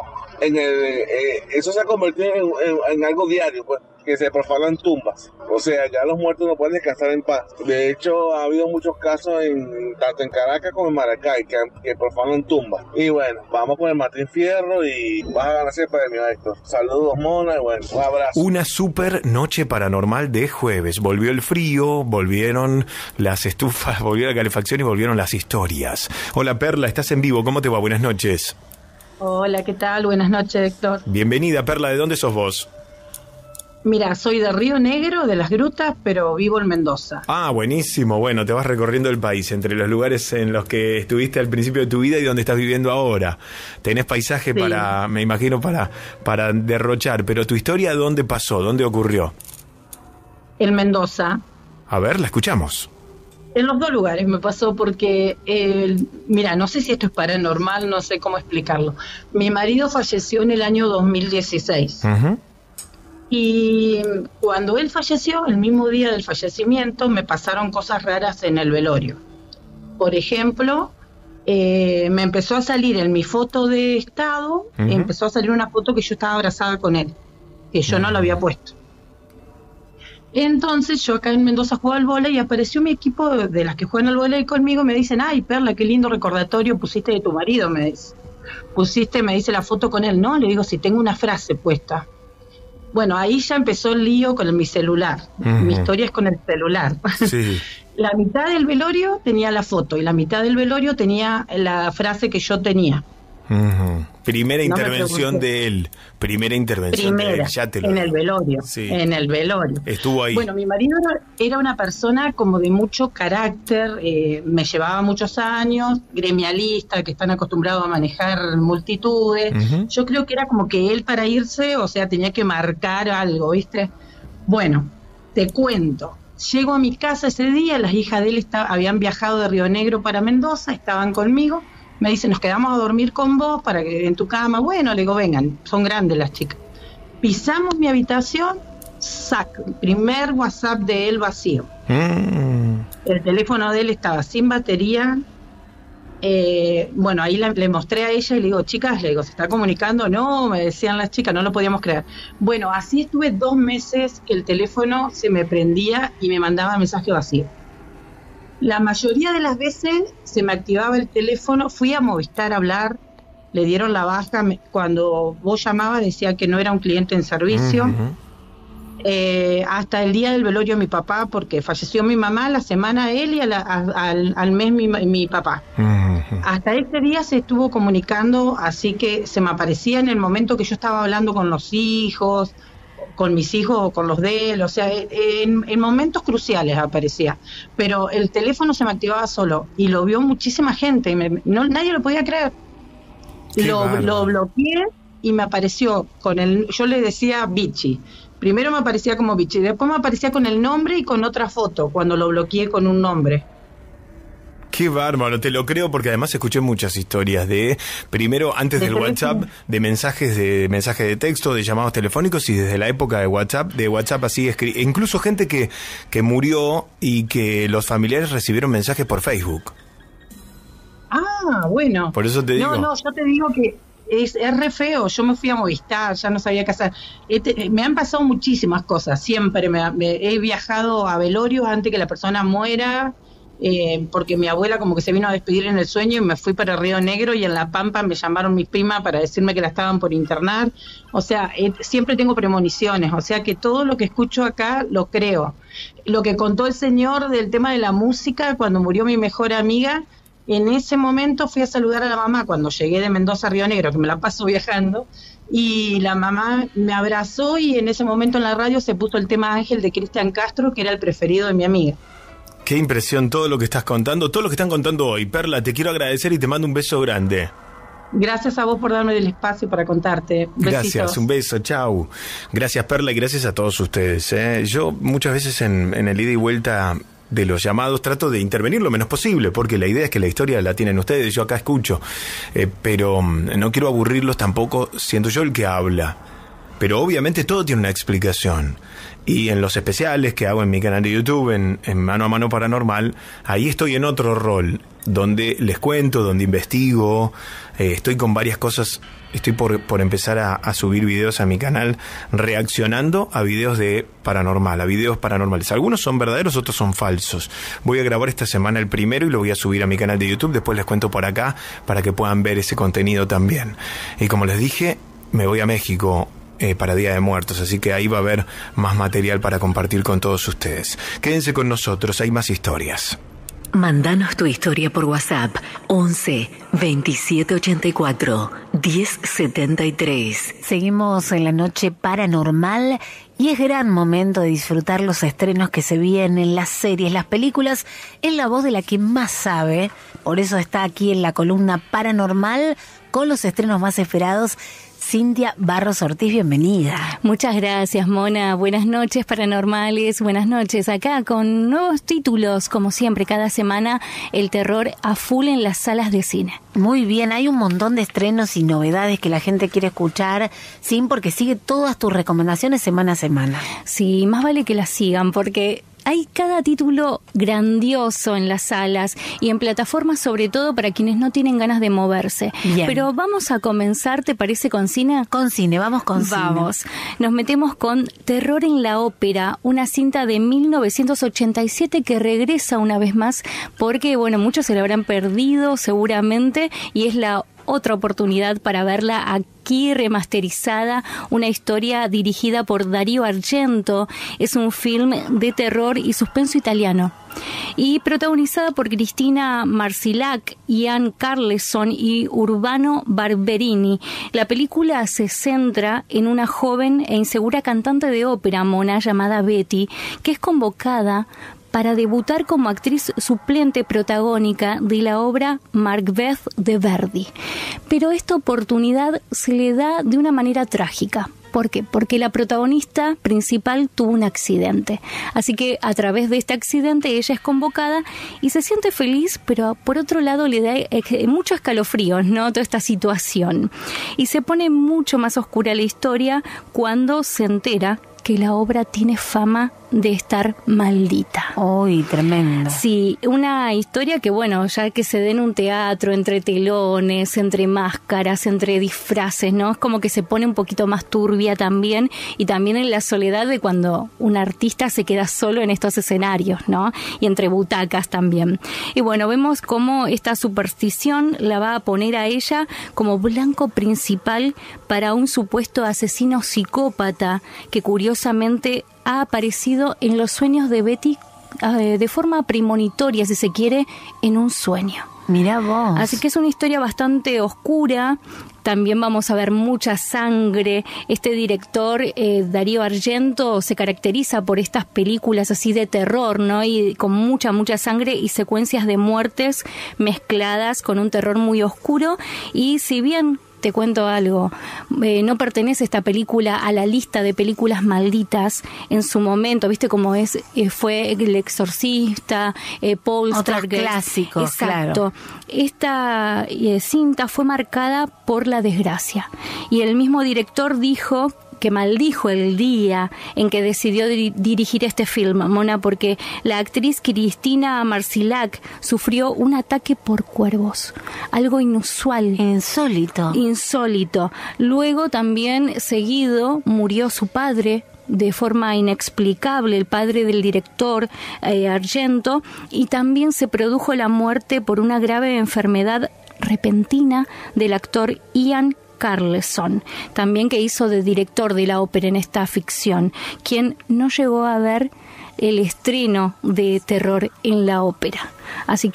Eso se ha convertido en algo diario, pues, que se profanan tumbas. O sea, ya los muertos no pueden descansar en paz. De hecho, ha habido muchos casos tanto en Caracas como en Maracay que profanan tumbas. Y bueno, vamos con el Martín Fierro y vas a ganar ese premio, Héctor. Saludos, Mona, y bueno, un abrazo. Una super noche paranormal de jueves. Volvió el frío, volvieron las estufas, volvió la calefacción y volvieron las historias. Hola Perla, estás en vivo, ¿cómo te va? Buenas noches. Hola, ¿qué tal? Buenas noches, Héctor. Bienvenida, Perla, ¿de dónde sos vos? Mira, soy de Río Negro, de Las Grutas, pero vivo en Mendoza. Ah, buenísimo. Bueno, te vas recorriendo el país, entre los lugares en los que estuviste al principio de tu vida y donde estás viviendo ahora. Tenés paisaje para, me imagino, para derrochar. Pero tu historia, ¿dónde pasó? ¿Dónde ocurrió? En Mendoza. A ver, la escuchamos. En los dos lugares me pasó porque, mira, no sé si esto es paranormal, no sé cómo explicarlo. Mi marido falleció en el año 2016. Uh-huh. Y cuando él falleció, el mismo día del fallecimiento, me pasaron cosas raras en el velorio. Por ejemplo, me empezó a salir en mi foto de estado, empezó a salir una foto que yo estaba abrazada con él, que yo no lo había puesto. Entonces yo acá en Mendoza jugaba al vóley y apareció mi equipo de las que juegan al vóley conmigo. Me dicen, ay Perla, qué lindo recordatorio pusiste de tu marido, me dice. Me dice la foto con él. No, le digo, si tengo una frase puesta. Bueno, ahí ya empezó el lío con mi celular. Mi historia es con el celular. Sí. La mitad del velorio tenía la foto y la mitad del velorio tenía la frase que yo tenía. Primera intervención de él. Primera intervención de él. Ya te lo en el velorio. Sí. En el velorio. Estuvo ahí. Bueno, mi marido era una persona como de mucho carácter, me llevaba muchos años, gremialista, que están acostumbrados a manejar multitudes. Yo creo que era como que él para irse, o sea, tenía que marcar algo, ¿viste? Bueno, te cuento. Llego a mi casa ese día, las hijas de él habían viajado de Río Negro para Mendoza, estaban conmigo. Me dice, nos quedamos a dormir con vos para que en tu cama. Bueno, le digo, vengan, son grandes las chicas. Pisamos mi habitación, primer WhatsApp de él vacío. El teléfono de él estaba sin batería. Bueno, ahí le mostré a ella y le digo, chicas, ¿se está comunicando? No, me decían las chicas, no lo podíamos creer. Bueno, así estuve 2 meses que el teléfono se me prendía y me mandaba mensaje vacío. La mayoría de las veces se me activaba el teléfono, fui a Movistar a hablar, le dieron la baja, cuando vos llamabas decía que no era un cliente en servicio, hasta el día del velorio de mi papá, porque falleció mi mamá, la semana él y al mes mi papá. Hasta ese día se estuvo comunicando, así que se me aparecía en el momento que yo estaba hablando con los hijos, con mis hijos o con los de él, o sea, en momentos cruciales aparecía, pero el teléfono se me activaba solo y lo vio muchísima gente y nadie lo podía creer. Lo bloqueé y me apareció yo le decía Bichi, primero me aparecía como Bichi, después me aparecía con el nombre y con otra foto cuando lo bloqueé con un nombre. Qué bárbaro, te lo creo porque además escuché muchas historias primero antes del WhatsApp, de mensajes de texto, de llamados telefónicos y desde la época de WhatsApp así incluso gente que murió y que los familiares recibieron mensajes por Facebook. Ah, bueno. Por eso te digo. No, yo te digo que es re feo. Yo me fui a Movistar, ya no sabía qué hacer. Me han pasado muchísimas cosas, siempre he viajado a velorios antes que la persona muera. Porque mi abuela como que se vino a despedir en el sueño y me fui para Río Negro y en La Pampa me llamaron mis primas para decirme que la estaban por internar. O sea, siempre tengo premoniciones, o sea que todo lo que escucho acá lo creo. Lo que contó el señor del tema de la música, cuando murió mi mejor amiga, en ese momento fui a saludar a la mamá cuando llegué de Mendoza a Río Negro, que me la paso viajando, y la mamá me abrazó y en ese momento en la radio se puso el tema Ángel de Cristian Castro, que era el preferido de mi amiga. Qué impresión todo lo que estás contando, todo lo que están contando hoy. Perla, te quiero agradecer y te mando un beso grande. Gracias a vos por darme el espacio para contarte. Besitos. Gracias, un beso, chau. Gracias, Perla, y gracias a todos ustedes. Yo muchas veces en el ida y vuelta de los llamados trato de intervenir lo menos posible, porque la idea es que la historia la tienen ustedes, yo acá escucho, pero no quiero aburrirlos tampoco siendo yo el que habla. Pero obviamente todo tiene una explicación. Y en los especiales que hago en mi canal de YouTube, en Mano a Mano Paranormal, ahí estoy en otro rol, donde les cuento, donde investigo, estoy con varias cosas. Estoy por empezar a subir videos a mi canal reaccionando a videos de paranormal, a videos paranormales. Algunos son verdaderos, otros son falsos. Voy a grabar esta semana el primero y lo voy a subir a mi canal de YouTube. Después les cuento por acá para que puedan ver ese contenido también. Y como les dije, me voy a México para Día de Muertos, así que ahí va a haber más material para compartir con todos ustedes. Quédense con nosotros, hay más historias. Mándanos tu historia por WhatsApp 11 27 84 10 73. Seguimos en la noche paranormal y es gran momento de disfrutar los estrenos que se vienen, las series, las películas, en la voz de la que más sabe. Por eso está aquí en la columna paranormal con los estrenos más esperados. Cintia Barros Ortiz, bienvenida. Muchas gracias, Mona. Buenas noches, paranormales. Buenas noches. Acá con nuevos títulos, como siempre, cada semana el terror a full en las salas de cine. Muy bien, hay un montón de estrenos y novedades que la gente quiere escuchar, sí, porque sigue todas tus recomendaciones semana a semana. Sí, más vale que las sigan, porque hay cada título grandioso en las salas y en plataformas, sobre todo para quienes no tienen ganas de moverse. Bien. Pero vamos a comenzar, ¿te parece, con cine? Con cine, vamos con cine. Vamos. Nos metemos con Terror en la Ópera, una cinta de 1987 que regresa una vez más porque, bueno, muchos se la habrán perdido seguramente y es la otra oportunidad para verla aquí remasterizada, una historia dirigida por Dario Argento. Es un film de terror y suspenso italiano y protagonizada por Cristina Marsilac, Ian Carleson y Urbano Barberini. La película se centra en una joven e insegura cantante de ópera, Mona, llamada Betty, que es convocada para debutar como actriz suplente protagónica de la obra Macbeth de Verdi. Pero esta oportunidad se le da de una manera trágica. ¿Por qué? Porque la protagonista principal tuvo un accidente. Así que a través de este accidente ella es convocada y se siente feliz, pero por otro lado le da mucho escalofrío, ¿no? Toda esta situación. Y se pone mucho más oscura la historia cuando se entera que la obra tiene fama de estar maldita. ¡Uy, tremendo! Sí, una historia que, bueno, ya que se dé en un teatro, entre telones, entre máscaras, entre disfraces, ¿no? Es como que se pone un poquito más turbia también, y también en la soledad de cuando un artista se queda solo en estos escenarios, ¿no? Y entre butacas también. Y bueno, vemos cómo esta superstición la va a poner a ella como blanco principal para un supuesto asesino psicópata que curiosamente ha aparecido en los sueños de Betty de forma premonitoria, si se quiere, en un sueño. Mirá vos. Así que es una historia bastante oscura. También vamos a ver mucha sangre. Este director, Dario Argento, se caracteriza por estas películas así de terror, ¿no? Y con mucha sangre y secuencias de muertes mezcladas con un terror muy oscuro. Y si bien te cuento algo, no pertenece esta película a la lista de películas malditas en su momento, ¿viste cómo fue El Exorcista, Poltergeist? Otros clásicos, exacto. Claro. Esta cinta fue marcada por la desgracia y el mismo director dijo que maldijo el día en que decidió dirigir este film, Mona, porque la actriz Cristina Marsilac sufrió un ataque por cuervos, algo inusual. Insólito. Luego también seguido murió su padre de forma inexplicable, el padre del director Argento, y también se produjo la muerte por una grave enfermedad repentina del actor Ian Carleson, también, que hizo de director de la ópera en esta ficción, quien no llegó a ver el estreno de Terror en la Ópera. Así que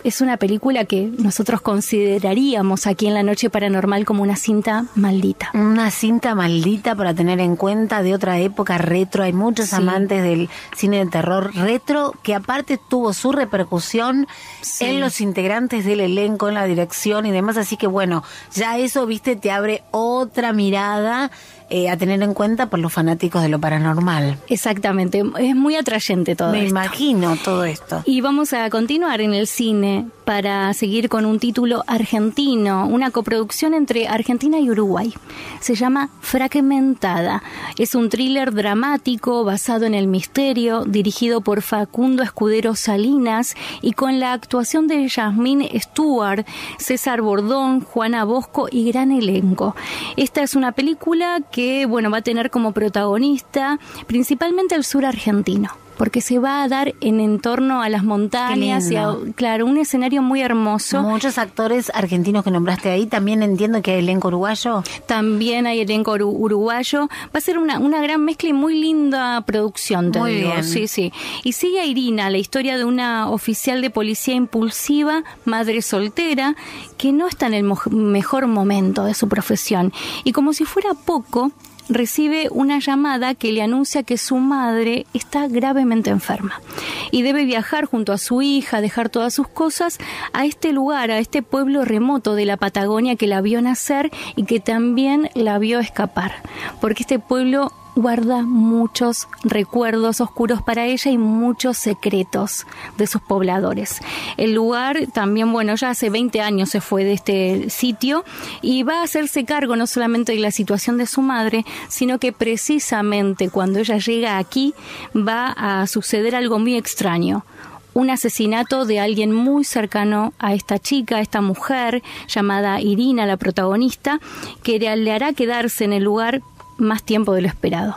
es una película que nosotros consideraríamos aquí en La Noche Paranormal como una cinta maldita. Una cinta maldita para tener en cuenta, de otra época, retro. Hay muchos amantes del cine de terror retro, que aparte tuvo su repercusión en los integrantes del elenco, en la dirección y demás. Así que bueno, ya eso, viste, te abre otra mirada a tener en cuenta por los fanáticos de lo paranormal. Exactamente, es muy atrayente todo esto. Me imagino todo esto. Y vamos a continuar en el cine para seguir con un título argentino, una coproducción entre Argentina y Uruguay. Se llama Fragmentada. Es un thriller dramático basado en el misterio, dirigido por Facundo Escudero Salinas y con la actuación de Yasmín Stewart, César Bordón, Juana Bosco y gran elenco. Esta es una película que va a tener como protagonista principalmente el sur argentino, porque se va a dar en torno a las montañas y claro, un escenario muy hermoso. Muchos actores argentinos que nombraste ahí. También entiendo que hay elenco uruguayo. También hay elenco uruguayo. Va a ser una gran mezcla y muy linda producción, te muy digo. Bien. Sí, sí. Y sigue a Irina, la historia de una oficial de policía impulsiva, madre soltera, que no está en el mejor momento de su profesión. Y como si fuera poco, recibe una llamada que le anuncia que su madre está gravemente enferma y debe viajar junto a su hija, dejar todas sus cosas a este lugar, a este pueblo remoto de la Patagonia que la vio nacer y que también la vio escapar, porque este pueblo guarda muchos recuerdos oscuros para ella y muchos secretos de sus pobladores. El lugar también, ya hace 20 años se fue de este sitio y va a hacerse cargo no solamente de la situación de su madre, sino que precisamente cuando ella llega aquí va a suceder algo muy extraño. Un asesinato de alguien muy cercano a esta chica, a esta mujer llamada Irina, la protagonista, que le hará quedarse en el lugar más tiempo de lo esperado.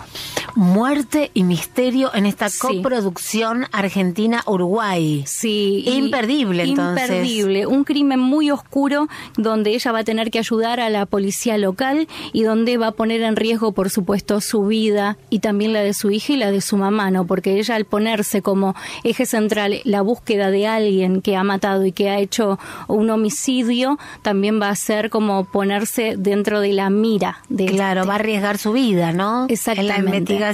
Muerte y misterio en esta coproducción Argentina-Uruguay. Sí. Imperdible, entonces. Imperdible. Un crimen muy oscuro donde ella va a tener que ayudar a la policía local y donde va a poner en riesgo, por supuesto, su vida y también la de su hija y la de su mamá, ¿no? Porque ella, al ponerse como eje central la búsqueda de alguien que ha matado y que ha hecho un homicidio, también va a ser como ponerse dentro de la mira de va a arriesgar su vida, ¿no? Exactamente. En la investigación,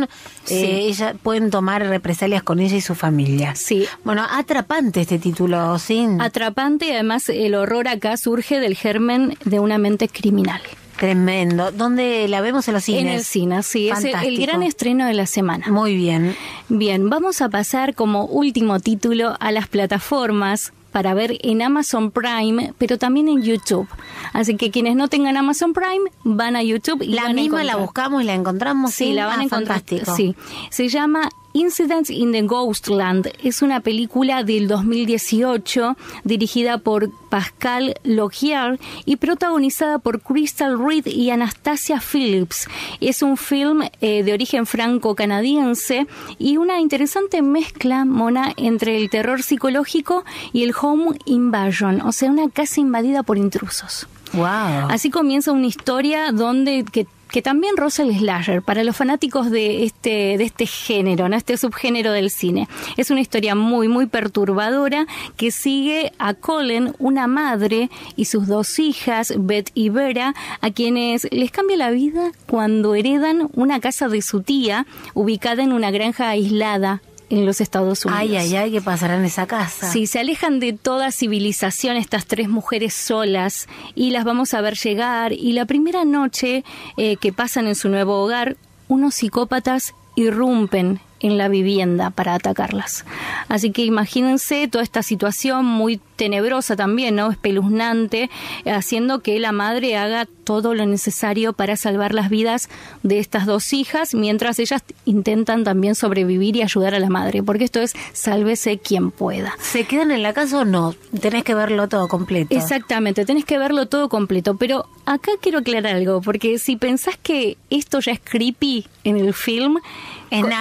ella pueden tomar represalias con ella y su familia. Sí. Bueno, atrapante este título, ¿sí? Atrapante, además el horror acá surge del germen de una mente criminal. Tremendo. ¿Dónde la vemos? En los cines. En el cine, sí. Fantástico. Es el gran estreno de la semana. Muy bien. Bien, vamos a pasar como último título a las plataformas para ver en Amazon Prime, pero también en YouTube. Así que quienes no tengan Amazon Prime van a YouTube y la van misma a la buscamos y la encontramos. Sí, la van a encontrar. Fantástico. Sí. Se llama Incidents in the Ghostland. Es una película del 2018 dirigida por Pascal Laugier y protagonizada por Crystal Reed y Anastasia Phillips. Es un film de origen franco-canadiense y una interesante mezcla, Mona, entre el terror psicológico y el home invasion, o sea, una casa invadida por intrusos. Wow. Así comienza una historia donde que también roza el slasher para los fanáticos de este género, ¿no? Este subgénero del cine. Es una historia muy, muy perturbadora que sigue a Colin, una madre, y sus dos hijas, Beth y Vera, a quienes les cambia la vida cuando heredan una casa de su tía, ubicada en una granja aislada en los Estados Unidos. Ay, ¿qué pasará en esa casa? Sí, se alejan de toda civilización estas tres mujeres solas y las vamos a ver llegar. Y la primera noche que pasan en su nuevo hogar, unos psicópatas irrumpen en la vivienda para atacarlas. Así que imagínense toda esta situación muy tenebrosa también, ¿no? Espeluznante, haciendo que la madre haga todo lo necesario para salvar las vidas de estas dos hijas, mientras ellas intentan también sobrevivir y ayudar a la madre, porque esto es sálvese quien pueda. ¿Se quedan en la casa o no? Tenés que verlo todo completo. Exactamente, tenés que verlo todo completo, pero acá quiero aclarar algo, porque si pensás que esto ya es creepy en el film, es nada, ¿no?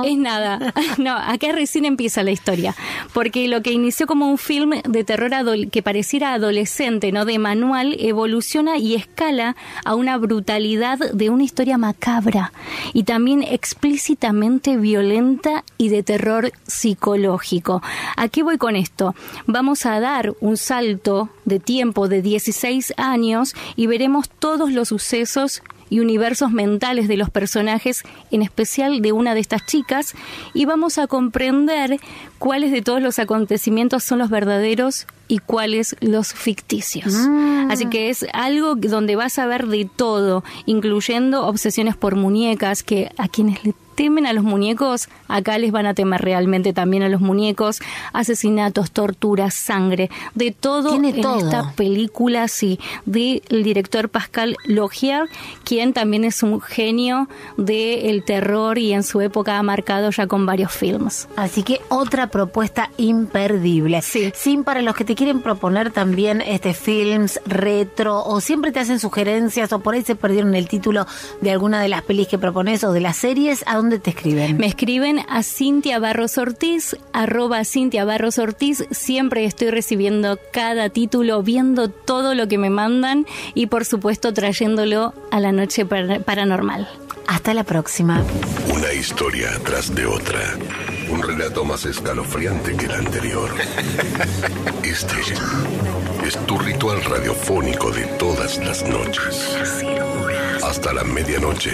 Es nada. No, acá recién empieza la historia. Porque lo que inició como un film de terror que pareciera adolescente, ¿no? De manual, evoluciona y escala a una brutalidad de una historia macabra. Y también explícitamente violenta y de terror psicológico. ¿A qué voy con esto? Vamos a dar un salto de tiempo de 16 años y veremos todos los sucesos y universos mentales de los personajes, en especial de una de estas chicas, y vamos a comprender cuáles de todos los acontecimientos son los verdaderos y cuáles los ficticios. Así que es algo donde vas a ver de todo, incluyendo obsesiones por muñecas, que a quienes le temen a los muñecos, acá les van a temer realmente también a los muñecos, asesinatos, torturas, sangre, de todo en esta película, sí, del director Pascal Laugier, quien también es un genio del terror y en su época ha marcado ya con varios films. Así que otra propuesta imperdible. Sí. Sin para los que te quieren proponer también films retro, o siempre te hacen sugerencias, o por ahí se perdieron el título de alguna de las pelis que propones o de las series, ¿a dónde te escriben? Me escriben a Cintia Barros Ortiz, @Cintia Barros Ortiz. Siempre estoy recibiendo cada título, viendo todo lo que me mandan y por supuesto trayéndolo a la noche paranormal. Hasta la próxima. Una historia tras de otra. Un relato más escalofriante que el anterior. Este es tu ritual radiofónico de todas las noches. Hasta la medianoche.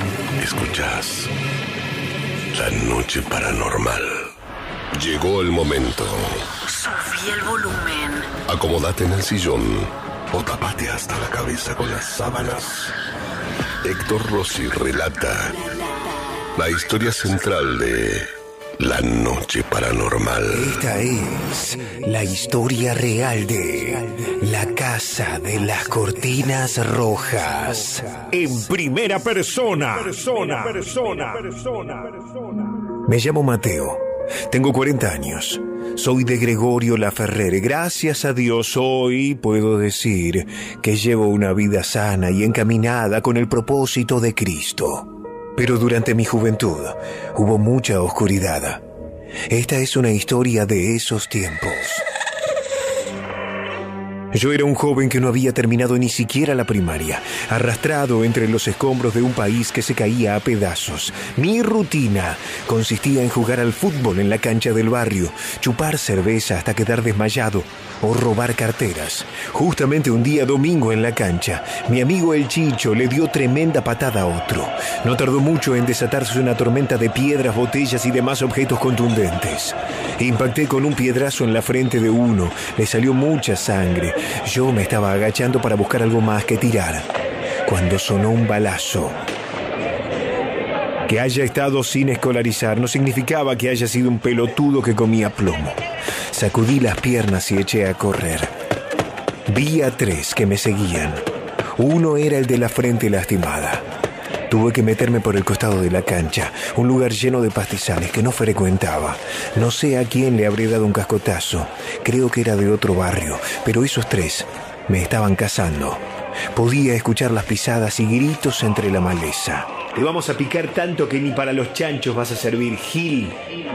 Escuchás La Noche Paranormal. Llegó el momento. Subí el volumen. Acomódate en el sillón o tapate hasta la cabeza con las sábanas. Héctor Rossi relata la historia central de La Noche Paranormal. Esta es la historia real de La Casa de las Cortinas Rojas. En primera persona. Me llamo Mateo. Tengo 40 años. Soy de Gregorio Laferrere. Gracias a Dios hoy puedo decir que llevo una vida sana y encaminada con el propósito de Cristo. Pero durante mi juventud hubo mucha oscuridad. Esta es una historia de esos tiempos. Yo era un joven que no había terminado ni siquiera la primaria, arrastrado entre los escombros de un país que se caía a pedazos. Mi rutina consistía en jugar al fútbol en la cancha del barrio, chupar cerveza hasta quedar desmayado o robar carteras. Justamente un día domingo en la cancha, mi amigo el Chicho le dio tremenda patada a otro. No tardó mucho en desatarse una tormenta de piedras, botellas y demás objetos contundentes. Impacté con un piedrazo en la frente de uno, le salió mucha sangre. Yo me estaba agachando para buscar algo más que tirar, cuando sonó un balazo. Que haya estado sin escolarizar no significaba que haya sido un pelotudo que comía plomo. Sacudí las piernas y eché a correr. Vi a 3 que me seguían. Uno era el de la frente lastimada. Tuve que meterme por el costado de la cancha, un lugar lleno de pastizales que no frecuentaba. No sé a quién le habré dado un cascotazo. Creo que era de otro barrio, pero esos 3 me estaban cazando. Podía escuchar las pisadas y gritos entre la maleza. Te vamos a picar tanto que ni para los chanchos vas a servir, Gil.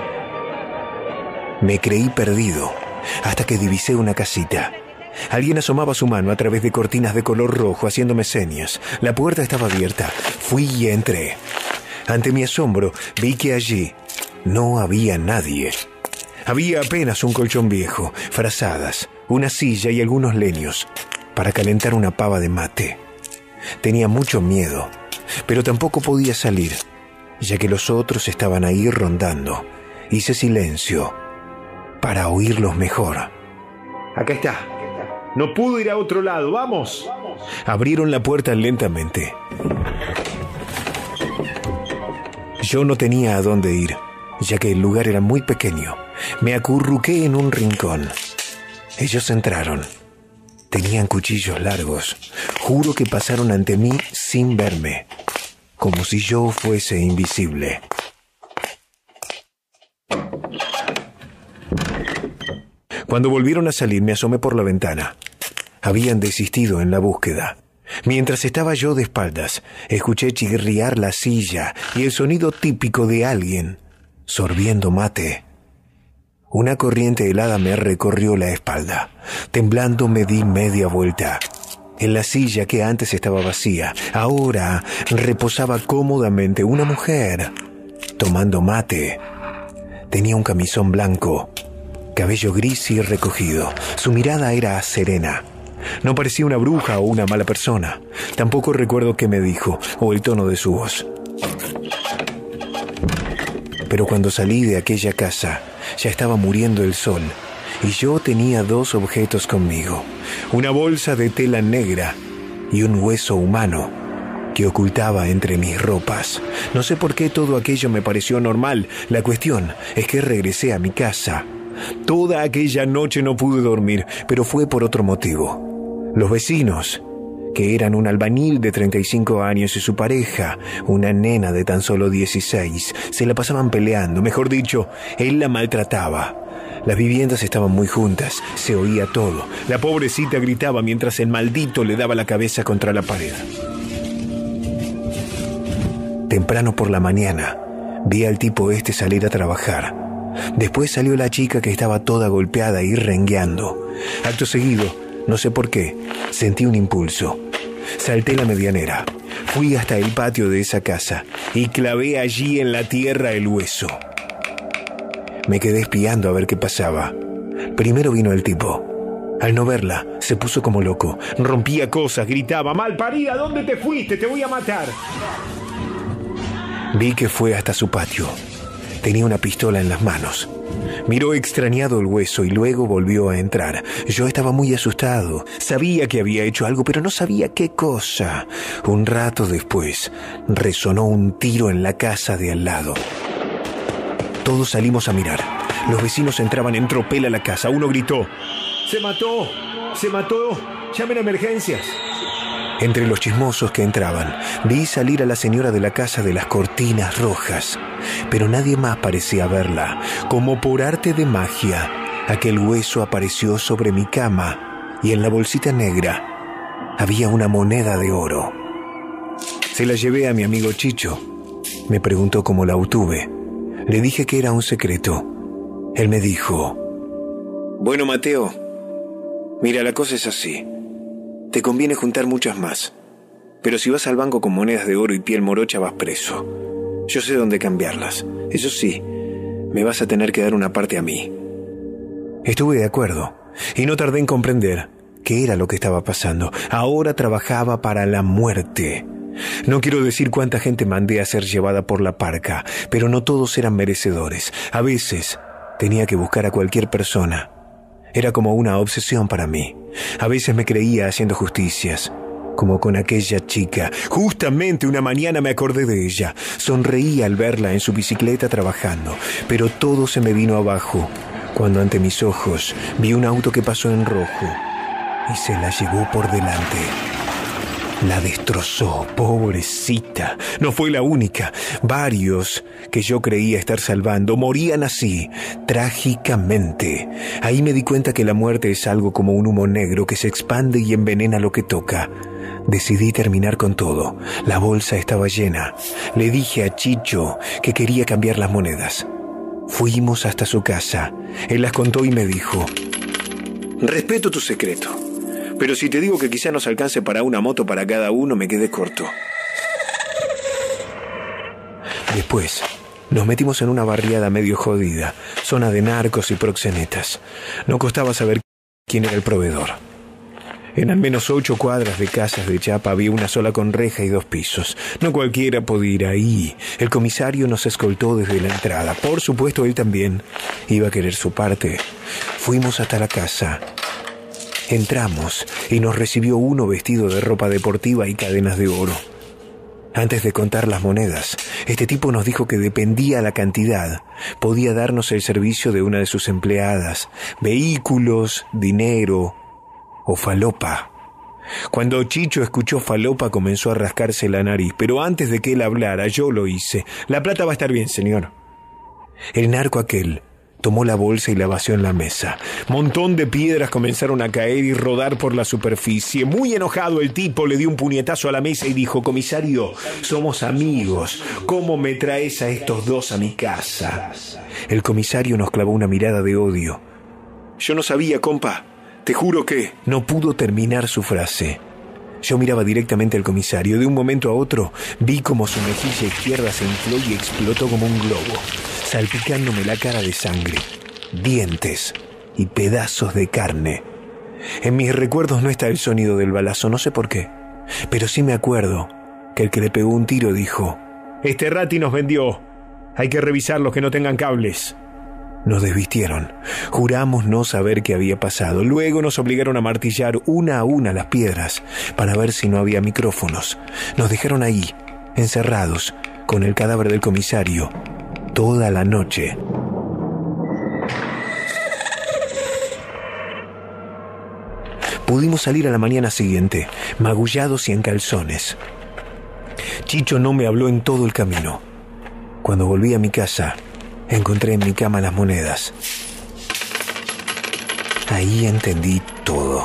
Me creí perdido, hasta que divisé una casita. Alguien asomaba su mano a través de cortinas de color rojo haciéndome señas. La puerta estaba abierta. Fui y entré. Ante mi asombro, vi que allí no había nadie. Había apenas un colchón viejo, frazadas, una silla y algunos leños para calentar una pava de mate. Tenía mucho miedo, pero tampoco podía salir, ya que los otros estaban ahí rondando. Hice silencio para oírlos mejor. Acá está. No pudo ir a otro lado. ¡Vamos! Abrieron la puerta lentamente. Yo no tenía a dónde ir, ya que el lugar era muy pequeño. Me acurruqué en un rincón. Ellos entraron. Tenían cuchillos largos. Juro que pasaron ante mí sin verme, como si yo fuese invisible. Cuando volvieron a salir, me asomé por la ventana. Habían desistido en la búsqueda. Mientras estaba yo de espaldas, escuché chirriar la silla y el sonido típico de alguien sorbiendo mate. Una corriente helada me recorrió la espalda. Temblando me di media vuelta. En la silla que antes estaba vacía, ahora reposaba cómodamente una mujer, tomando mate. Tenía un camisón blanco, cabello gris y recogido. Su mirada era serena. No parecía una bruja o una mala persona. Tampoco recuerdo qué me dijo o el tono de su voz. Pero cuando salí de aquella casa, ya estaba muriendo el sol y yo tenía 2 objetos conmigo: una bolsa de tela negra y un hueso humano que ocultaba entre mis ropas. No sé por qué todo aquello me pareció normal. La cuestión es que regresé a mi casa. Toda aquella noche no pude dormir, pero fue por otro motivo. Los vecinos, que eran un albañil de 35 años y su pareja, una nena de tan solo 16, se la pasaban peleando. Mejor dicho, él la maltrataba. Las viviendas estaban muy juntas, se oía todo. La pobrecita gritaba mientras el maldito le daba la cabeza contra la pared. Temprano por la mañana, vi al tipo salir a trabajar. Después salió la chica que estaba toda golpeada y rengueando. Acto seguido, no sé por qué, sentí un impulso. Salté la medianera, fui hasta el patio de esa casa y clavé allí en la tierra el hueso. Me quedé espiando a ver qué pasaba. Primero vino el tipo. Al no verla, se puso como loco. Rompía cosas, gritaba: «¡Malparida! ¿Dónde te fuiste? ¡Te voy a matar!». Vi que fue hasta su patio. Tenía una pistola en las manos. Miró extrañado el hueso y luego volvió a entrar. Yo estaba muy asustado. Sabía que había hecho algo, pero no sabía qué cosa. Un rato después, resonó un tiro en la casa de al lado. Todos salimos a mirar. Los vecinos entraban en tropel a la casa. Uno gritó: «¡Se mató! ¡Se mató! ¡Llamen a emergencias!». Entre los chismosos que entraban, vi salir a la señora de la casa de las cortinas rojas, pero nadie más parecía verla. Como por arte de magia, aquel hueso apareció sobre mi cama y en la bolsita negra había una moneda de oro. Se la llevé a mi amigo Chicho. Me preguntó cómo la obtuve. Le dije que era un secreto. Él me dijo: «Bueno, Mateo, mira, la cosa es así. Te conviene juntar muchas más. Pero si vas al banco con monedas de oro y piel morocha, vas preso. Yo sé dónde cambiarlas. Eso sí, me vas a tener que dar una parte a mí». Estuve de acuerdo, y no tardé en comprender qué era lo que estaba pasando. Ahora trabajaba para la muerte. No quiero decir cuánta gente mandé a ser llevada por la parca, pero no todos eran merecedores. A veces tenía que buscar a cualquier persona. Era como una obsesión para mí. A veces me creía haciendo justicias, como con aquella chica. Justamente una mañana me acordé de ella. Sonreí al verla en su bicicleta trabajando, pero todo se me vino abajo cuando ante mis ojos vi un auto que pasó en rojo y se la llevó por delante. La destrozó, pobrecita. No fue la única. Varios que yo creía estar salvando morían así, trágicamente. Ahí me di cuenta que la muerte es algo como un humo negro que se expande y envenena lo que toca. Decidí terminar con todo. La bolsa estaba llena. Le dije a Chicho que quería cambiar las monedas. Fuimos hasta su casa. Él las contó y me dijo: «Respeto tu secreto, pero si te digo que quizá nos alcance para una moto para cada uno, me quedé corto». Después, nos metimos en una barriada medio jodida, zona de narcos y proxenetas. No costaba saber quién era el proveedor. En al menos 8 cuadras de casas de chapa había una sola con reja y 2 pisos. No cualquiera podía ir ahí. El comisario nos escoltó desde la entrada. Por supuesto, él también iba a querer su parte. Fuimos hasta la casa. Entramos y nos recibió uno vestido de ropa deportiva y cadenas de oro. Antes de contar las monedas, este tipo nos dijo que dependía la cantidad, podía darnos el servicio de una de sus empleadas, vehículos, dinero o falopa. Cuando Chicho escuchó falopa comenzó a rascarse la nariz, pero antes de que él hablara yo lo hice. «La plata va a estar bien, señor». El narco aquel Tomó la bolsa y la vació en la mesa. Montón de piedras comenzaron a caer y rodar por la superficie. Muy enojado, el tipo le dio un puñetazo a la mesa y dijo: comisario, somos amigos. ¿Cómo me traes a estos dos a mi casa? El comisario nos clavó una mirada de odio. Yo no sabía, compa. Te juro que... No pudo terminar su frase. Yo miraba directamente al comisario. De un momento a otro vi como su mejilla izquierda se infló y explotó como un globo, salpicándome la cara de sangre, dientes y pedazos de carne. En mis recuerdos no está el sonido del balazo, no sé por qué, pero sí me acuerdo que el que le pegó un tiro dijo: este rati nos vendió, hay que revisar los que no tengan cables. Nos desvistieron, juramos no saber qué había pasado. Luego nos obligaron a martillar una a una las piedras para ver si no había micrófonos. Nos dejaron ahí, encerrados, con el cadáver del comisario, toda la noche. Pudimos salir a la mañana siguiente, magullados y en calzones. Chicho no me habló en todo el camino. Cuando volví a mi casa, encontré en mi cama las monedas. Ahí entendí todo.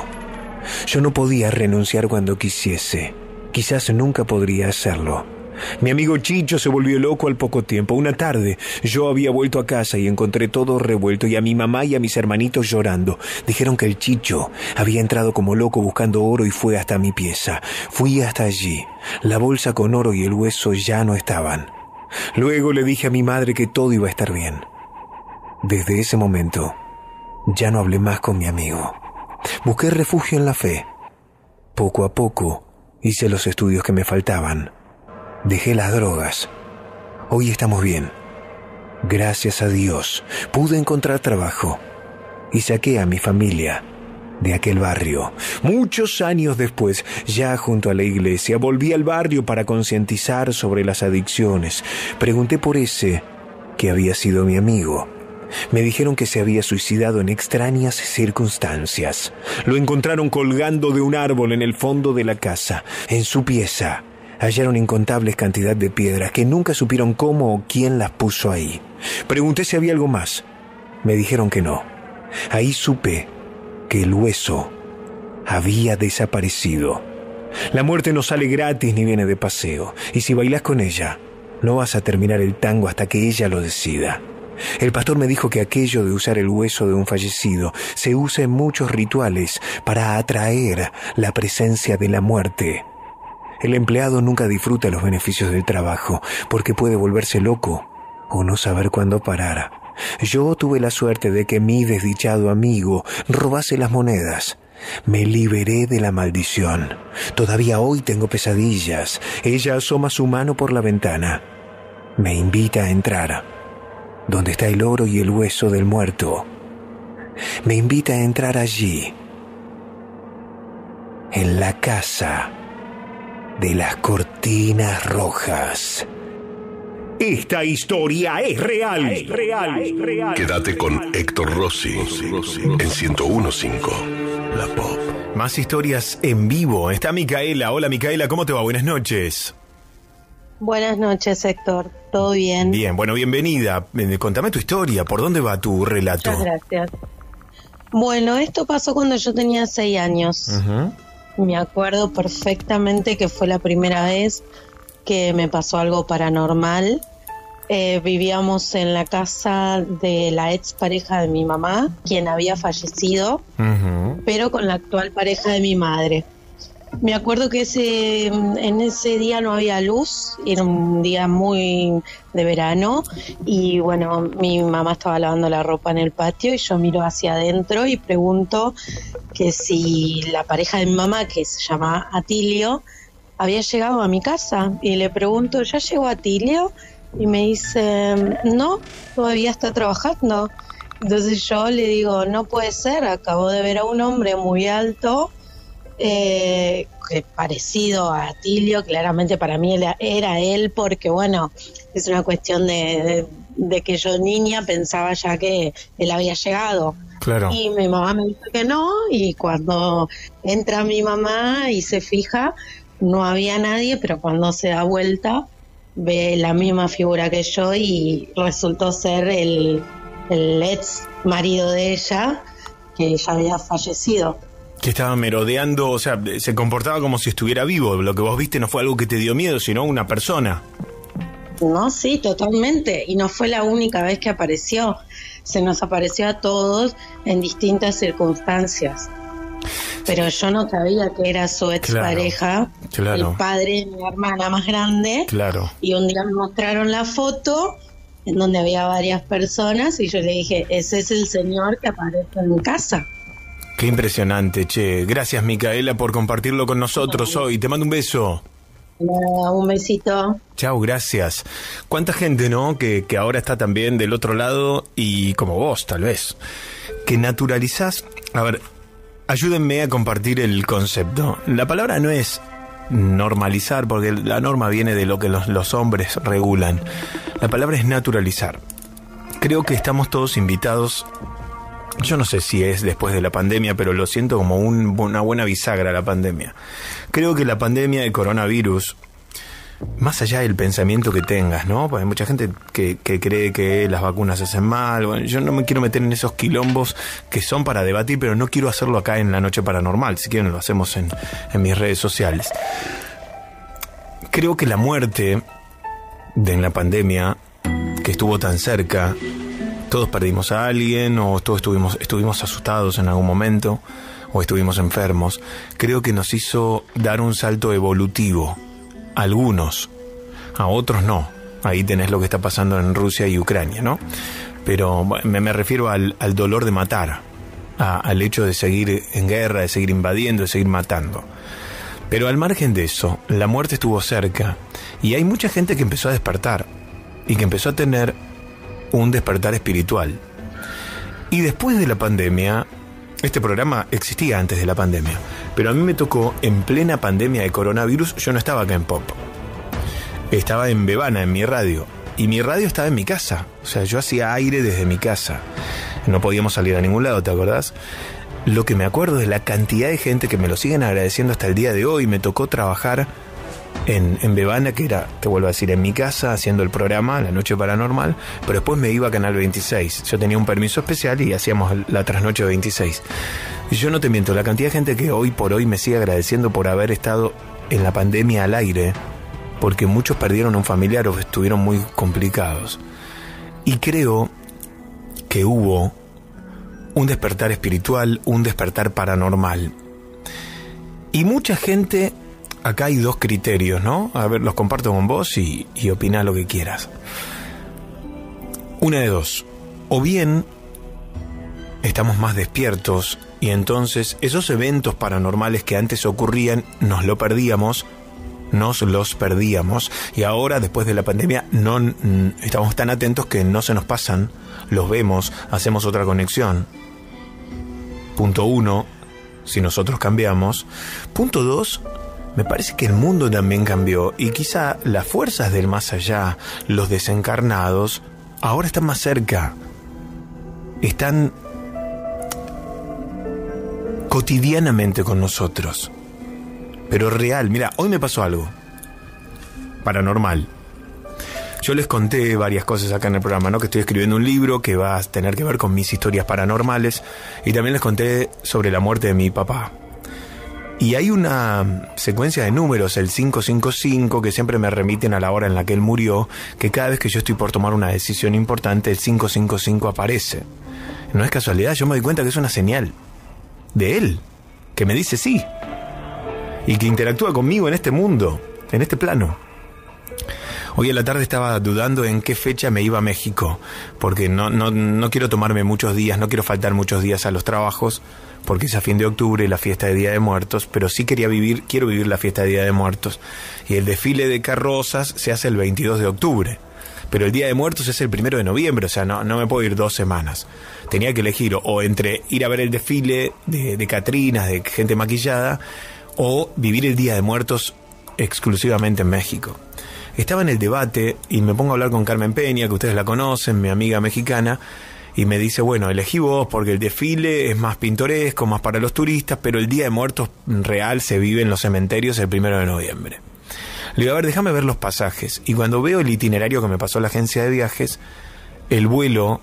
Yo no podía renunciar cuando quisiese. Quizás nunca podría hacerlo. Mi amigo Chicho se volvió loco al poco tiempo. Una tarde yo había vuelto a casa y encontré todo revuelto y a mi mamá y a mis hermanitos llorando. Dijeron que el Chicho había entrado como loco buscando oro y fue hasta mi pieza. Fui hasta allí. La bolsa con oro y el hueso ya no estaban. Luego le dije a mi madre que todo iba a estar bien. Desde ese momento ya no hablé más con mi amigo. Busqué refugio en la fe. Poco a poco hice los estudios que me faltaban. Dejé las drogas. Hoy estamos bien. Gracias a Dios pude encontrar trabajo y saqué a mi familia de aquel barrio. Muchos años después, ya junto a la iglesia, volví al barrio para concientizar sobre las adicciones. Pregunté por ese que había sido mi amigo. Me dijeron que se había suicidado en extrañas circunstancias. Lo encontraron colgando de un árbol en el fondo de la casa. En su pieza hallaron incontables cantidades de piedras que nunca supieron cómo o quién las puso ahí. Pregunté si había algo más. Me dijeron que no. Ahí supe que el hueso había desaparecido. La muerte no sale gratis ni viene de paseo, y si bailás con ella, no vas a terminar el tango hasta que ella lo decida. El pastor me dijo que aquello de usar el hueso de un fallecido se usa en muchos rituales para atraer la presencia de la muerte. El empleado nunca disfruta los beneficios del trabajo porque puede volverse loco o no saber cuándo parar. Yo tuve la suerte de que mi desdichado amigo robase las monedas. Me liberé de la maldición. Todavía hoy tengo pesadillas. Ella asoma su mano por la ventana. Me invita a entrar. Donde está el oro y el hueso del muerto. Me invita a entrar allí. En la casa de las cortinas rojas. Esta historia es real. Quédate con Héctor Rossi en 101.5 La Pop. Más historias en vivo. Está Micaela. Hola Micaela, ¿cómo te va? Buenas noches. Buenas noches, Héctor. ¿Todo bien? Bien, bueno, bienvenida. Contame tu historia. ¿Por dónde va tu relato? Muchas gracias. Bueno, esto pasó cuando yo tenía 6 años. Me acuerdo perfectamente que fue la primera vez que me pasó algo paranormal. Vivíamos en la casa de la ex pareja de mi mamá, quien había fallecido, pero con la actual pareja de mi madre. Me acuerdo que en ese día no había luz, era un día muy de verano y bueno, mi mamá estaba lavando la ropa en el patio y yo miro hacia adentro y pregunto que si la pareja de mi mamá, que se llama Atilio, había llegado a mi casa y le pregunto, ¿ya llegó Atilio? Y me dice, no, todavía está trabajando. Entonces yo le digo, no puede ser, acabo de ver a un hombre muy alto, que parecido a Atilio, claramente para mí era él, porque bueno, es una cuestión de que yo niña pensaba ya que él había llegado. Claro. Y mi mamá me dijo que no, y cuando entra mi mamá y se fija, no había nadie, pero cuando se da vuelta ve la misma figura que yo y resultó ser el el ex marido de ella, que ya había fallecido. Que estaba merodeando, o sea, se comportaba como si estuviera vivo. Lo que vos viste no fue algo que te dio miedo, sino una persona. No, sí, totalmente. Y no fue la única vez que apareció. Se nos apareció a todos en distintas circunstancias. Pero yo no sabía que era su expareja, claro. El padre de mi hermana más grande. Claro. Y un día me mostraron la foto en donde había varias personas y yo le dije, ese es el señor que aparece en mi casa. Qué impresionante, che. Gracias, Micaela, por compartirlo con nosotros hoy. Te mando un beso. Un besito. Chao, gracias. Cuánta gente, ¿no? Que ahora está también del otro lado y como vos, tal vez, que naturalizás. A ver, ayúdenme a compartir el concepto. La palabra no es normalizar, porque la norma viene de lo que los hombres regulan. La palabra es naturalizar. Creo que estamos todos invitados. Yo no sé si es después de la pandemia, pero lo siento como una buena bisagra la pandemia. Creo que la pandemia de coronavirus, más allá del pensamiento que tengas, ¿no? Porque hay mucha gente que cree que las vacunas hacen mal. Bueno, yo no me quiero meter en esos quilombos que son para debatir, pero no quiero hacerlo acá en La Noche Paranormal. Si quieren lo hacemos en mis redes sociales. Creo que la muerte en la pandemia, que estuvo tan cerca, todos perdimos a alguien o todos estuvimos asustados en algún momento o estuvimos enfermos. Creo que nos hizo dar un salto evolutivo. A algunos, a otros no. Ahí tenés lo que está pasando en Rusia y Ucrania, ¿no? Pero me refiero al dolor de matar, al hecho de seguir en guerra, de seguir invadiendo, de seguir matando. Pero al margen de eso, la muerte estuvo cerca y hay mucha gente que empezó a despertar y que empezó a tener un despertar espiritual. Y después de la pandemia, este programa existía antes de la pandemia, pero a mí me tocó en plena pandemia de coronavirus. Yo no estaba acá en Pop, estaba en Bebana, en mi radio, y mi radio estaba en mi casa. O sea, yo hacía aire desde mi casa, no podíamos salir a ningún lado, ¿te acordás? Lo que me acuerdo es la cantidad de gente que me lo siguen agradeciendo hasta el día de hoy. Me tocó trabajar en Bebana, que era, te vuelvo a decir, en mi casa, haciendo el programa La Noche Paranormal, pero después me iba a Canal 26. Yo tenía un permiso especial y hacíamos la trasnoche 26. Y yo no te miento, la cantidad de gente que hoy por hoy me sigue agradeciendo por haber estado en la pandemia al aire, porque muchos perdieron un familiar o estuvieron muy complicados. Y creo que hubo un despertar espiritual, un despertar paranormal. Y mucha gente... Acá hay dos criterios, ¿no? A ver, los comparto con vos y opina lo que quieras. Una de dos. O bien estamos más despiertos y entonces esos eventos paranormales que antes ocurrían nos los perdíamos y ahora, después de la pandemia, no estamos tan atentos que no se nos pasan, los vemos, hacemos otra conexión. Punto 1, si nosotros cambiamos. Punto 2, me parece que el mundo también cambió y quizá las fuerzas del más allá, los desencarnados, ahora están más cerca. Están cotidianamente con nosotros. Pero real, mira, hoy me pasó algo paranormal. Yo les conté varias cosas acá en el programa, ¿no? Que estoy escribiendo un libro que va a tener que ver con mis historias paranormales y también les conté sobre la muerte de mi papá. Y hay una secuencia de números, el 555, que siempre me remiten a la hora en la que él murió, que cada vez que yo estoy por tomar una decisión importante, el 555 aparece. No es casualidad, yo me doy cuenta que es una señal de él, que me dice sí, y que interactúa conmigo en este mundo, en este plano. Hoy a la tarde estaba dudando en qué fecha me iba a México, porque no quiero tomarme muchos días, no quiero faltar muchos días a los trabajos, porque es a fin de octubre la fiesta de Día de Muertos, pero sí quiero vivir la fiesta de Día de Muertos. Y el desfile de carrozas se hace el 22 de octubre, pero el Día de Muertos es el 1 de noviembre, o sea, no me puedo ir 2 semanas. Tenía que elegir o entre ir a ver el desfile de catrinas, de gente maquillada, o vivir el Día de Muertos exclusivamente en México. Estaba en el debate y me pongo a hablar con Carmen Peña, que ustedes la conocen, mi amiga mexicana, y me dice, bueno, elegí vos porque el desfile es más pintoresco, más para los turistas, pero el Día de Muertos real se vive en los cementerios el 1 de noviembre. Le digo, a ver, déjame ver los pasajes. Y cuando veo el itinerario que me pasó la agencia de viajes, el vuelo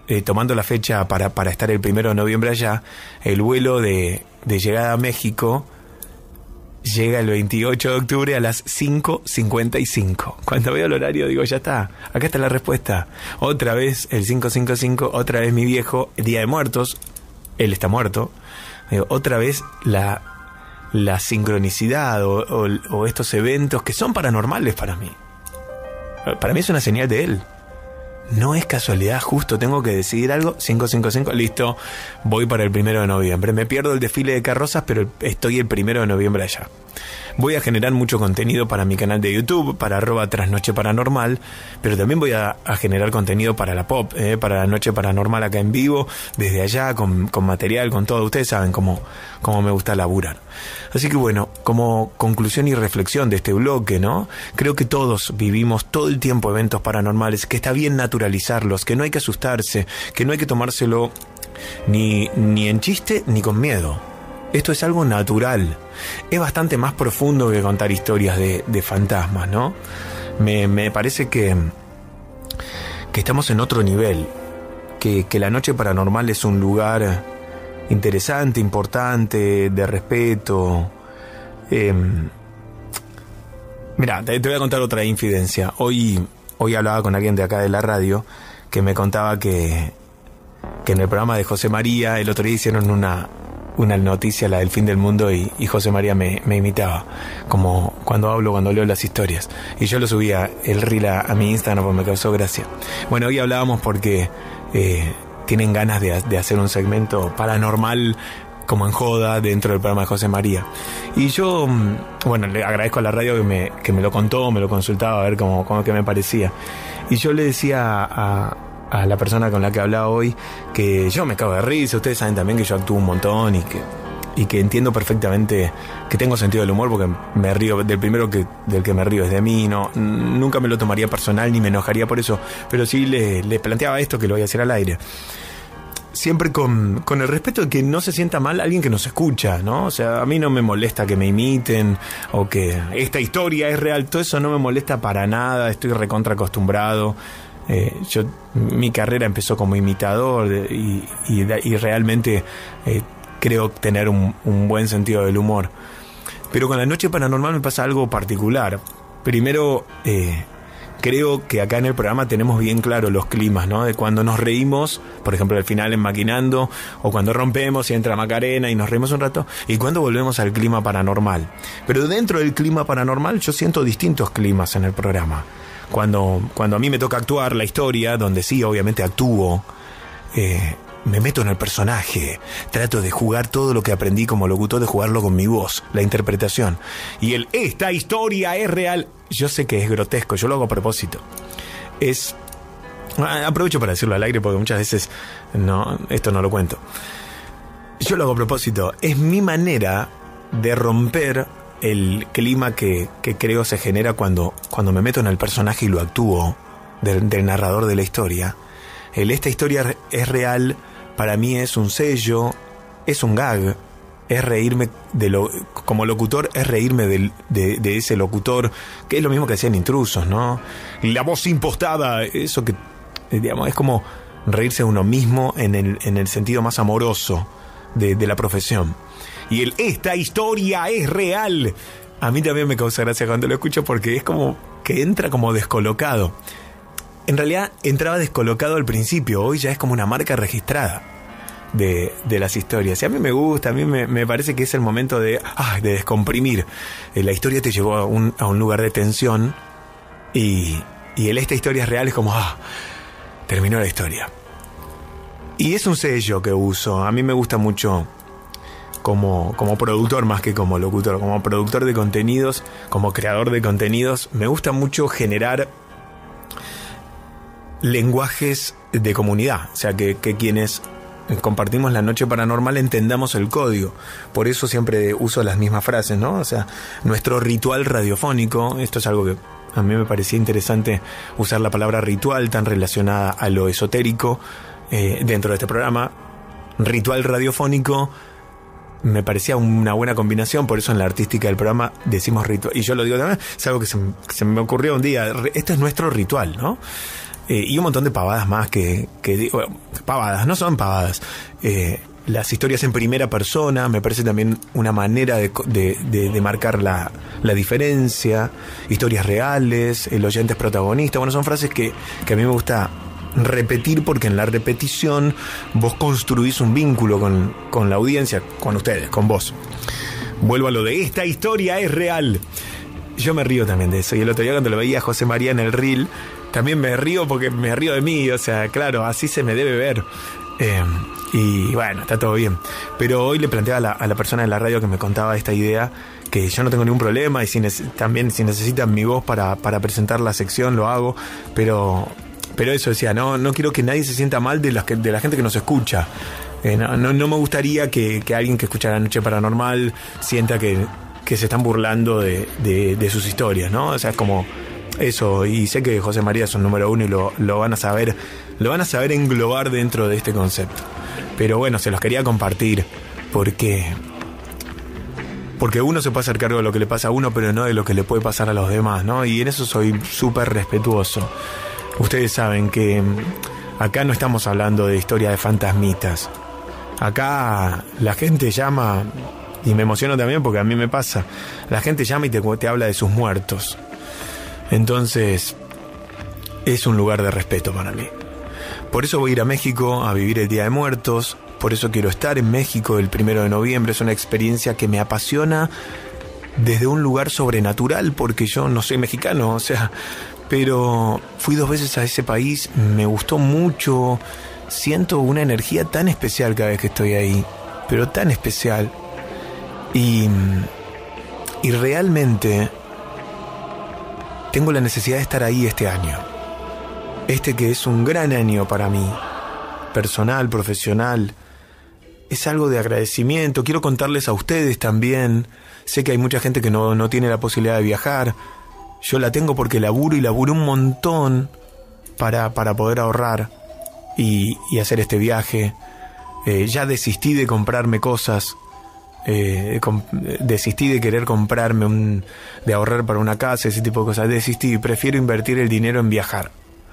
tomando la fecha para estar el 1 de noviembre allá, el vuelo de llegada a México llega el 28 de octubre a las 5:55. Cuando veo el horario digo, ya está, acá está la respuesta. Otra vez el 5:55, otra vez mi viejo, Día de Muertos, él está muerto. Otra vez la sincronicidad o estos eventos que son paranormales para mí. Para mí es una señal de él. No es casualidad, justo tengo que decidir algo, 5:55, listo, voy para el 1 de noviembre. Me pierdo el desfile de carrozas, pero estoy el 1 de noviembre allá. Voy a generar mucho contenido para mi canal de YouTube, para @trasnocheparanormal, pero también voy a generar contenido para la pop, para la Noche Paranormal acá en vivo, desde allá, con material, con todo. Ustedes saben cómo me gusta laburar. Así que bueno, como conclusión y reflexión de este bloque, ¿no? Creo que todos vivimos todo el tiempo eventos paranormales, que está bien naturalizarlos, que no hay que asustarse, que no hay que tomárselo ni en chiste ni con miedo. Esto es algo natural. Es bastante más profundo que contar historias de fantasmas, ¿no? Me parece que estamos en otro nivel. Que la Noche Paranormal es un lugar interesante, importante, de respeto. Mira, te voy a contar otra infidencia. Hoy hablaba con alguien de acá de la radio que me contaba que en el programa de José María el otro día hicieron una noticia, la del fin del mundo, y José María me imitaba, como cuando leo las historias. Y yo lo subía el reel a mi Instagram porque me causó gracia. Bueno, hoy hablábamos porque tienen ganas de hacer un segmento paranormal como en joda dentro del programa de José María. Y yo, bueno, le agradezco a la radio que me lo contó, me lo consultaba a ver cómo que me parecía. Y yo le decía a la persona con la que hablaba hoy que yo me cago de risa. Ustedes saben también que yo actúo un montón y que entiendo perfectamente que tengo sentido del humor, porque me río del primero del que me río es de mí. Nunca me lo tomaría personal ni me enojaría por eso, pero sí le planteaba esto que lo voy a hacer al aire, siempre con el respeto de que no se sienta mal alguien que nos escucha, ¿no? O sea, a mí no me molesta que me imiten o que esta historia es real, todo eso no me molesta para nada, estoy recontra acostumbrado. Mi carrera empezó como imitador y realmente creo tener un buen sentido del humor. Pero con la Noche Paranormal me pasa algo particular. Primero, creo que acá en el programa tenemos bien claro los climas, ¿no? De cuando nos reímos, por ejemplo al final en Maquinando, o cuando rompemos y entra Macarena y nos reímos un rato, y cuando volvemos al clima paranormal. Pero dentro del clima paranormal yo siento distintos climas en el programa. Cuando a mí me toca actuar la historia, donde sí, obviamente actúo, me meto en el personaje, trato de jugar todo lo que aprendí como locutor, de jugarlo con mi voz, la interpretación. Y esta historia es real. Yo sé que es grotesco, yo lo hago a propósito. Aprovecho para decirlo al aire porque muchas veces esto no lo cuento. Yo lo hago a propósito. Es mi manera de romper el clima que creo se genera cuando me meto en el personaje y lo actúo del narrador de la historia. Esta historia es real, para mí es un sello, es un gag, es reírme como locutor, es reírme de ese locutor, que es lo mismo que hacían Intrusos, ¿no? La voz impostada, eso que, digamos, es como reírse de uno mismo en el sentido más amoroso de la profesión. Y esta historia es real. A mí también me causa gracia cuando lo escucho porque es como que entra como descolocado. En realidad entraba descolocado al principio, hoy ya es como una marca registrada de las historias. Y a mí me gusta, a mí me parece que es el momento de descomprimir. La historia te llevó a un lugar de tensión y esta historia es real, es como, terminó la historia. Y es un sello que uso. A mí me gusta mucho como productor más que como locutor, como productor de contenidos, como creador de contenidos, me gusta mucho generar lenguajes de comunidad, o sea, que quienes compartimos la Noche Paranormal entendamos el código. Por eso siempre uso las mismas frases, ¿no? O sea, nuestro ritual radiofónico, esto es algo que a mí me parecía interesante, usar la palabra ritual tan relacionada a lo esotérico dentro de este programa. Ritual radiofónico me parecía una buena combinación, por eso en la artística del programa decimos ritual. Y yo lo digo también, es algo que se me ocurrió un día, este es nuestro ritual, ¿no? y un montón de pavadas más que bueno, pavadas, no son pavadas. Las historias en primera persona me parece también una manera de marcar la diferencia. Historias reales, el oyente es protagonista. Bueno, son frases que a mí me gusta repetir, porque en la repetición vos construís un vínculo con la audiencia, con ustedes, con vos. Vuelvo a lo de esta historia es real. Yo me río también de eso, y el otro día cuando lo veía a José María en el reel, también me río porque me río de mí, o sea, claro, así se me debe ver. Y bueno, está todo bien. Pero hoy le planteaba a la persona de la radio que me contaba esta idea, que yo no tengo ningún problema, y también si necesitan mi voz para presentar la sección, lo hago, pero eso decía, no quiero que nadie se sienta mal de la gente que nos escucha. No me gustaría que alguien que escucha La Noche Paranormal sienta que se están burlando de sus historias, ¿no? O sea, es como eso, y sé que José María es un número uno y lo van a saber englobar dentro de este concepto. Pero bueno, se los quería compartir porque uno se puede hacer cargo de lo que le pasa a uno, pero no de lo que le puede pasar a los demás, ¿no? Y en eso soy súper respetuoso. Ustedes saben que acá no estamos hablando de historia de fantasmitas. Acá la gente llama, y me emociono también porque a mí me pasa, la gente llama y te habla de sus muertos. Entonces, es un lugar de respeto para mí. Por eso voy a ir a México a vivir el Día de Muertos. Por eso quiero estar en México el 1 de noviembre. Es una experiencia que me apasiona desde un lugar sobrenatural, porque yo no soy mexicano, o sea, pero fui 2 veces a ese país, me gustó mucho, siento una energía tan especial cada vez que estoy ahí, pero tan especial. Y realmente tengo la necesidad de estar ahí este año. Que es un gran año para mí, personal, profesional. Es algo de agradecimiento. Quiero contarles a ustedes también. Sé que hay mucha gente que no tiene la posibilidad de viajar. Yo la tengo porque laburo un montón para poder ahorrar y hacer este viaje. Ya desistí de comprarme cosas. Desistí de querer comprarme de ahorrar para una casa, ese tipo de cosas. Desistí, prefiero invertir el dinero en viajar.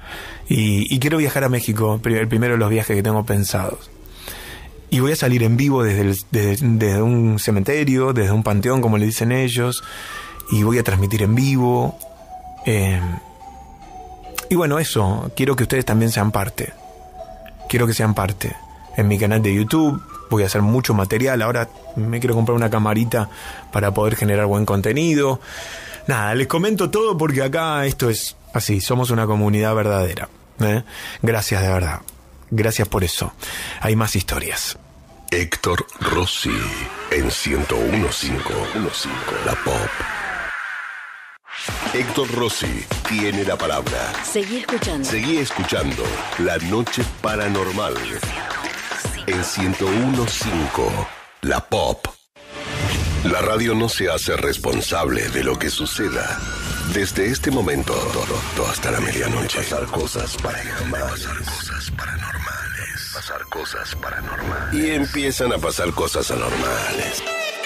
Y quiero viajar a México, el primero de los viajes que tengo pensados. Y voy a salir en vivo desde un cementerio, desde un panteón, como le dicen ellos, y voy a transmitir en vivo. Y bueno, eso, quiero que ustedes también sean parte. Quiero que sean parte. En mi canal de YouTube voy a hacer mucho material. Ahora me quiero comprar una camarita para poder generar buen contenido. Nada, les comento todo porque acá esto es así, somos una comunidad verdadera. Gracias de verdad. Gracias por eso. Hay más historias. Héctor Rossi en 101.5 La Pop. Héctor Rossi tiene la palabra. Seguí escuchando La Noche Paranormal en 101.5 La Pop. La radio no se hace responsable de lo que suceda. Desde este momento hasta la medianoche. Pasar cosas paranormales. Y empiezan a pasar cosas anormales.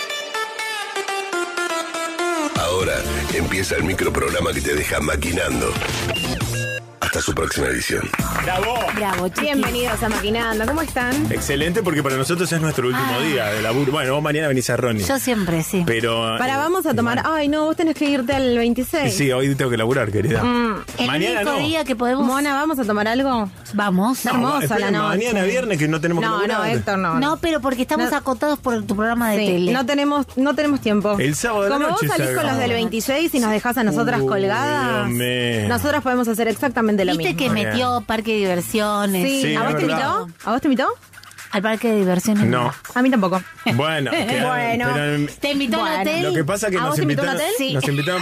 Ahora empieza el microprograma que te deja maquinando. Hasta su próxima edición. ¡Bravo! Bienvenidos a Maquinando. ¿Cómo están? Excelente, porque para nosotros es nuestro último día de laburo. Bueno, vos mañana venís a Ronnie. Yo siempre, sí. Pero vamos a tomar... Ay, no, vos tenés que irte al 26. Sí, hoy tengo que laburar, querida. El mañana único no. día que podemos... Mona, ¿vamos a tomar algo? Vamos. Hermosa la noche. Mañana viernes que no tenemos que laburar. No, Héctor, no. No, pero porque estamos acotados por tu programa de tele. No tenemos tiempo. El sábado de la noche. Como vos salís con los del 26 y nos dejás a nosotras colgadas, nosotras podemos hacer exactamente lo mismo. Viste que metió parque de diversiones. Sí. ¿A vos te invitó? ¿A vos te invitó? Al parque de diversiones. No. A mí tampoco. Bueno, pero, ¿te invitó al hotel? Lo que pasa es que nos invitaron. Sí. Nos invitaron.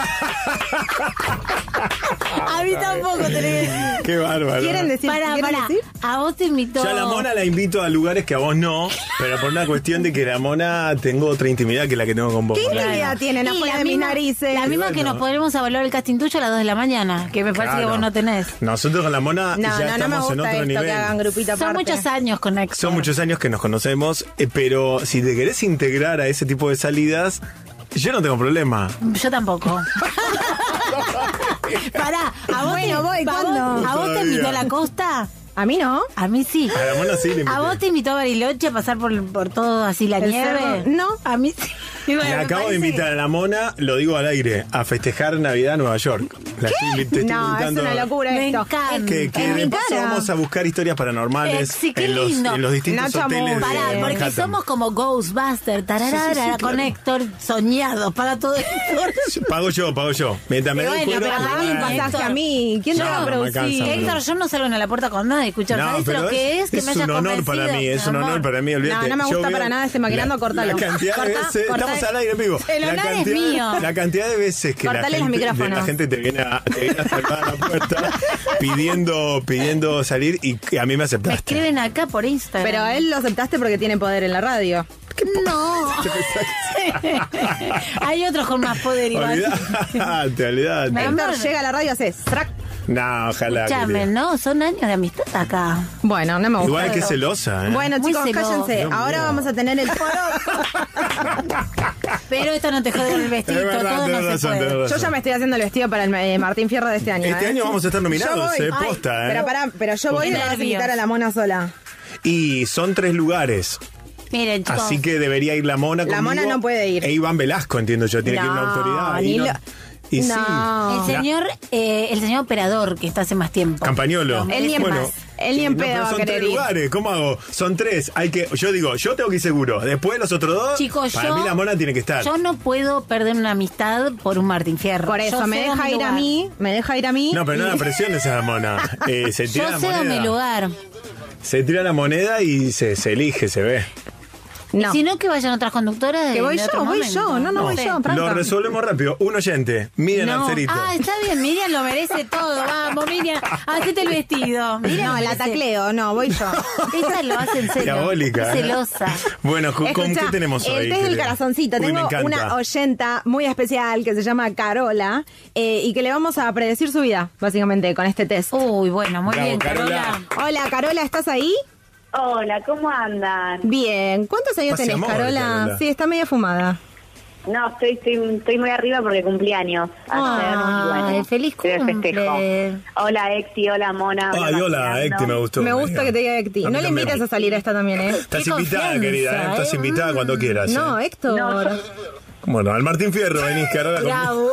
A mí tampoco tenés. Qué bárbaro. ¿Quieren decir? Para. A vos te invitó. Yo a la Mona la invito a lugares que a vos no, pero por una cuestión de que la Mona tengo otra intimidad que la que tengo con vos. ¿Qué intimidad tienen afuera de mis narices? La misma que nos podremos evaluar el casting tuyo a las 2 de la mañana, que me parece que vos no tenés. Nosotros con la Mona ya estamos en otro nivel. Que hagan grupito aparte. Son muchos años con Héctor. Son muchos años que nos conocemos, pero si te querés integrar a ese tipo de salidas, yo no tengo problema. Yo tampoco. Pará, ¿a vos ¿a vos te invitó a la costa? ¿A mí no? A mí sí. A la Mona sí le invité. ¿A vos te invitó a Bariloche a pasar por todo así la nieve? Cerro? No. A mí sí. Le acabo de invitar a la Mona, lo digo al aire, a festejar Navidad en Nueva York. Te estoy invitando. Es una locura Me esto. encanta. Que de paso vamos a buscar historias paranormales Sí, qué lindo. en los distintos Nacho hoteles Amor. de Pará, porque Manhattan. somos como Ghostbusters, tararara, con Héctor soñados, paga todo esto. Pago yo. Mientras me doy Bueno, cuero, pero Dame un pasaje a mí. ¿Quién te va a No, me producir? alcanza, Héctor, yo no salgo en la puerta con nadie, escucha, No, ¿sabes pero lo que es? Que me hayas un honor para convencido, mí, es un mi amor. honor para mí, olvídate. No me Yo gusta veo para nada este maquinando, córtalo. La cantidad de Cortá, veces, cortá. estamos al aire en vivo. El honor es mío. La cantidad de veces que Cortale los micrófonos. la gente te viene a salvar a la puerta pidiendo salir y a mí me Me aceptaste. escriben acá por Instagram. Pero a él lo aceptaste porque tiene poder en la radio. No. Hay otros con más poder igual. Olvidate. Mi amor, Héctor llega a la radio, haces track. No, ojalá. escúchame, querida. no, son años de amistad acá. Bueno, no me gusta. Igual que celosa, ¿eh? Bueno, Muy chicos, celoso. cállense. Dios Ahora mío. vamos a tener el Pero esto no te jode con el vestido, Es verdad, todo no tenés se razón, puede. tenés Yo ya me estoy haciendo el vestido para el Martín Fierro de este año. Este año vamos a estar nominados, Yo voy. posta, Pero yo voy y Qué me vas a nervios. invitar a la Mona sola. Y son 3 lugares. Miren, chicos. Así que debería ir la Mona La conmigo. Mona no puede ir. E Iván Velasco, entiendo yo, tiene que ir una No, autoridad. ni Y no. lo- Y sí. No. El señor operador que está hace más tiempo. Campañolo. Él ni en Bueno, más. Él ni en no, pedo pero va a son querer 3 ir. lugares, ¿cómo hago? Son 3, yo tengo que ir seguro. Después los otros 2, Chicos, para mí la Mona tiene que estar. Yo no puedo perder una amistad por un Martín Fierro. Por eso, Yo me cedo deja mi ir a lugar. mí, me deja ir a mí. No, pero no la presiones a la Mona. Se tira Yo la cedo mi moneda. lugar. Se tira la moneda y se elige, se ve. No. Si no, que vayan otras conductoras. Que voy de otro yo, voy momento. yo. No, voy sé. yo. Franca. Lo resolvemos rápido. Un oyente, Miriam No. Alcerito. Ah, está bien, Miriam lo merece todo. Vamos, Miriam, hacete el vestido. Miriam No, lo la merece. tacleo, no, voy yo. Ella lo hace en serio. Diabólica. Celosa. Bueno, ¿con Escuchá, qué tenemos hoy? El test del querida? corazoncito. Uy, me Tengo encanta. una oyenta muy especial que se llama Carola y que le vamos a predecir su vida, básicamente, con este test. Uy, bueno, muy Bravo, bien, Carola. Carola. Hola, Carola, ¿estás ahí? Hola, ¿cómo andan? Bien. ¿Cuántos años Pase tenés, amor, Carola? Carola. Sí, está media fumada. No, estoy muy arriba porque cumplí años ayer. y bueno, feliz te cumple. festejo. Hola, Exi, hola, Mona. Ay, hola, Maquinando. Héctor, me gustó. Me gusta que te diga Héctor. A mí No le también. invites a salir a esta también, ¿eh? Estás Qué invitada, confianza, querida. Estás ¿eh? invitada cuando quieras. No, ¿eh? Héctor. No, Bueno, al Martín Fierro venís, Carola. Bravo.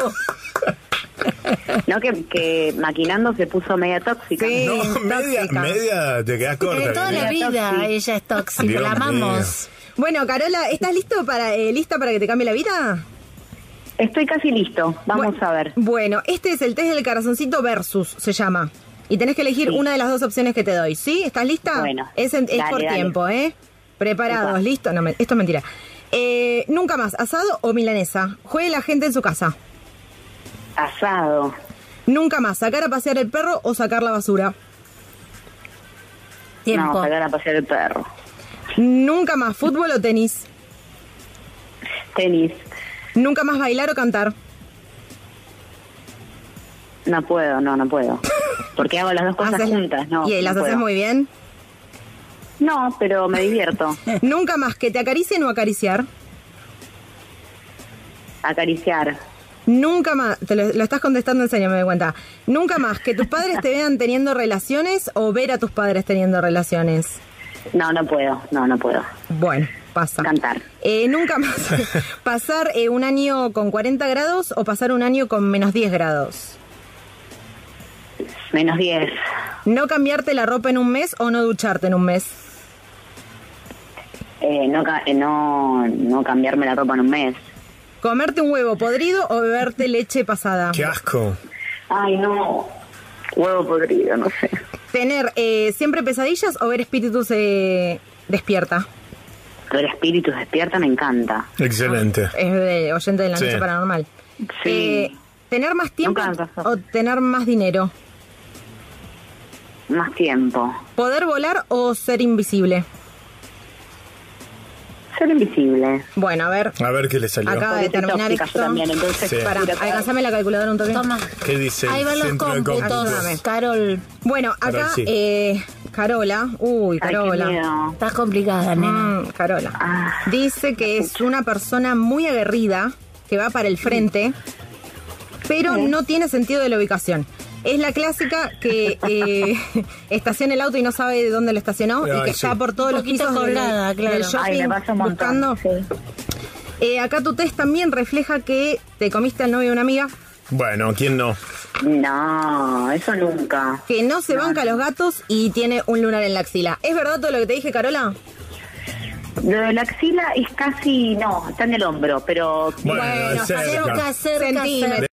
No, que maquinando se puso media tóxica. Sí. No, tóxica. media te quedás corta. De toda la querida. vida tóxica. ella es tóxica, Dios la amamos. Bueno, Carola, ¿estás lista para que te cambie la vida? Estoy casi listo. Vamos a ver. Bueno, este es el test del corazoncito versus, se llama. Y tenés que elegir una de las 2 opciones que te doy, ¿sí? ¿Estás lista? Bueno, Es dale, por dale. tiempo, ¿eh? Preparados, Opa. ¿listo? No, esto es mentira. Nunca más, ¿asado o milanesa? Juegue la gente en su casa. Asado. Nunca más, sacar a pasear el perro o sacar la basura. Tiempo. No, sacar a pasear el perro. Nunca más, fútbol o tenis. Tenis. Nunca más, bailar o cantar. No puedo. Porque hago las dos cosas Haces- juntas, ¿no? ¿Y las no haces puedo. muy bien? No, pero me divierto. Nunca más, que te acaricien o acariciar. Acariciar. Nunca más, te lo estás contestando en serio, me doy cuenta. Nunca más, que tus padres te vean teniendo relaciones o ver a tus padres teniendo relaciones. No puedo. Bueno, pasa. Cantar. Nunca más, pasar un año con 40 grados o pasar un año con menos 10 grados. Menos 10. No cambiarte la ropa en un mes o no ducharte en un mes. No cambiarme la ropa en un mes. Comerte un huevo podrido o beberte leche pasada. Qué asco. Ay, no. Huevo podrido, no sé. Tener siempre pesadillas o ver espíritus despierta. Ver espíritus despierta me encanta. Excelente. Es de oyente de la Sí. noche paranormal. Sí. ¿Tener más tiempo Nunca me pasó. o tener más dinero? Más tiempo. ¿Poder volar o ser invisible? Ser invisible. Bueno, a ver. A ver qué le salió. Acaba de Porque soy terminar tóxica esto. yo también, entonces, Sí. Pará, alcanzame la calculadora un toque. Toma. ¿Qué dice? Ahí el van los centro de cómputos. cómputos? Carol, Bueno, acá, Carol, sí. Carola. Uy, Ay, qué Carola. miedo. estás complicada, nena. Carola. Ah, Dice que es una persona muy aguerrida, que va para el frente, pero no tiene sentido de la ubicación. Es la clásica que estaciona el auto y no sabe de dónde lo estacionó y que está por todos los pisos colgada, del shopping buscando. Acá tu test también refleja que te comiste al novio de una amiga. Bueno, ¿quién no? No, eso nunca. Que no se banca los gatos y tiene un lunar en la axila. ¿Es verdad todo lo que te dije, Carola? Lo de la axila es casi, no, está en el hombro, pero... Bueno, cerca. Centímetros.